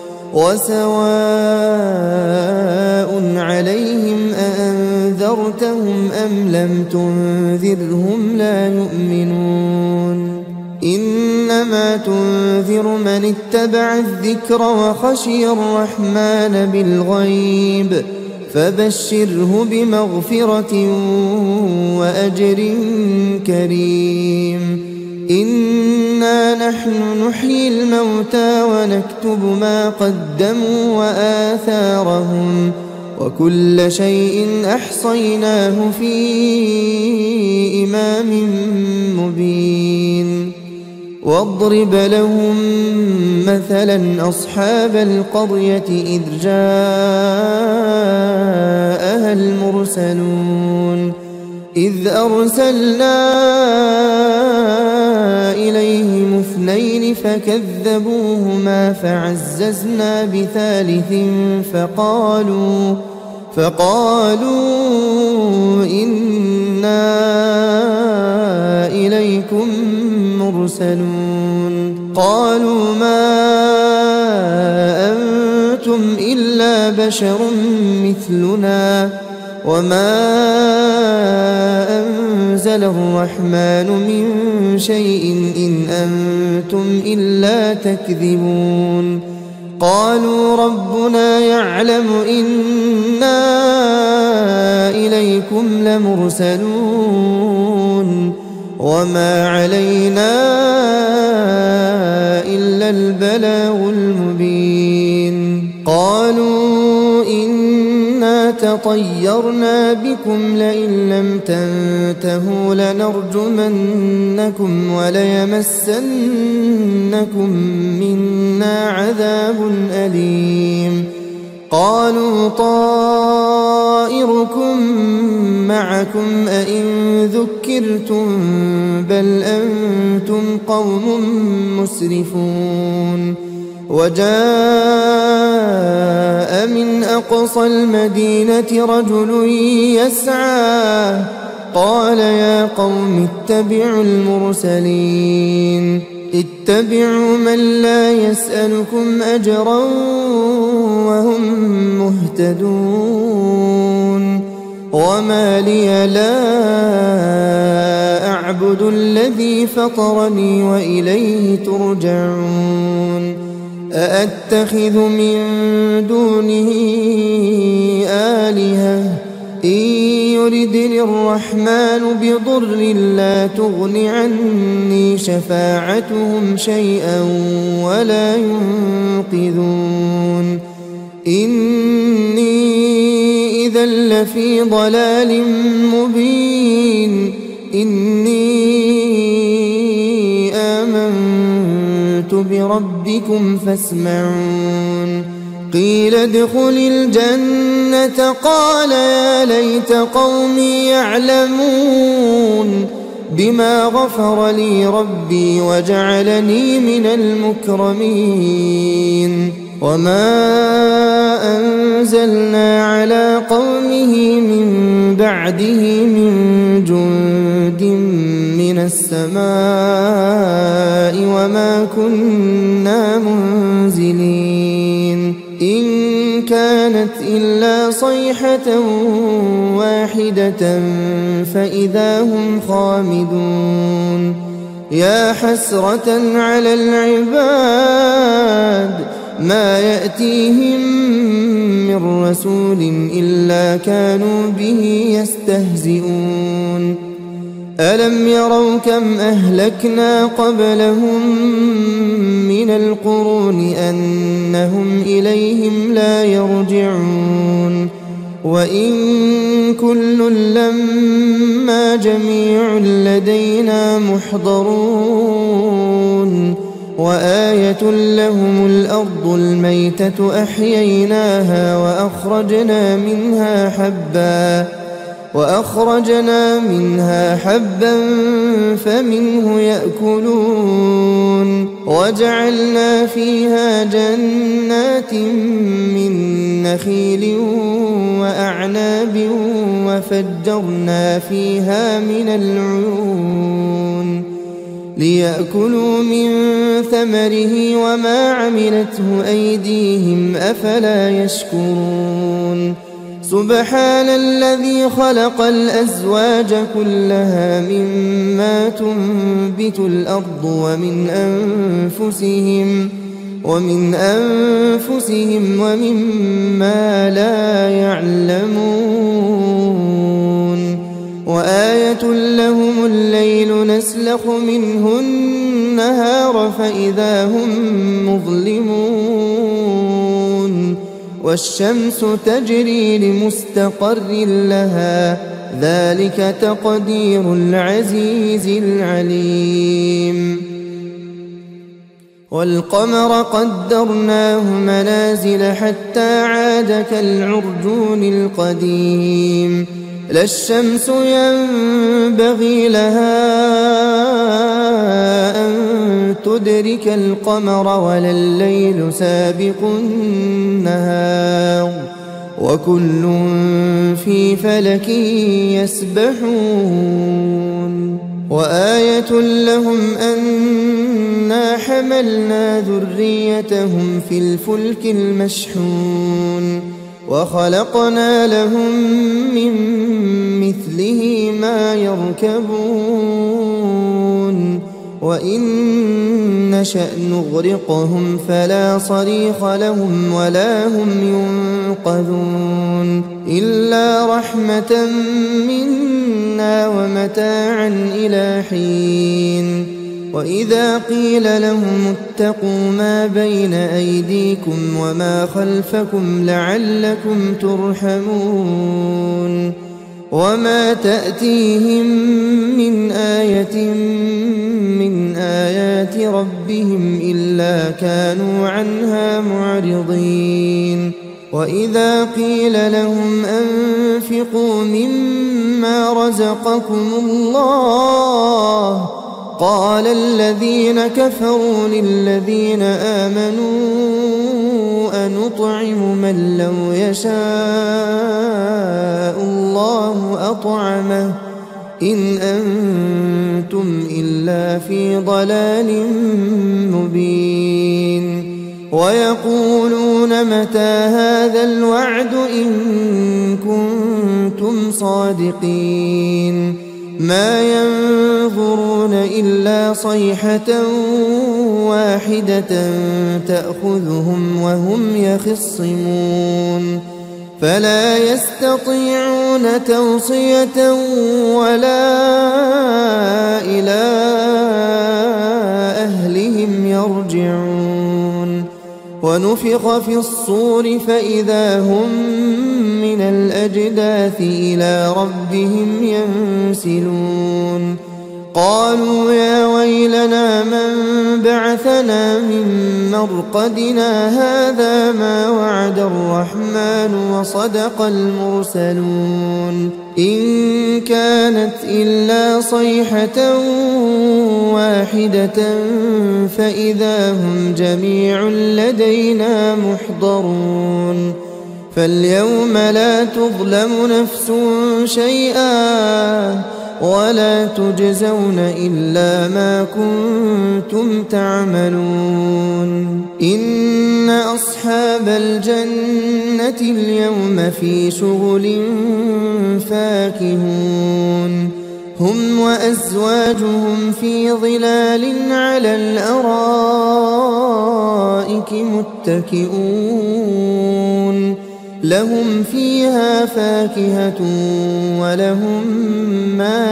Speaker 1: وسواء عليهم أأنذرتهم أم لم تنذرهم لا يؤمنون إنما تنذر من اتبع الذكر وخشي الرحمن بالغيب فبشره بمغفرة وأجر كريم إنا نحن نحيي الموتى ونكتب ما قدموا وآثارهم وكل شيء أحصيناه في إمام مبين واضرب لهم مثلا أصحاب القرية إذ جاءها المرسلون إذ أرسلنا إليهم اثنين فكذبوهما فعززنا بثالث فقالوا إنا إليكم مرسلون قالوا ما أنتم إلا بشر مثلنا وما أنزل الرحمن من شيء إن أنتم إلا تكذبون قالوا ربنا يعلم إنا إليكم لمرسلون وما علينا إلا البلاغ المبين قالوا إنا تطيرنا بكم لئن لم تنتهوا لنرجمنكم وليمسنكم منا عذاب أليم قالوا طائركم معكم أئن ذكرتم بل أنتم قوم مسرفون وجاء من أقصى المدينة رجل يسعى قال يا قوم اتبعوا المرسلين اتبعوا من لا يسألكم أجرا وهم مهتدون وما لي لا أعبد الذي فطرني وإليه ترجعون أأتخذ من دونه آلهة إن يردني الرحمن بضر لا تغن عني شفاعتهم شيئا ولا ينقذون إني إذا لفي ضلال مبين إني آمنت بربكم فاسمعون قيل ادخل الجنة قال يا ليت قومي يعلمون بما غفر لي ربي وجعلني من المكرمين وما أنزلنا على قومه من بعده من جند من السماء وما كنا منزلين إن كانت إلا صيحة واحدة فإذا هم خامدون يا حسرة على العباد ما يأتيهم من رسول إلا كانوا به يستهزئون ألم يروا كم أهلكنا قبلهم من القرون أنهم إليهم لا يرجعون وإن كل لما جميع لدينا محضرون وآية لهم الأرض الميتة أحييناها وأخرجنا منها حبا فمنه يأكلون وجعلنا فيها جنات من نخيل وأعناب وفجرنا فيها من العيون ليأكلوا من ثمره وما عملته أيديهم أفلا يشكرون سبحان الذي خلق الأزواج كلها مما تنبت الأرض ومن أنفسهم ومما لا يعلمون وآية لهم الليل نسلخ منه النهار فإذا هم مظلمون والشمس تجري لمستقر لها ذلك تقدير العزيز العليم والقمر قدرناه منازل حتى عاد كالعرجون القديم لا الشمس ينبغي لها أن تدرك القمر ولا الليل سابق النهار وكل في فلك يسبحون وآية لهم أنا حملنا ذريتهم في الفلك المشحون وخلقنا لهم من مثله ما يركبون وإن نشأ نغرقهم فلا صريخ لهم ولا هم ينقذون إلا رحمة منا ومتاعا إلى حين وإذا قيل لهم اتقوا ما بين أيديكم وما خلفكم لعلكم ترحمون وما تأتيهم من آية من آيات ربهم إلا كانوا عنها معرضين وإذا قيل لهم أنفقوا مما رزقكم الله قال الذين كفروا للذين آمنوا أنطعم من لو يشاء الله أطعمه إن أنتم إلا في ضلال مبين ويقولون متى هذا الوعد إن كنتم صادقين ما ينظرون إلا صيحة واحدة تأخذهم وهم يخصمون فلا يستطيعون توصية ولا إلى أهلهم يرجعون ونفخ في الصور فإذا هم من الأجداث إلى ربهم ينسلون قالوا يا ويلنا من بعثنا من مرقدنا هذا ما وعد الرحمن وصدق المرسلون إن كانت إلا صيحة واحدة فإذا هم جميع لدينا محضرون فاليوم لا تظلم نفس شيئا ولا تجزون إلا ما كنتم تعملون إن أصحاب الجنة اليوم في شغل فاكهون هم وأزواجهم في ظلال على الأرائك متكئون لهم فيها فاكهة ولهم ما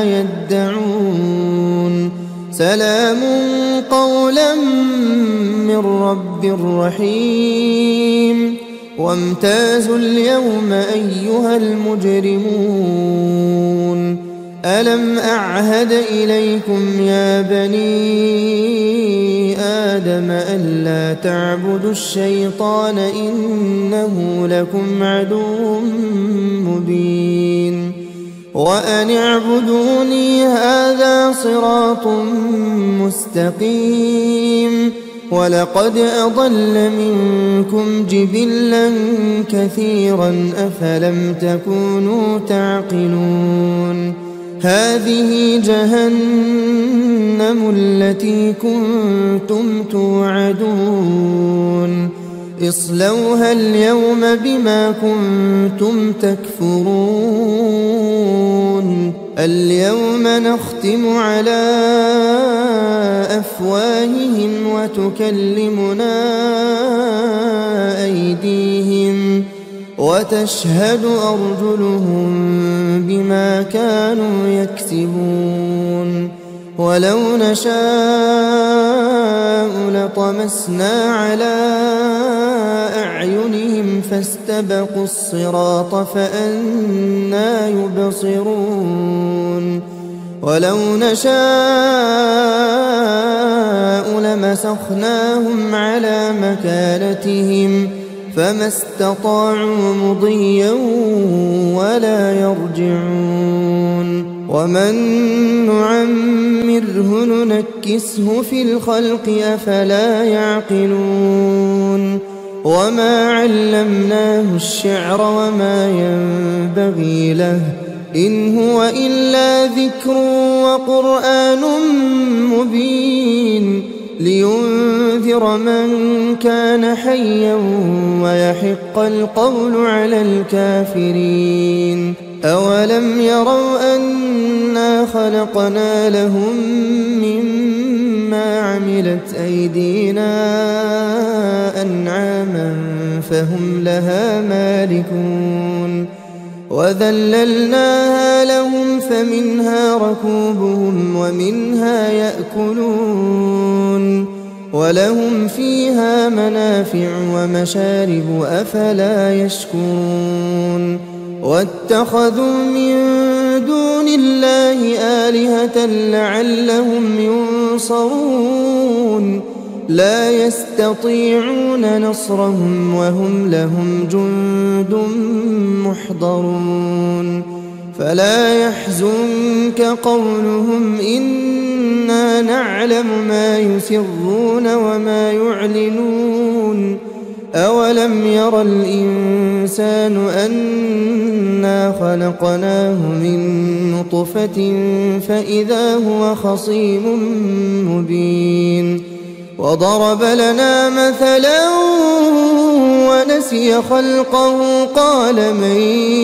Speaker 1: يدعون سلام قولا من رب رحيم وامتازوا اليوم أيها المجرمون ألم أعهد إليكم يا بني آدم ألا تعبدوا الشيطان إنه لكم عدو مبين وأن اعبدوني هذا صراط مستقيم ولقد أضل منكم جبلا كثيرا أفلم تكونوا تعقلون هذه جهنم التي كنتم توعدون اصلوها اليوم بما كنتم تكفرون اليوم نختم على أفواههم وتكلمنا أيديهم وتشهد أرجلهم بما كانوا يكسبون ولو نشاء لطمسنا على أعينهم فاستبقوا الصراط فأنى يبصرون ولو نشاء لمسخناهم على مكانتهم فما استطاعوا مضيا ولا يرجعون ومن نعمره ننكسه في الخلق أفلا يعقلون وما علمناه الشعر وما ينبغي له إن هو إلا ذكر وقرآن مبين لينذر من كان حيا ويحق القول على الكافرين أولم يروا أنا خلقنا لهم مما عملت أيدينا أنعاما فهم لها مالكون وذللناها لهم فمنها ركوبهم ومنها يأكلون ولهم فيها منافع ومشارب أفلا يشكرون واتخذوا من دون الله آلهة لعلهم ينصرون لا يستطيعون نصرهم وهم لهم جند محضرون فلا يحزنك قولهم إنا نعلم ما يسرون وما يعلنون أولم ير الإنسان أنا خلقناه من نطفة فإذا هو خصيم مبين وضرب لنا مثلا ونسي خلقه قال من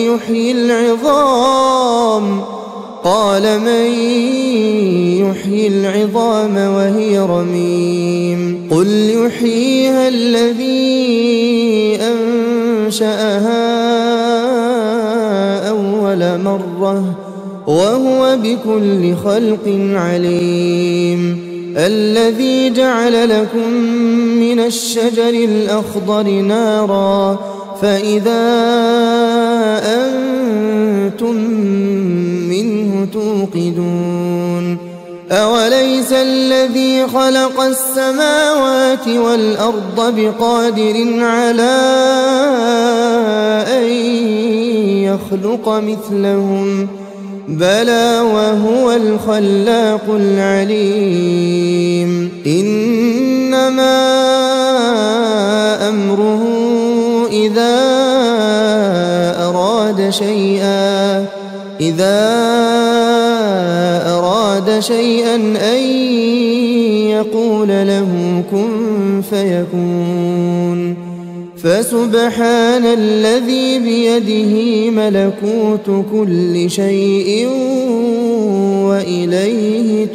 Speaker 1: يحيي العظام وهي رميم قل يحييها الذي أنشأها أول مرة وهو بكل خلق عليم الذي جعل لكم من الشجر الأخضر نارا فإذا أنتم منه توقدون أوليس الذي خلق السماوات والأرض بقادر على أن يخلق مثلهم بلى وهو الخلاق العليم إنما أمره إذا أراد شيئا أن يقول له كن فيكون فسبحان الذي بيده ملكوت كل شيء وإليه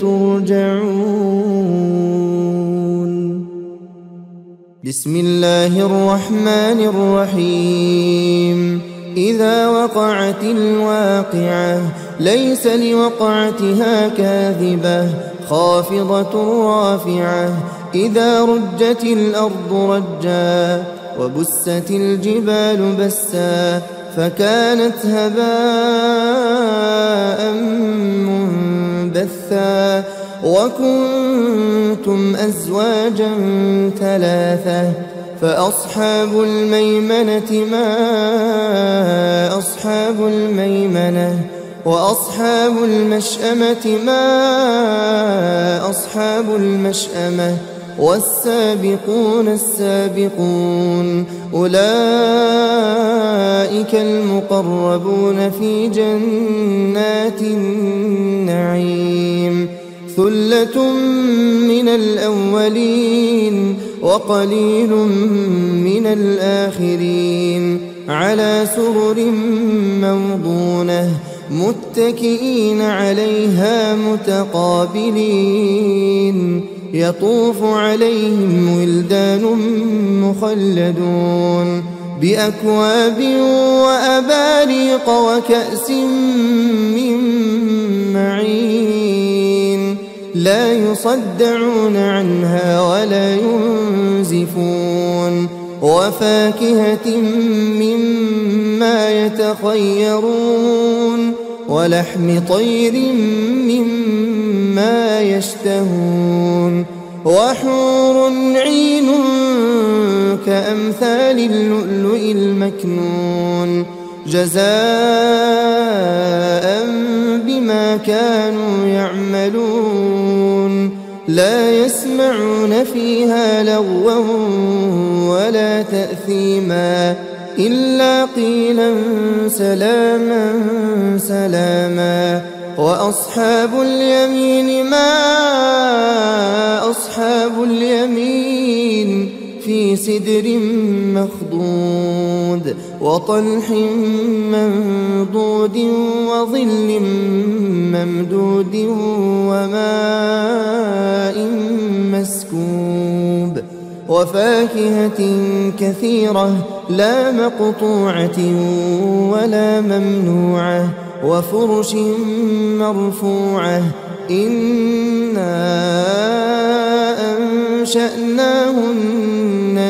Speaker 1: ترجعون بسم الله الرحمن الرحيم إذا وقعت الواقعة ليس لوقعتها كاذبة خافضة رافعة إذا رجت الأرض رجا وبست الجبال بسا فكانت هباء بثا وكنتم أزواجا ثلاثة فأصحاب الميمنة ما أصحاب الميمنة وأصحاب المشأمة ما أصحاب المشأمة والسابقون السابقون أولئك المقربون في جنات النعيم ثلة من الأولين وقليل من الآخرين على سرر موضونة متكئين عليها متقابلين يطوف عليهم ولدان مخلدون بأكواب وأباريق وكأس من معين لا يصدعون عنها ولا ينزفون وفاكهة مما يتخيرون ولحم طير مما يشتهون وحور عين كأمثال اللؤلؤ المكنون جزاء بما كانوا يعملون لا يسمعون فيها لغوا ولا تأثيما إلا قيلا سلاما سلاما وأصحاب اليمين ما أصحاب اليمين في سدر مخضود وطلح منضود وظل ممدود وماء مسكوب وفاكهة كثيرة لا مقطوعة ولا ممنوعة وفرش مرفوعة إنا أنشأناهن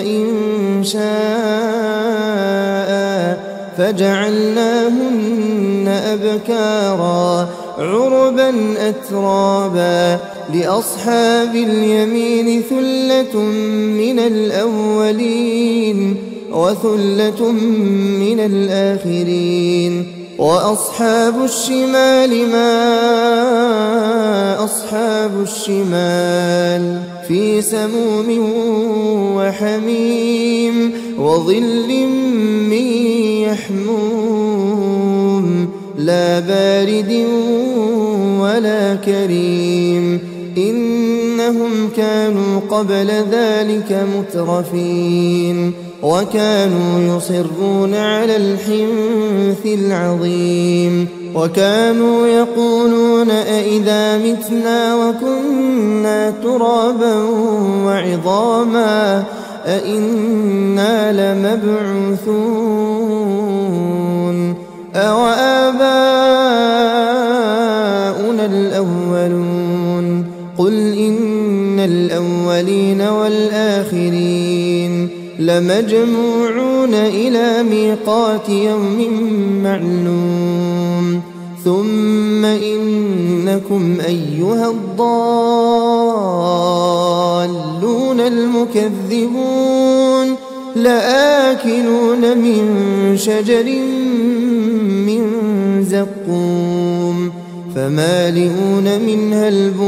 Speaker 1: إنشاء فجعلناهن أبكارا عربا أترابا لأصحاب اليمين ثلة من الأولين وثلة من الآخرين وأصحاب الشمال ما أصحاب الشمال في سموم وحميم وظل من يحموم لا بارد ولا كريم إنهم كانوا قبل ذلك مترفين وكانوا يصرون على الحنث العظيم وكانوا يقولون أئذا متنا وكنا ترابا وعظاما أئنا لمبعوثون أوآباؤنا الأولون قل إن الأولين والآخرين لمجموعون إلى ميقات يوم معلوم ثم إنكم أيها الضالون المكذبون لآكلون من شجر من زقوم فمالئون منها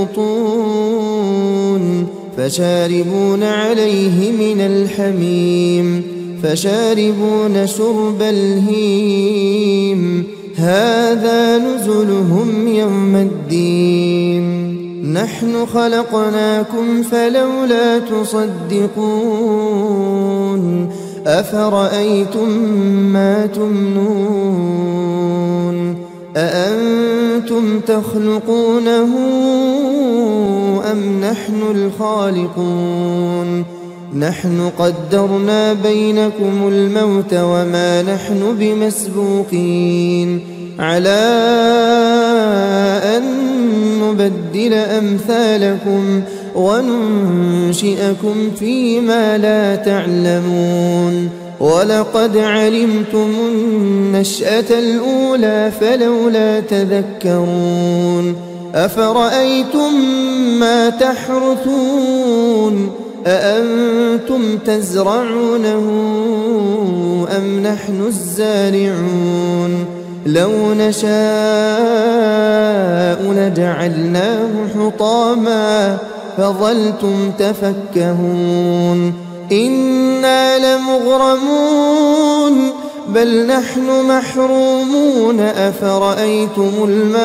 Speaker 1: البطون فشاربون عليه من الحميم فشاربون شرب الهيم هذا نزلهم يوم الدين نحن خلقناكم فلولا تصدقون أفرأيتم ما تمنون أأنتم تخلقونه أم نحن الخالقون نحن قدرنا بينكم الموت وما نحن بمسبوقين على أن نبدل أمثالكم وننشئكم فيما لا تعلمون ولقد علمتم النشأة الأولى فلولا تذكرون أفرأيتم ما تحرثون أأنتم تزرعونه أم نحن الزارعون لو نشاء لجعلناه حطاما فظلتم تفكهون إنا لمغرمون بل نحن محرومون أفرأيتم الماء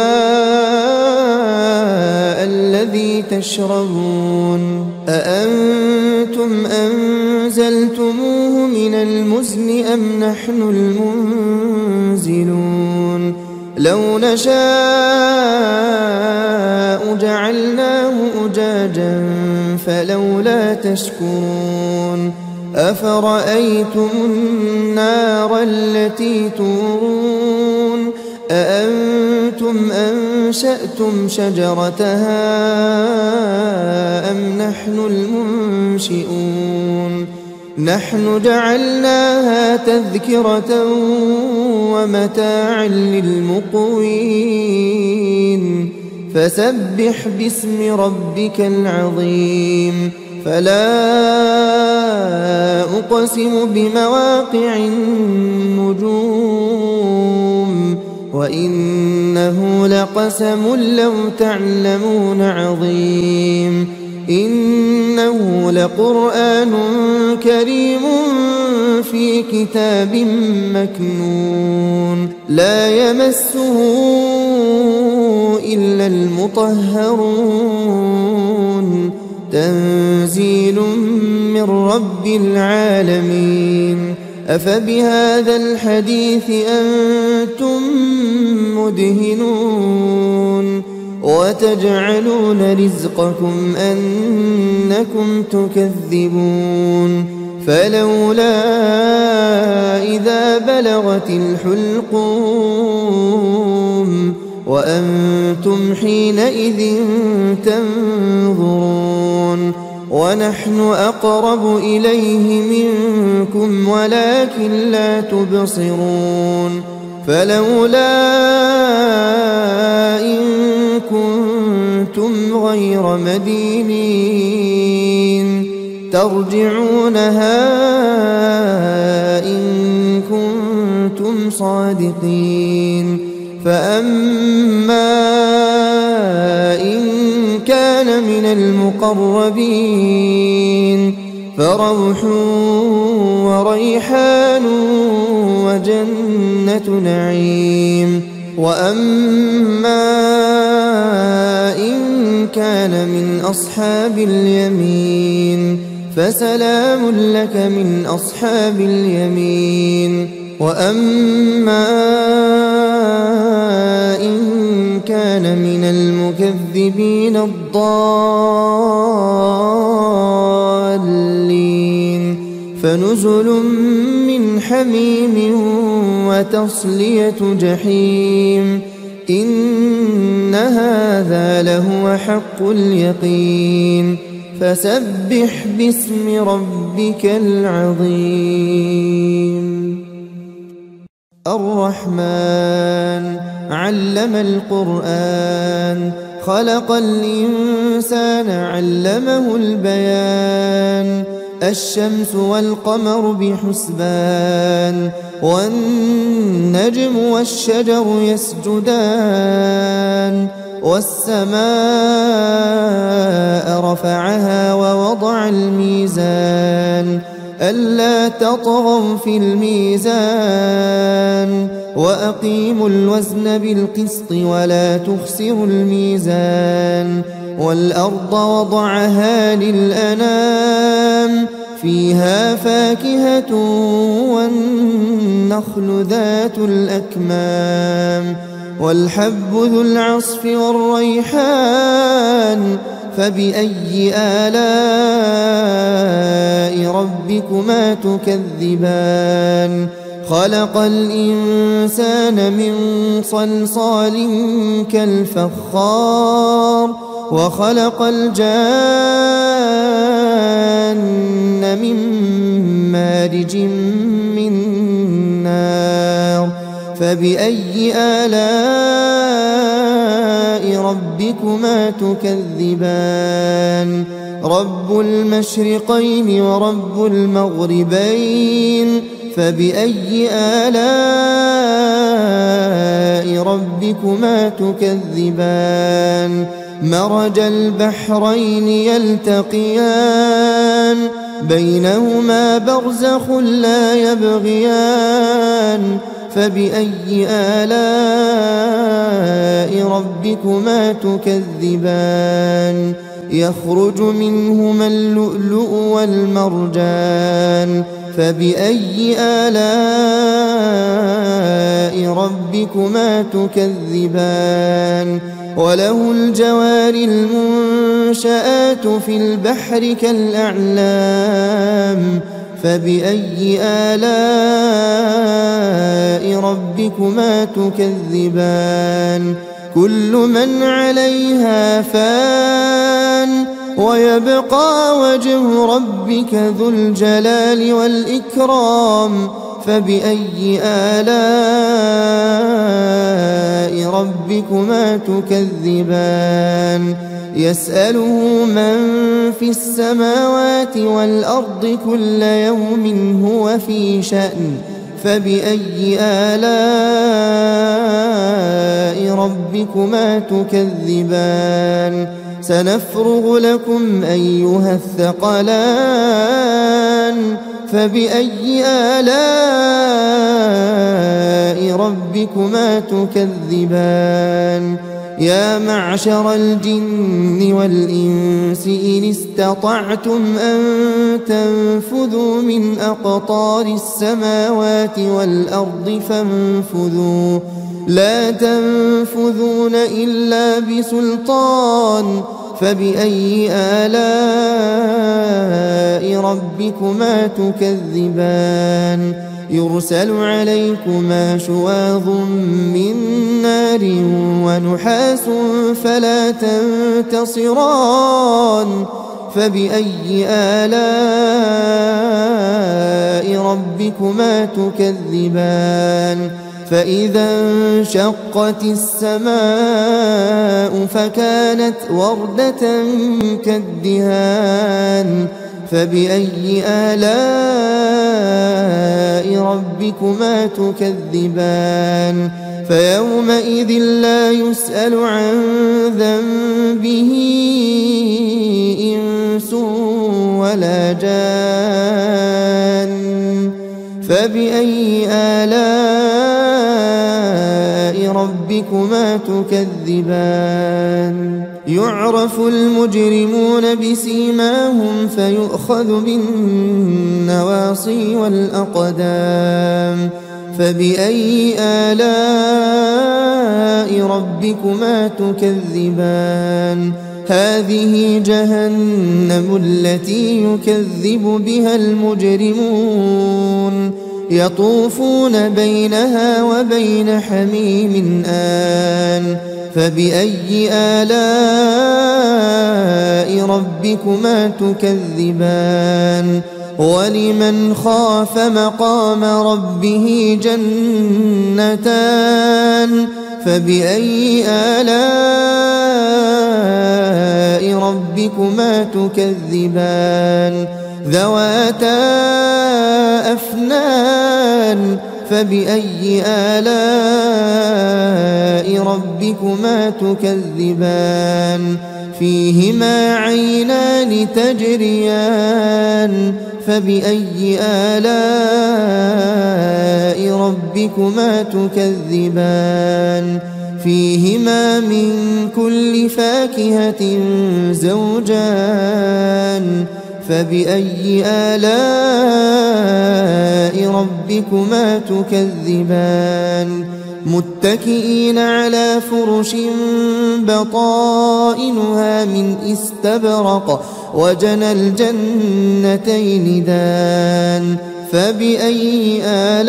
Speaker 1: الذي تشربون أأنتم أنزلتموه من المزن أم نحن المنزلون لو نشاء جعلناه أجاجا فلولا تشكرون أفرأيتم النار التي تورون أأنتم أنشأتم شجرتها أم نحن المنشئون نحن جعلناها تذكرة ومتاعا للمقوين فسبح باسم ربك العظيم فلا أقسم بمواقع النجوم وإنه لقسم لو تعلمون عظيم إنه لقرآن كريم في كتاب مكنون لا يمسه إلا المطهرون تنزيل من رب العالمين أفبهذا الحديث أنتم مدهنون وتجعلون رزقكم أنكم تكذبون فلولا إذا بلغت الحلقوم وأنتم حينئذ تنظرون ونحن أقرب إليه منكم ولكن لا تبصرون فلولا إن كنتم غير مدينين ترجعونها إن كنتم صادقين فأما إن كان من المقربين فروح وريحان وجنة نعيم وأما إن كان من أصحاب اليمين فسلام لك من أصحاب اليمين وأما إن كان من المكذبين الضالين فنزل من حميم وتصلية جحيم إن هذا لهو حق اليقين فسبح باسم ربك العظيم الرحمن علم القرآن خلق الإنسان علمه البيان الشمس والقمر بحسبان والنجم والشجر يسجدان والسماء رفعها ووضع الميزان ألا تطغوا في الميزان وأقيموا الوزن بالقسط ولا تخسروا الميزان والأرض وضعها للأنام فيها فاكهة والنخل ذات الأكمام والحب ذو العصف والريحان فبأي آلاء ربكما تكذبان خلق الإنسان من صلصال كالفخار وخلق الجان من مارج من نار فبأي آلاء ربكما تكذبان رب المشرقين ورب المغربين فبأي آلاء ربكما تكذبان مرج البحرين يلتقيان بينهما برزخ لا يبغيان فبأي آلاء ربكما تكذبان يخرج منهما اللؤلؤ والمرجان فبأي آلاء ربكما تكذبان وله الجوار المنشآت في البحر كالأعلام فبأي آلاء ربكما تكذبان كل من عليها فان ويبقى وجه ربك ذو الجلال والإكرام فبأي آلاء ربكما تكذبان يسأله من في السماوات والأرض كل يوم هو في شأن فبأي آلاء ربكما تكذبان سنفرغ لكم أيها الثقلان فبأي آلاء ربكما تكذبان يا معشر الجن والإنس إن استطعتم أن تنفذوا من أقطار السماوات والأرض فانفذوا لا تنفذون إلا بسلطان فبأي آلاء ربكما تكذبان يرسل عليكما شواظ من نار ونحاس فلا تنتصران فبأي آلاء ربكما تكذبان فإذا انشقت السماء فكانت وردة كالدهان فبأي آلاء ربكما تكذبان فيومئذ لا يسأل عن ذنبه إنس ولا جان فبأي آلاء ربكما تكذبان يعرف المجرمون بسيماهم فيؤخذ بالنواصي والأقدام فبأي آلاء ربكما تكذبان هذه جهنم التي يكذب بها المجرمون يطوفون بينها وبين حميم آن فبأي آلاء ربكما تكذبان ولمن خاف مقام ربه جنتان فبأي آلاء ربكما تكذبان ذواتا أفنان فبأي آلاء ربكما تكذبان فيهما عينان تجريان فبأي آلاء ربكما تكذبان فيهما من كل فاكهة زوجان فبأي آلاء ربكما تكذبان متكئين على فرش بطائنها من استبرق وجنى الجنتين دان فبأي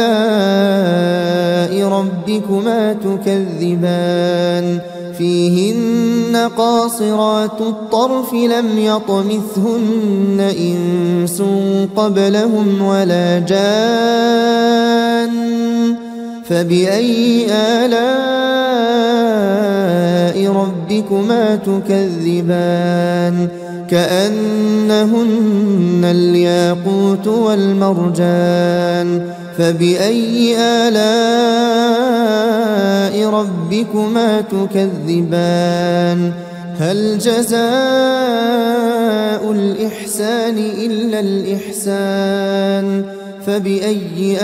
Speaker 1: آلاء ربكما تكذبان فيهن قاصرات الطرف لم يطمثهن إنس قبلهم ولا جان فبأي آلاء آلاء ربكما تكذبان كأنهن الياقوت والمرجان فبأي آلاء ربكما تكذبان هل جزاء الإحسان إلا الإحسان فبأي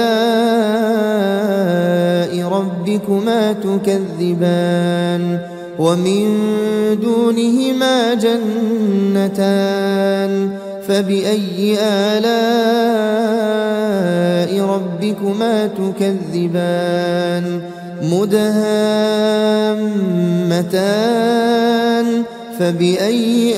Speaker 1: آلاء ربكما تكذبان ومن دونهما جنتان فبأي آلاء ربكما تكذبان مدهامتان فبأي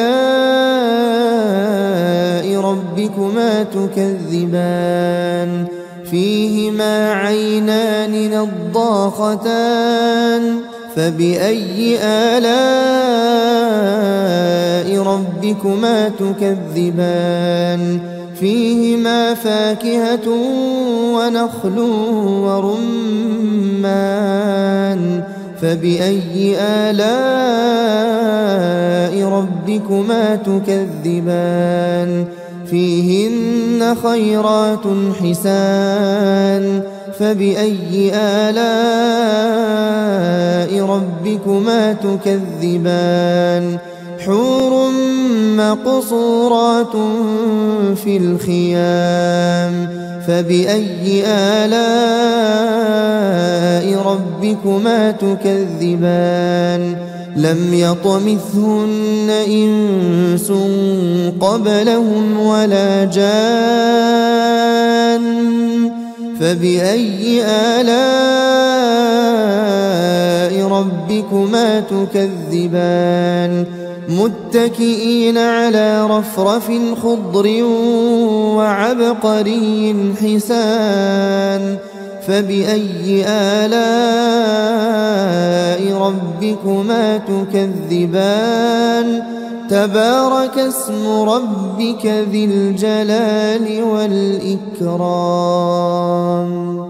Speaker 1: آلاء ربكما تكذبان فيهما عينان نضاختان فبأي آلاء ربكما تكذبان فيهما فاكهة ونخل ورمان فبأي آلاء ربكما تكذبان فيهن خيرات حسان فبأي آلاء ربكما تكذبان حور مقصورات في الخيام فبأي آلاء ربكما تكذبان لم يطمثهن إنس قبلهم ولا جان فبأي آلاء ربكما تكذبان متكئين على رفرف خضر وعبقري حسان فبأي آلاء ربكما تكذبان تبارك اسم ربك ذي الجلال والإكرام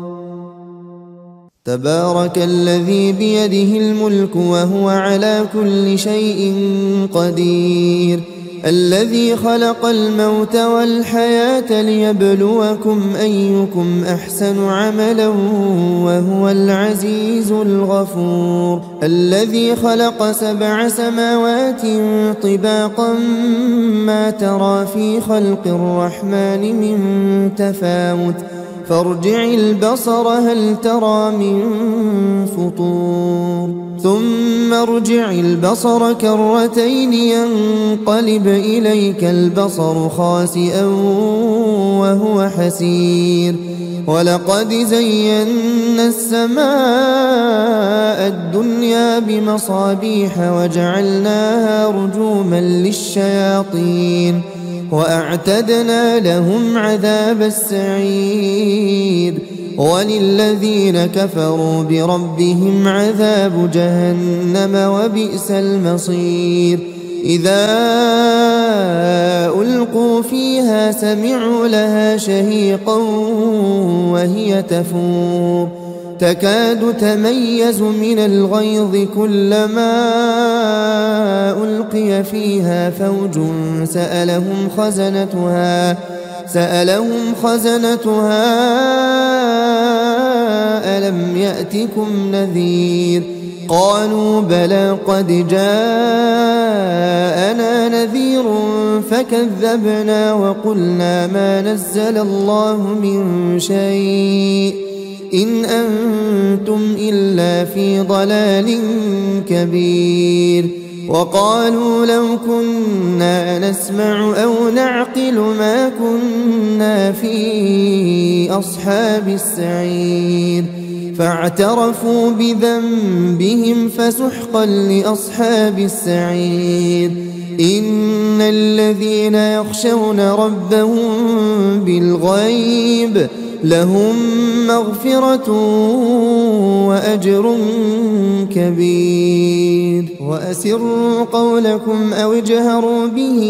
Speaker 1: تبارك الذي بيده الملك وهو على كل شيء قدير الذي خلق الموت والحياة ليبلوكم أيكم أحسن عملا وهو العزيز الغفور الذي خلق 7 سماوات طباقا ما ترى في خلق الرحمن من تفاوت فارجع البصر هل ترى من فطور ثم ارجع البصر كرتين ينقلب إليك البصر خاسئا وهو حسير ولقد زينا السماء الدنيا بمصابيح وجعلناها رجوما للشياطين وأعتدنا لهم عذاب السعير وللذين كفروا بربهم عذاب جهنم وبئس المصير إذا ألقوا فيها سمعوا لها شهيقا وهي تفور تكاد تميز من الغيظ كلما ألقي فيها فوج سألهم خزنتها ألم يأتكم نذير قالوا بلى قد جاءنا نذير فكذبنا وقلنا ما نزل الله من شيء إن أنتم إلا في ضلال كبير وقالوا لو كنا نسمع أو نعقل ما كنا في أصحاب السعير فاعترفوا بذنبهم فسحقا لأصحاب السعير إن الذين يخشون ربهم بالغيب لهم مغفرة وأجر كبير وأسروا قولكم أو اجهروا به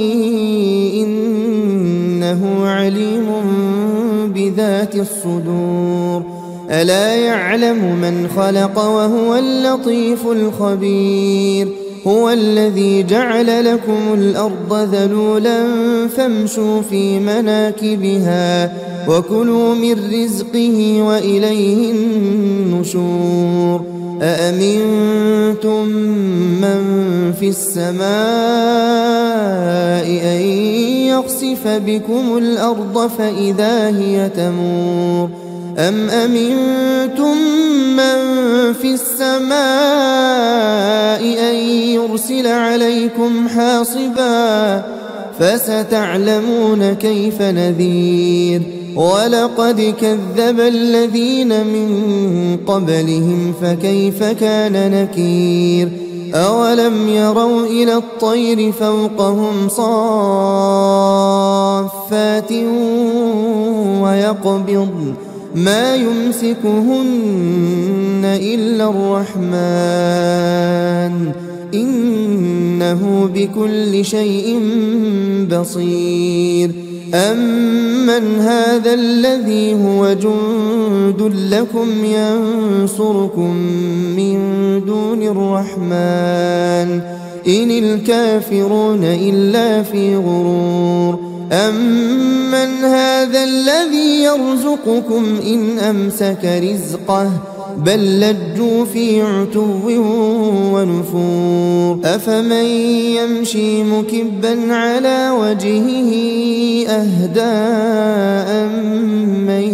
Speaker 1: إنه عليم بذات الصدور ألا يعلم من خلق وهو اللطيف الخبير هو الذي جعل لكم الأرض ذلولا فامشوا في مناكبها وكلوا من رزقه وإليه النشور أأمنتم من في السماء أن يخسف بكم الأرض فإذا هي تمور أم أمنتم من في السماء أن يرسل عليكم حاصبا فستعلمون كيف نذير ولقد كذب الذين من قبلهم فكيف كان نكير أولم يروا إلى الطير فوقهم صافات ويقبضن ما يمسكهن إلا الرحمن إنه بكل شيء بصير أمن هذا الذي هو جند لكم ينصركم من دون الرحمن إن الكافرون إلا في غرور أمن هذا الذي يرزقكم إن أمسك رزقه بل لجوا في عتو ونفور أفمن يمشي مكبا على وجهه أهدى أمن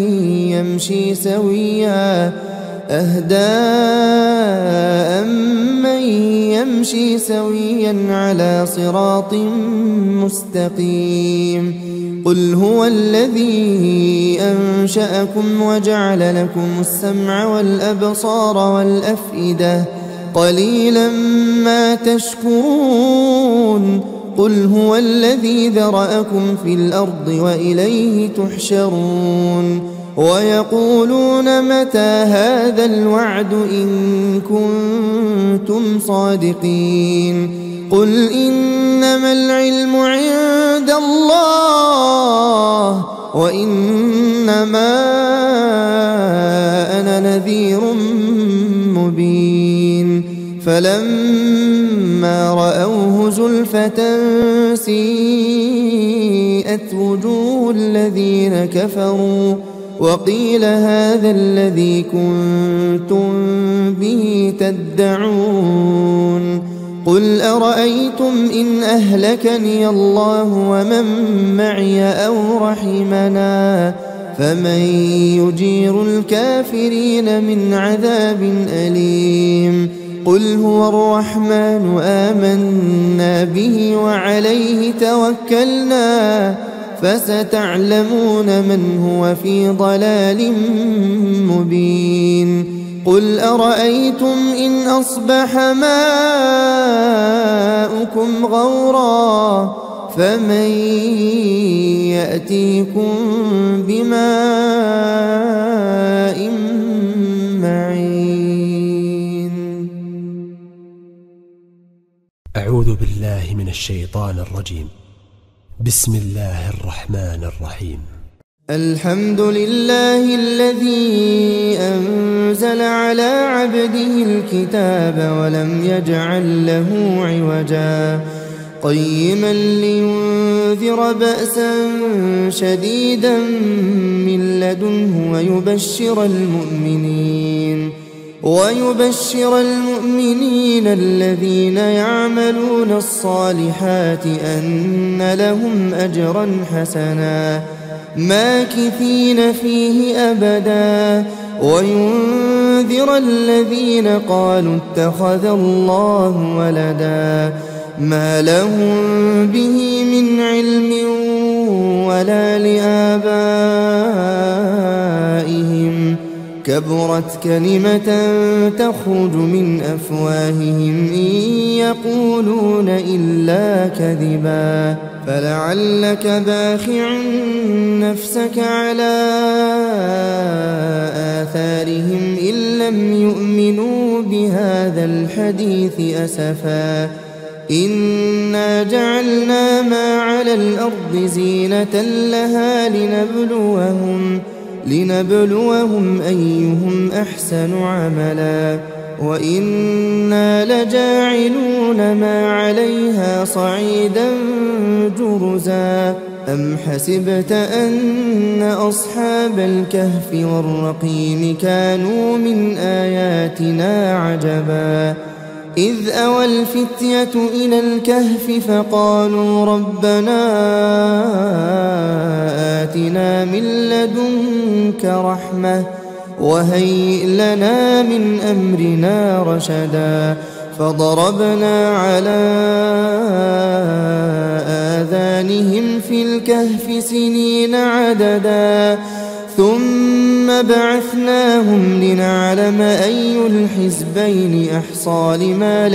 Speaker 1: يمشي سويا على صراط مستقيم قل هو الذي أنشأكم وجعل لكم السمع والأبصار والأفئدة قليلا ما تشكرون قل هو الذي ذرأكم في الأرض وإليه تحشرون ويقولون متى هذا الوعد إن كنتم صادقين قل إنما العلم عند الله وإنما أنا نذير مبين فلما رأوه زلفة سيئت وجوه الذين كفروا وقيل هذا الذي كنتم به تدعون قل أرأيتم إن أهلكني الله ومن معي أو رحمنا فمن يجير الكافرين من عذاب أليم قل هو الرحمن آمنا به وعليه توكلنا فستعلمون من هو في ضلال مبين قل أرأيتم إن أصبح ماؤكم غورا فمن يأتيكم بماء معين.
Speaker 2: أعوذ بالله من الشيطان الرجيم. بسم الله الرحمن الرحيم.
Speaker 1: الحمد لله الذي أنزل على عبده الكتاب ولم يجعل له عوجا قيما لينذر بأسا شديدا من لدنه ويبشر المؤمنين الذين يعملون الصالحات أن لهم أجرا حسنا ماكثين فيه أبدا وينذر الذين قالوا اتخذ الله ولدا ما لهم به من علم ولا لآبائهم كبرت كلمة تخرج من أفواههم إن يقولون إلا كذبا فلعلك باخع نفسك على آثارهم إن لم يؤمنوا بهذا الحديث أسفا إنا جعلنا ما على الأرض زينة لها لنبلوهم أيهم أحسن عملا وإنا لجاعلون ما عليها صعيدا جرزا أم حسبت أن أصحاب الكهف والرقيم كانوا من آياتنا عجبا إذ أوى الفتية إلى الكهف فقالوا ربنا آتنا من لدنك رحمة وهيئ لنا من أمرنا رشدا فضربنا على آذانهم في الكهف سنين عددا ثم بعثناهم لنعلم أي الحزبين أحصى لما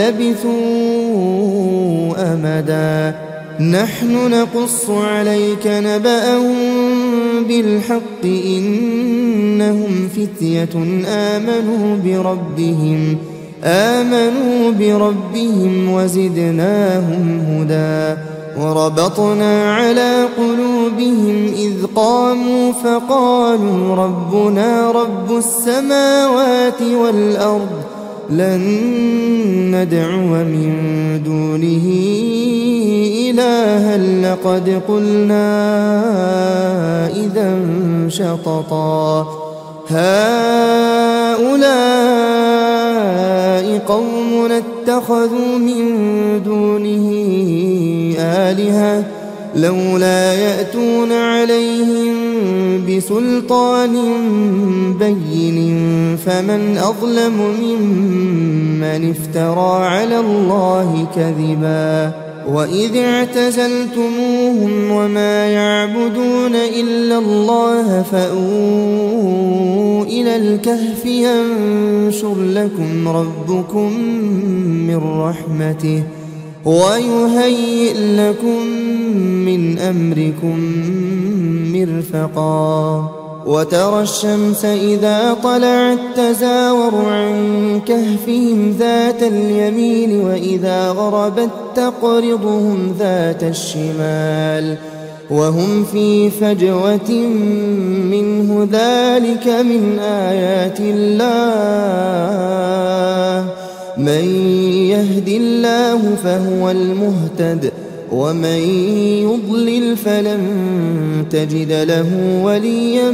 Speaker 1: لبثوا أمدا نحن نقص عليك نبأهم بالحق إنهم فتية آمنوا بربهم وزدناهم هدى وربطنا على قلوبهم إذ قاموا فقالوا ربنا رب السماوات والأرض لن ندعو من دونه إلها لقد قلنا إذا شططا هؤلاء قوم اتخذوا من دونه آلهة لولا يأتون عليهم بسلطان بين فمن أظلم ممن افترى على الله كذبا وإذ اعتزلتموهم وما يعبدون إلا الله فأووا إلى الكهف ينشر لكم ربكم من رحمته ويهيئ لكم من أمركم مرفقا وترى الشمس إذا طلعت تزاور عن كهفهم ذات اليمين وإذا غربت تقرضهم ذات الشمال وهم في فجوة منه ذلك من آيات الله من يهد الله فهو المهتد ومن يضلل فلن تجد له وليا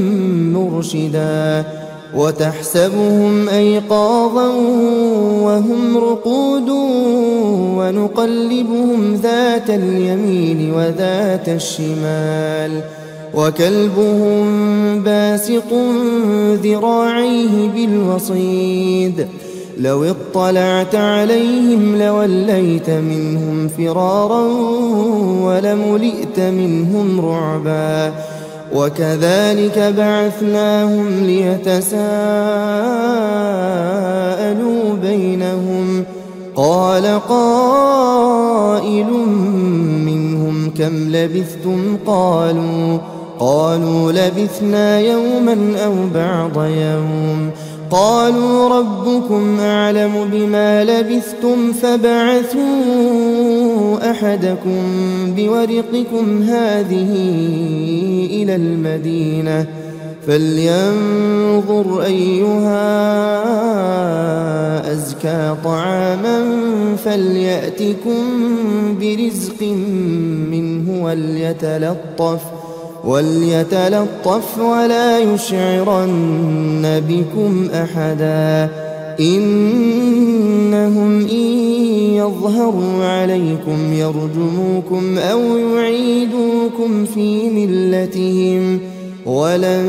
Speaker 1: مرشدا وتحسبهم أيقاظا وهم رقود ونقلبهم ذات اليمين وذات الشمال وكلبهم باسط ذراعيه بالوصيد لو اطلعت عليهم لوليت منهم فرارا ولملئت منهم رعبا وكذلك بعثناهم ليتساءلوا بينهم قال قائل منهم كم لبثتم قالوا لبثنا يوما أو بعض يوم قالوا ربكم أعلم بما لبثتم فابعثوا أحدكم بورقكم هذه إلى المدينة فلينظر أيها أزكى طعاما فليأتكم برزق منه وليتلطف ولا يشعرن بكم أحدا إنهم إن يظهروا عليكم يرجموكم أو يعيدوكم في ملتهم ولن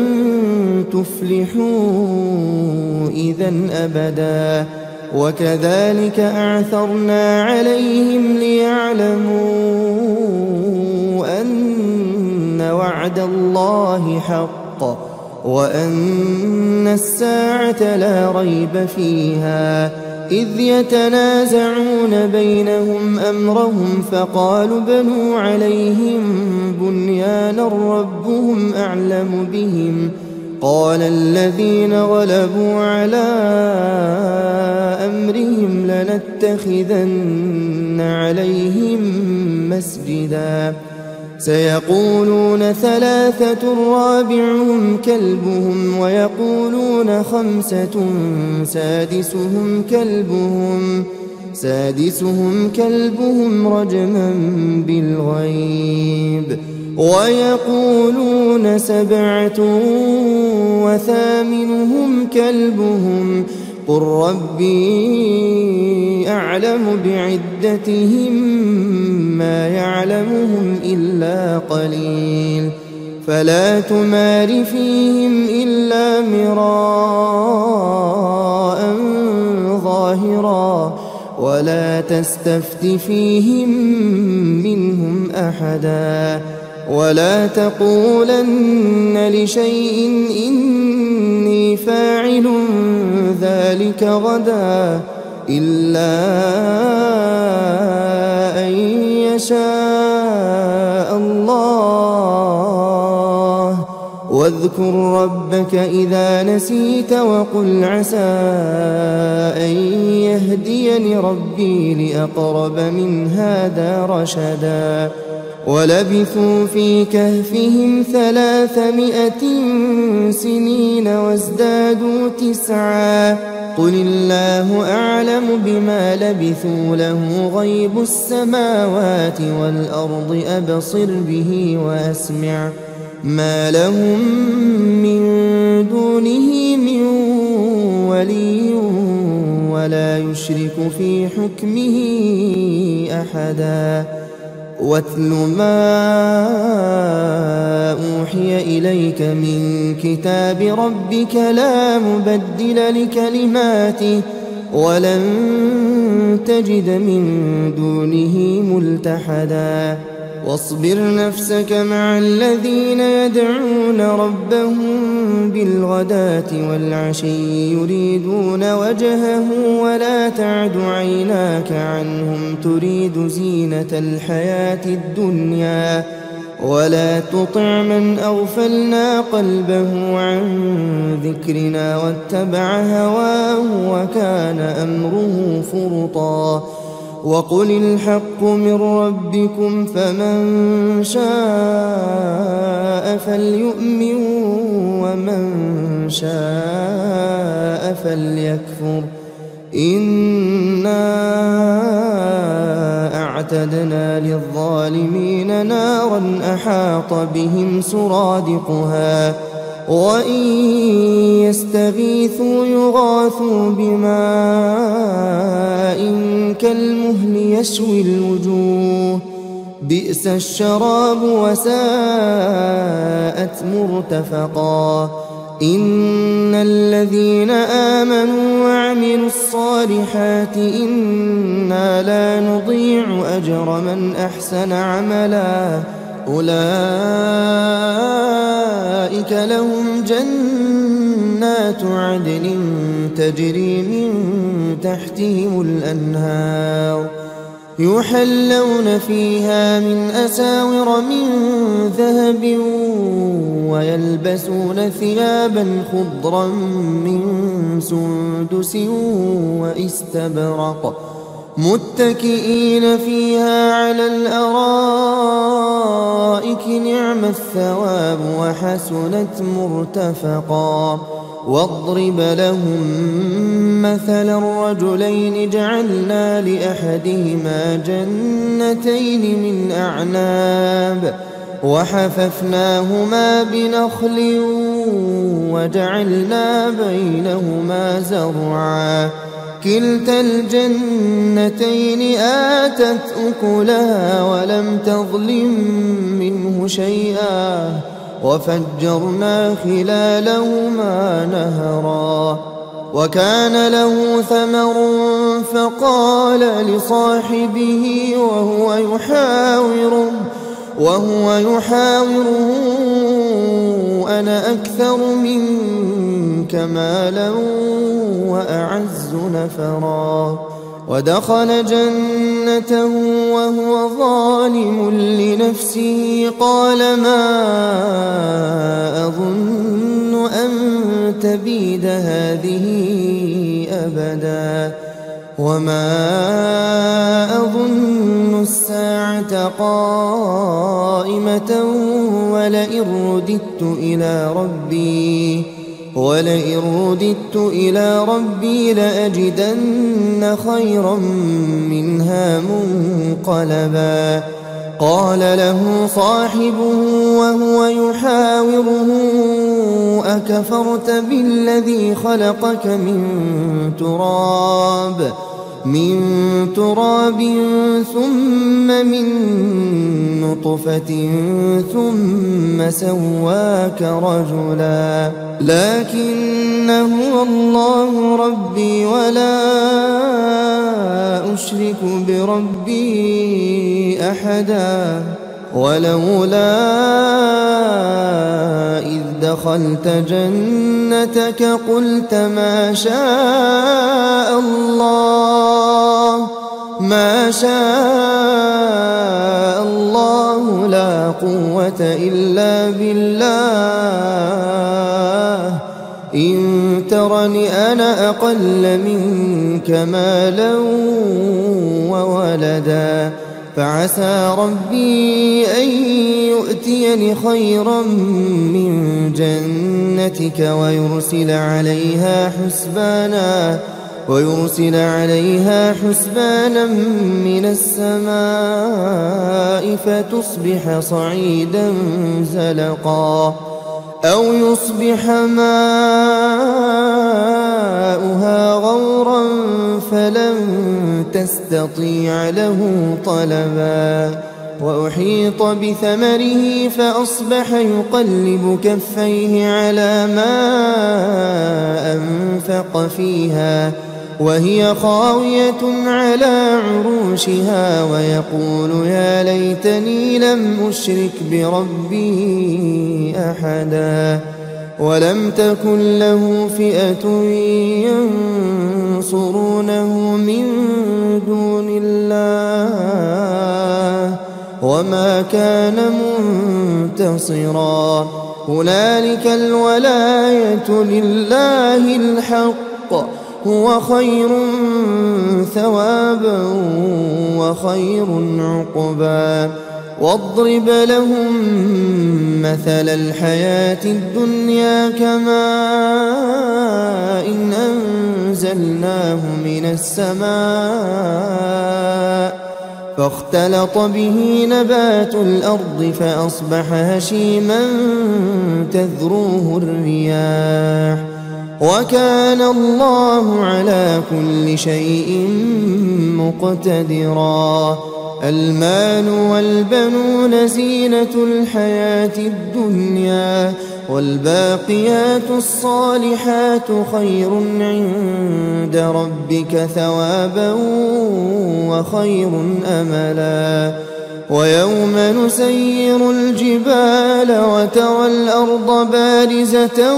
Speaker 1: تفلحوا إذا أبدا وكذلك أعثرنا عليهم ليعلموا أن وعد الله حق وأن الساعة لا ريب فيها إذ يتنازعون بينهم أمرهم فقالوا بنوا عليهم بنيانا ربهم أعلم بهم قال الذين غلبوا على أمرهم لنتخذن عليهم مسجدا سيقولون ثلاثة رابعهم كلبهم ويقولون خمسة سادسهم كلبهم رجما بالغيب ويقولون سبعة وثامنهم كلبهم قل ربي أعلم بعدتهم ما يعلمهم إلا قليل فلا تمار فيهم إلا مراء ظاهرا ولا تستفت فيهم منهم أحدا ولا تقولن لشيء إني فاعل ذلك غدا إلا أن يشاء الله واذكر ربك إذا نسيت وقل عسى أن يهديني ربي لأقرب من هذا رشدا ولبثوا في كهفهم 300 سنين وازدادوا 9 قل الله أعلم بما لبثوا له غيب السماوات والأرض أبصر به وأسمع ما لهم من دونه من ولي ولا يشرك في حكمه أحدا واتل ما أوحي إليك من كتاب ربك لا مبدل لكلماته ولن تجد من دونه ملتحدا واصبر نفسك مع الذين يدعون ربهم بالغداة والعشي يريدون وجهه ولا تعد عيناك عنهم تريد زينة الحياة الدنيا ولا تطع من أغفلنا قلبه عن ذكرنا واتبع هواه وكان أمره فرطا وقل الحق من ربكم فمن شاء فليؤمن ومن شاء فليكفر إنا أعتدنا للظالمين نارا أحاط بهم سرادقها وإن يستغيثوا يغاثوا بماء كالمهل يشوي الوجوه بئس الشراب وساءت مرتفقا إن الذين آمنوا وعملوا الصالحات إنا لا نضيع أجر من أحسن عملا أولئك لهم جنات عدن تجري من تحتهم الأنهار يحلون فيها من أساور من ذهب ويلبسون ثيابا خضرا من سندس واستبرق متكئين فيها على الأرائك نعم الثواب وحسنت مرتفقا واضرب لهم مثلا الرجلين جعلنا لأحدهما جنتين من أعناب وحففناهما بنخل وجعلنا بينهما زرعا كلتا الجنتين آتت أكلها ولم تظلم منه شيئا وفجرنا خلالهما نهرا وكان له ثمر فقال لصاحبه وهو يحاوره أنا أكثر منك مالا وأعز نفرا ودخل جنته وهو ظالم لنفسه قال ما أظن أن تبيد هذه أبدا وما أظن الساعة قائمة ولئن رددت إلى ربي لأجدن خيرا منها منقلبا. قال له صاحبه وهو يحاوره أكفرت بالذي خلقك من تراب ثم من نطفة ثم سواك رجلا لكن هو الله ربي ولا أشرك بربي أحدا. ولولا إذ دخلت جنتك قلت ما شاء الله لا قوة إلا بالله. إن ترني أنا أقل منك مالا وولدا فعسى ربي أن يؤتيني خيرا من جنتك ويرسل عليها حسبانا من السماء فتصبح صعيدا زلقا أو يصبح ماؤها غورا فلن تستطيع له طلبا. وأحيط بثمره فأصبح يقلب كفيه على ما أنفق فيها وهي خاوية على عروشها ويقول يا ليتني لم أشرك بربي أحدا. ولم تكن له فئة ينصرونه من دون الله وما كان منتصرا. هنالك الولاية لله الحق هو خير ثوابا وخير عقبا. واضرب لهم مثل الحياة الدنيا كماء إن أنزلناه من السماء فاختلط به نبات الأرض فأصبح هشيما تذروه الرياح وكان الله على كل شيء مقتدرا. المال والبنون زينة الحياة الدنيا والباقيات الصالحات خير عند ربك ثوابا وخير أملا. ويوم نسير الجبال وترى الأرض بارزة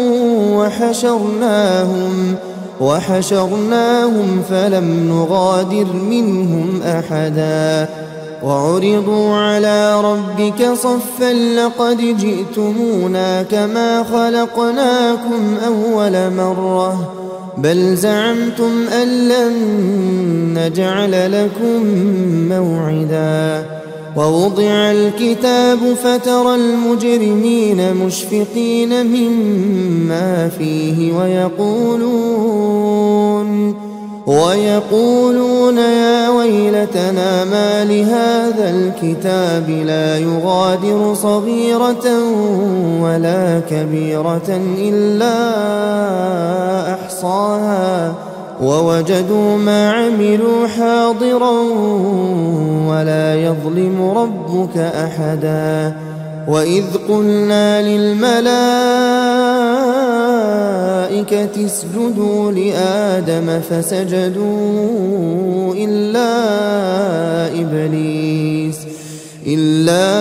Speaker 1: وحشرناهم فلم نغادر منهم أحدا. وعرضوا على ربك صفا لقد جئتمونا كما خلقناكم أول مرة بل زعمتم أن لن نجعل لكم موعدا. ووضع الكتاب فترى المجرمين مشفقين مما فيه ويقولون يا ويلتنا ما لهذا الكتاب لا يغادر صغيرة ولا كبيرة إلا أحصاها ووجدوا ما عملوا حاضرا ولا يظلم ربك أحدا. وإذ قلنا للملائكة اسجدوا لآدم فسجدوا إلا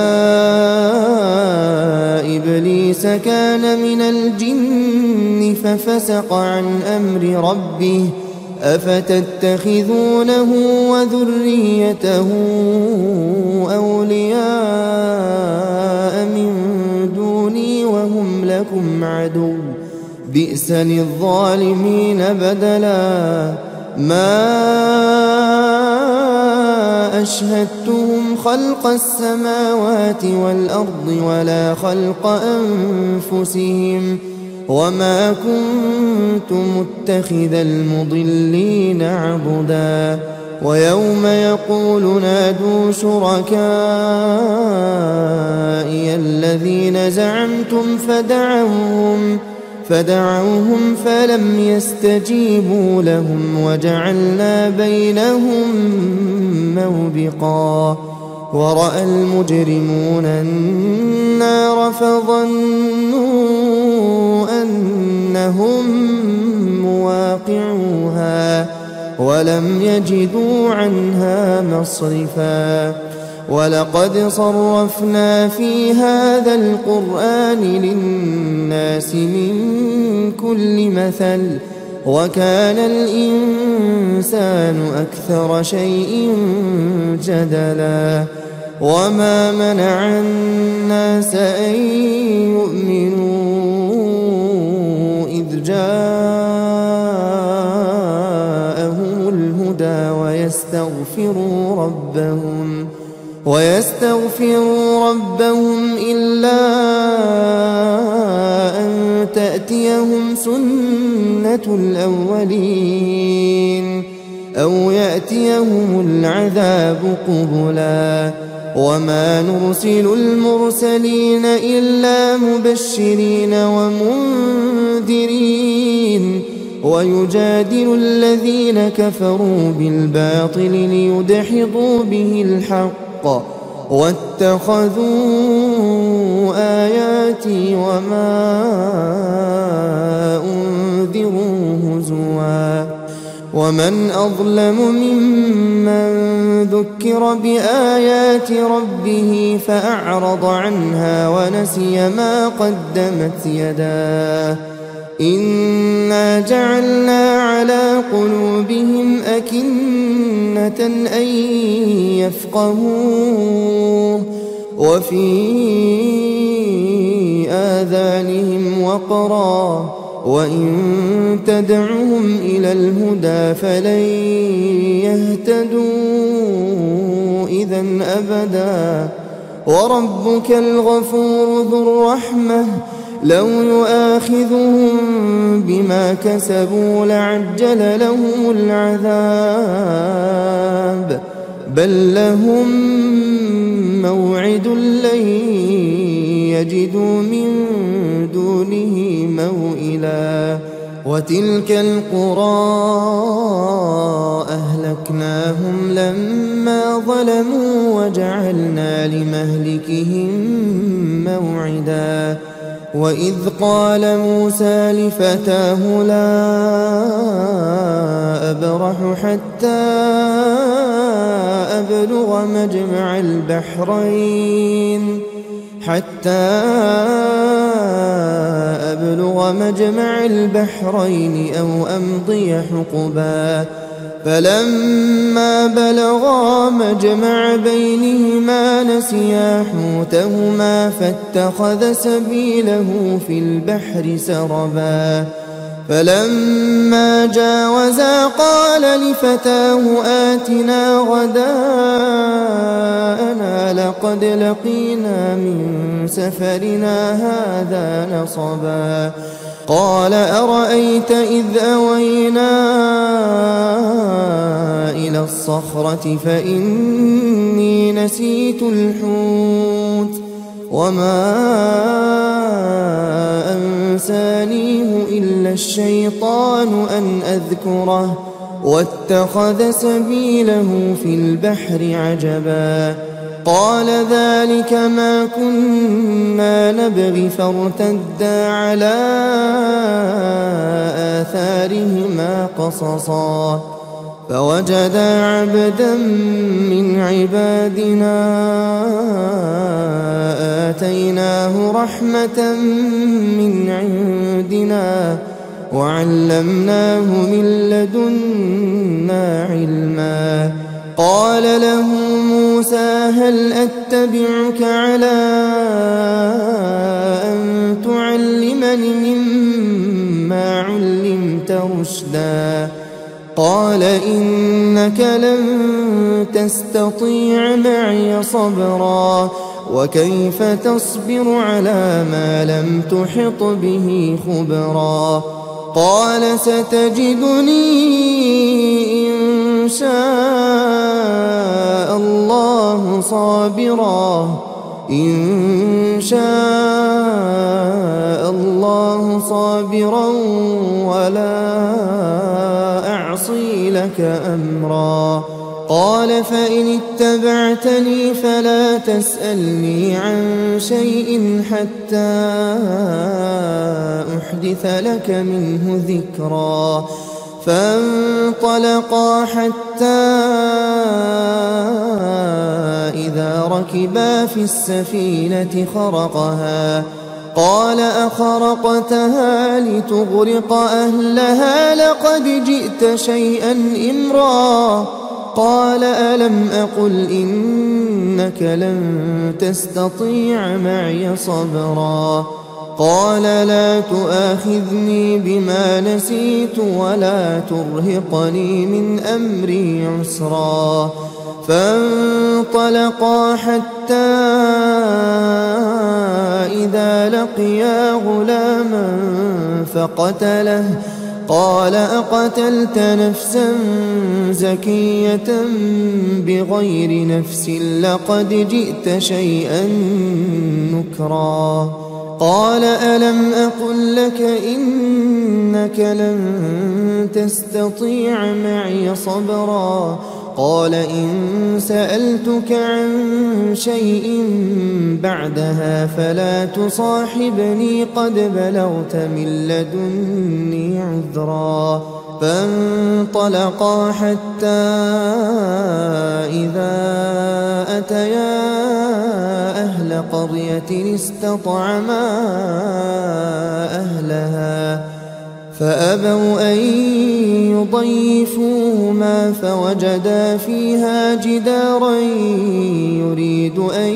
Speaker 1: إبليس كان من الجن ففسق عن أمر ربه أفتتخذونه وذريته أولياء من دوني وهم لكم عدو بئس للظالمين بدلا. ما أشهدتهم خلق السماوات والأرض ولا خلق أنفسهم وما كنت متخذ المضلين عضدا ويوم يقول نادوا شركائي الذين زعمتم فدعوهم فلم يستجيبوا لهم وجعلنا بينهم موبقا ورأى المجرمون النار فظنوا أنهم مواقعوها ولم يجدوا عنها مصرفا ولقد صرفنا في هذا القرآن للناس من كل مثل وكان الإنسان أكثر شيء جدلا وما منع الناس أن يؤمنوا إذ جاءهم الهدى ويستغفروا ربهم إلا أن تأتيهم سنة الأولين أو يأتيهم العذاب قبلا وما نرسل المرسلين إلا مبشرين ومنذرين ويجادل الذين كفروا بالباطل ليدحضوا به الحق واتخذوا آياتي وما أنذروا هزوا ومن أظلم ممن ذكر بآيات ربه فأعرض عنها ونسي ما قدمت يداه إنا جعلنا على قلوبهم أكنة أن يفقهوه وفي آذانهم وقرا وإن تدعهم إلى الهدى فلن يهتدوا إذا أبدا وربك الغفور ذو الرحمة لو يؤاخذهم بما كسبوا لعجل لهم العذاب بل لهم موعد لن يجدوا من دونه موئلا وتلك القرى أهلكناهم لما ظلموا وجعلنا لمهلكهم موعدا وإذ قال موسى لفتاه لا أبرح حتى أبلغ مجمع البحرين أو أمضي حقبا فلما بلغا مجمع بينهما نسيا حوتهما فاتخذ سبيله في البحر سربا فلما جاوزا قال لفتاه آتنا غداءنا لقد لقينا من سفرنا هذا نصبا قال أرأيت إذ أوينا إلى الصخرة فإني نسيت الحوت وما أنسانيه إلا الشيطان أن أذكره واتخذ سبيله في البحر عجبا قال ذلك ما كنا نبغي فارتدا على آثارهما قصصا فوجدا عبدا من عبادنا آتيناه رحمة من عندنا وعلمناه من لدنا علما قال له موسى هل أتبعك على أن تعلمني مما علمت رشدا قال إنك لن تستطيع معي صبرا وكيف تصبر على ما لم تحط به خبرا قال ستجدني إن شاء الله صابرا ولا أعصي لك أمرا قال فإن اتبعتني فلا تسألني عن شيء حتى أحدث لك منه ذكرا فانطلقا حتى إذا ركبا في السفينة خرقها قال أخرقتها لتغرق أهلها لقد جئت شيئا إمرا قال ألم أقل إنك لن تستطيع معي صبرا قال لا تؤاخذني بما نسيت ولا ترهقني من أمري عسرا فانطلقا حتى إذا لقيا غلاما فقتله قال أقتلت نفسا زكية بغير نفس لقد جئت شيئا نكرا قال ألم أقل لك إنك لن تستطيع معي صبرا قال إن سألتك عن شيء بعدها فلا تصاحبني قد بلغت من لدني عذرا فانطلقا حتى إذا أتيا أهل قرية استطعما أهلها فأبوا أن يضيفوهما فوجدا فيها جدارا يريد أن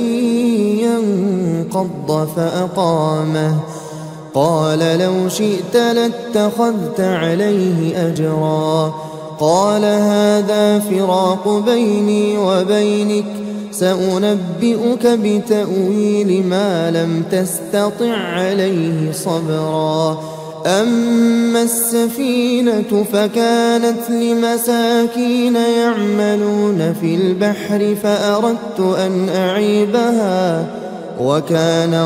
Speaker 1: ينقض فأقامه قال لو شئت لاتخذت عليه أجرا قال هذا فراق بيني وبينك سأنبئك بتأويل ما لم تستطع عليه صبرا أما السفينة فكانت لمساكين يعملون في البحر فأردت أن أعيبها وكان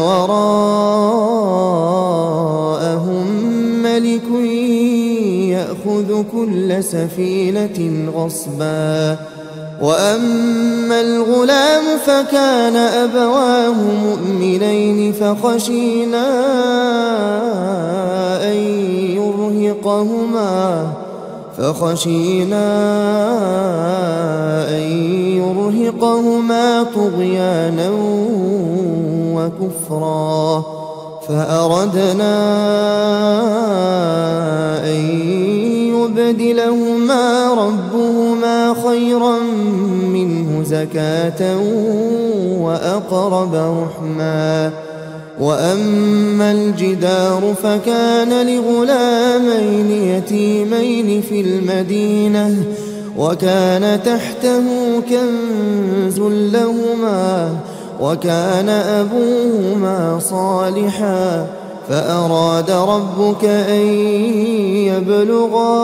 Speaker 1: وراءهم ملك يأخذ كل سفينة غصبا وأما الغلام فكان أبواه مؤمنين فخشينا أن يرهقهما طغيانا وكفرا فأردنا أن يبدلهما ربهما خيرا منه زكاة وأقرب رحما وأما الجدار فكان لغلامين يتيمين في المدينة وكان تحته كنز لهما وكان أبوهما صالحا فأراد ربك أن يبلغا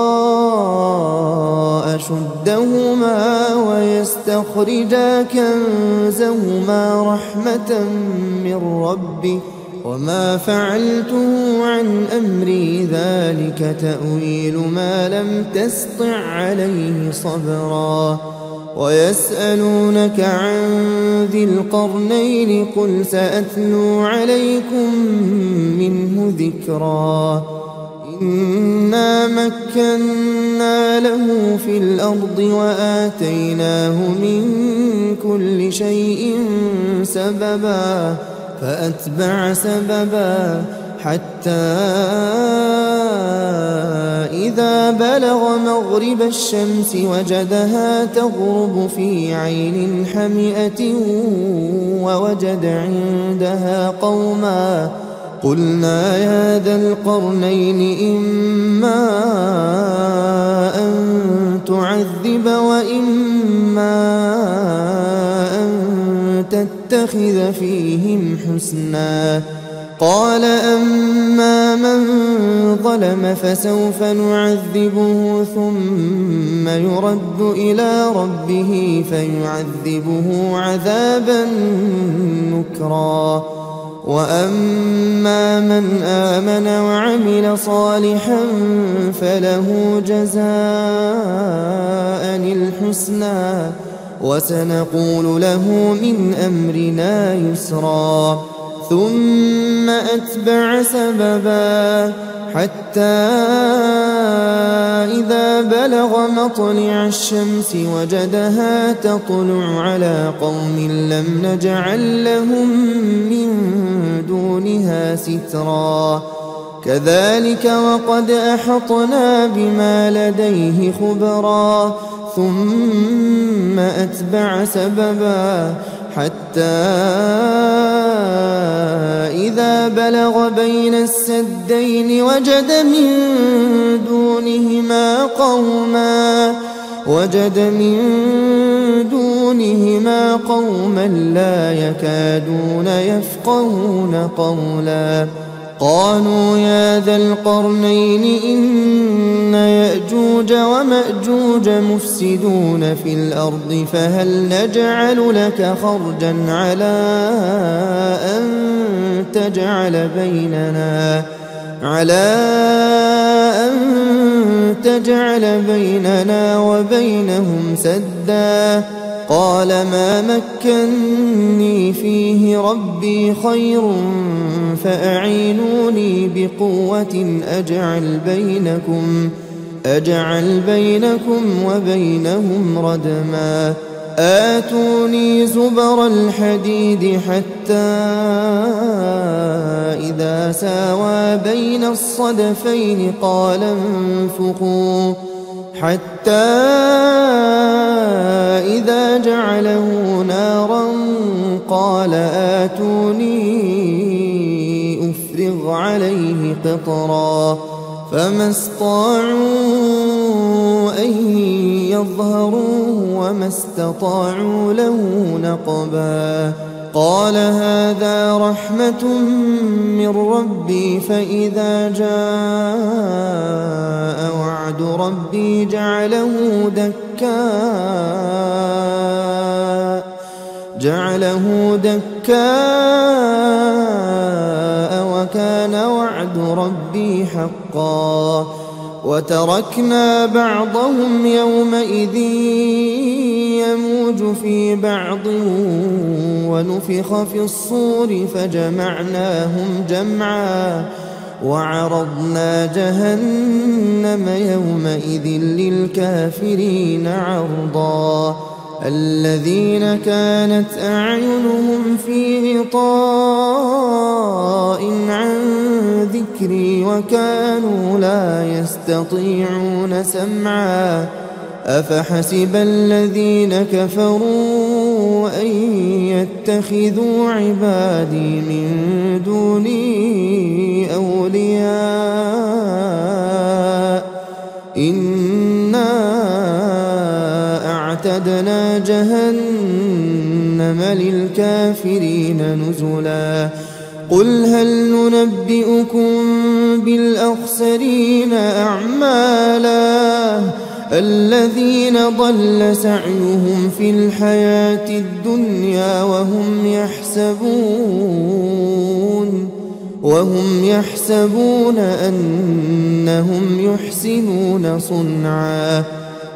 Speaker 1: أشدهما ويستخرجا كنزهما رحمة من ربك وما فعلته عن أمري ذلك تأويل ما لم تسطع عليه صبرا ويسألونك عن ذي القرنين قل سأتلو عليكم منه ذكرا إنا مكنا له في الأرض وآتيناه من كل شيء سببا فأتبع سببا حتى إذا بلغ مغرب الشمس وجدها تغرب في عين حمئة ووجد عندها قوما قلنا يا ذا القرنين إما أن تعذب وإما أن تتخذ فيهم حسنا. قال أما من ظلم فسوف نعذبه ثم يرد إلى ربه فيعذبه عذابا نكرا. وأما من آمن وعمل صالحا فله جزاء الحسنى وسنقول له من أمرنا يسرا. ثم أتبع سببا حتى إذا بلغ مطلع الشمس وجدها تطلع على قوم لم نجعل لهم من دونها سترا. كذلك وقد أحطنا بما لديه خبرا. ثم أتبع سببا حتى إذا بلغ بين السدين وجد من دونهما قوما لا يكادون يفقهون قولا. قالوا يا ذا القرنين إن يأجوج ومأجوج مفسدون في الأرض فهل نجعل لك خرجا على أن تجعل بيننا وبينهم سدا. قال ما مكني فيه ربي خير فأعينوني بقوة أجعل بينكم وبينهم ردما. آتوني زبر الحديد حتى إذا ساوى بين الصدفين قال انفخوا حتى إذا جعله نارا قال آتوني أفرغ عليه قطرا. فما استطاعوا أن يظهروه وما استطاعوا له نقبا. قال هذا رحمة من ربي فإذا جاء وعد ربي جعله دكاء وكان وعد ربي حقا. وتركنا بعضهم يومئذ يموج في بعض ونفخ في الصور فجمعناهم جمعا. وعرضنا جهنم يومئذ للكافرين عرضا. الذين كانت أعينهم في غطاء عن ذكري وكانوا لا يستطيعون سمعا. أفحسب الذين كفروا أن يتخذوا عبادي من دوني أولياء إنا أعتدنا جهنم للكافرين نزلا. قل هل ننبئكم بالأخسرين أعمالا الذين ضل سعيهم في الحياة الدنيا وهم يحسبون أنهم يحسنون صنعا.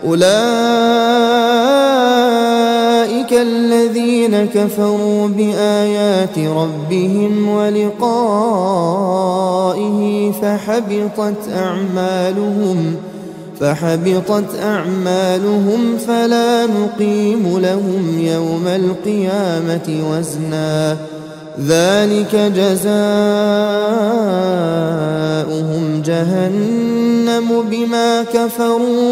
Speaker 1: أولئك الذين كفروا بآيات ربهم ولقائه فحبطت أعمالهم فلا نقيم لهم يوم القيامة وزنا. ذلك جزاؤهم جهنم بما كفروا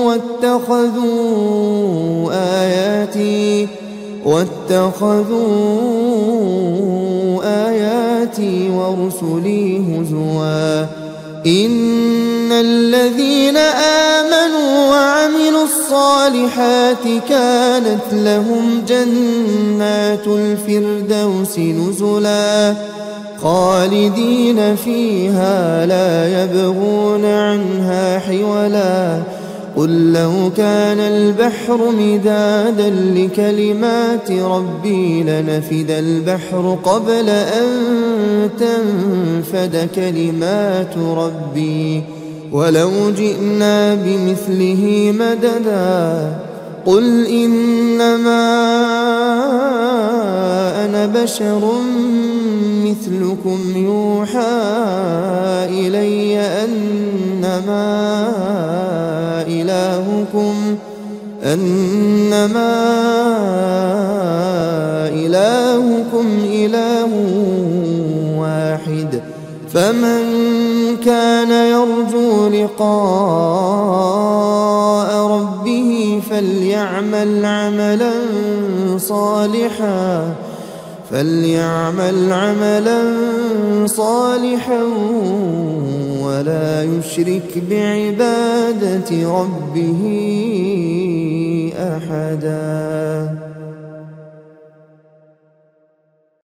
Speaker 1: واتخذوا آياتي ورسلي هزوا. إن الذين آمنوا وعملوا الصالحات الصالحات كانت لهم جنات الفردوس نزلا خالدين فيها لا يبغون عنها حولا قل لو كان البحر مدادا لكلمات ربي لنفد البحر قبل أن تنفد كلمات ربي ولو جئنا بمثله مددا قل إنما أنا بشر مثلكم يوحى إلي أنما إلهكم إله واحد فمن كان يرجو لقاء ربه فليعمل عملا صالحا ولا يشرك بعبادة ربه أحدا.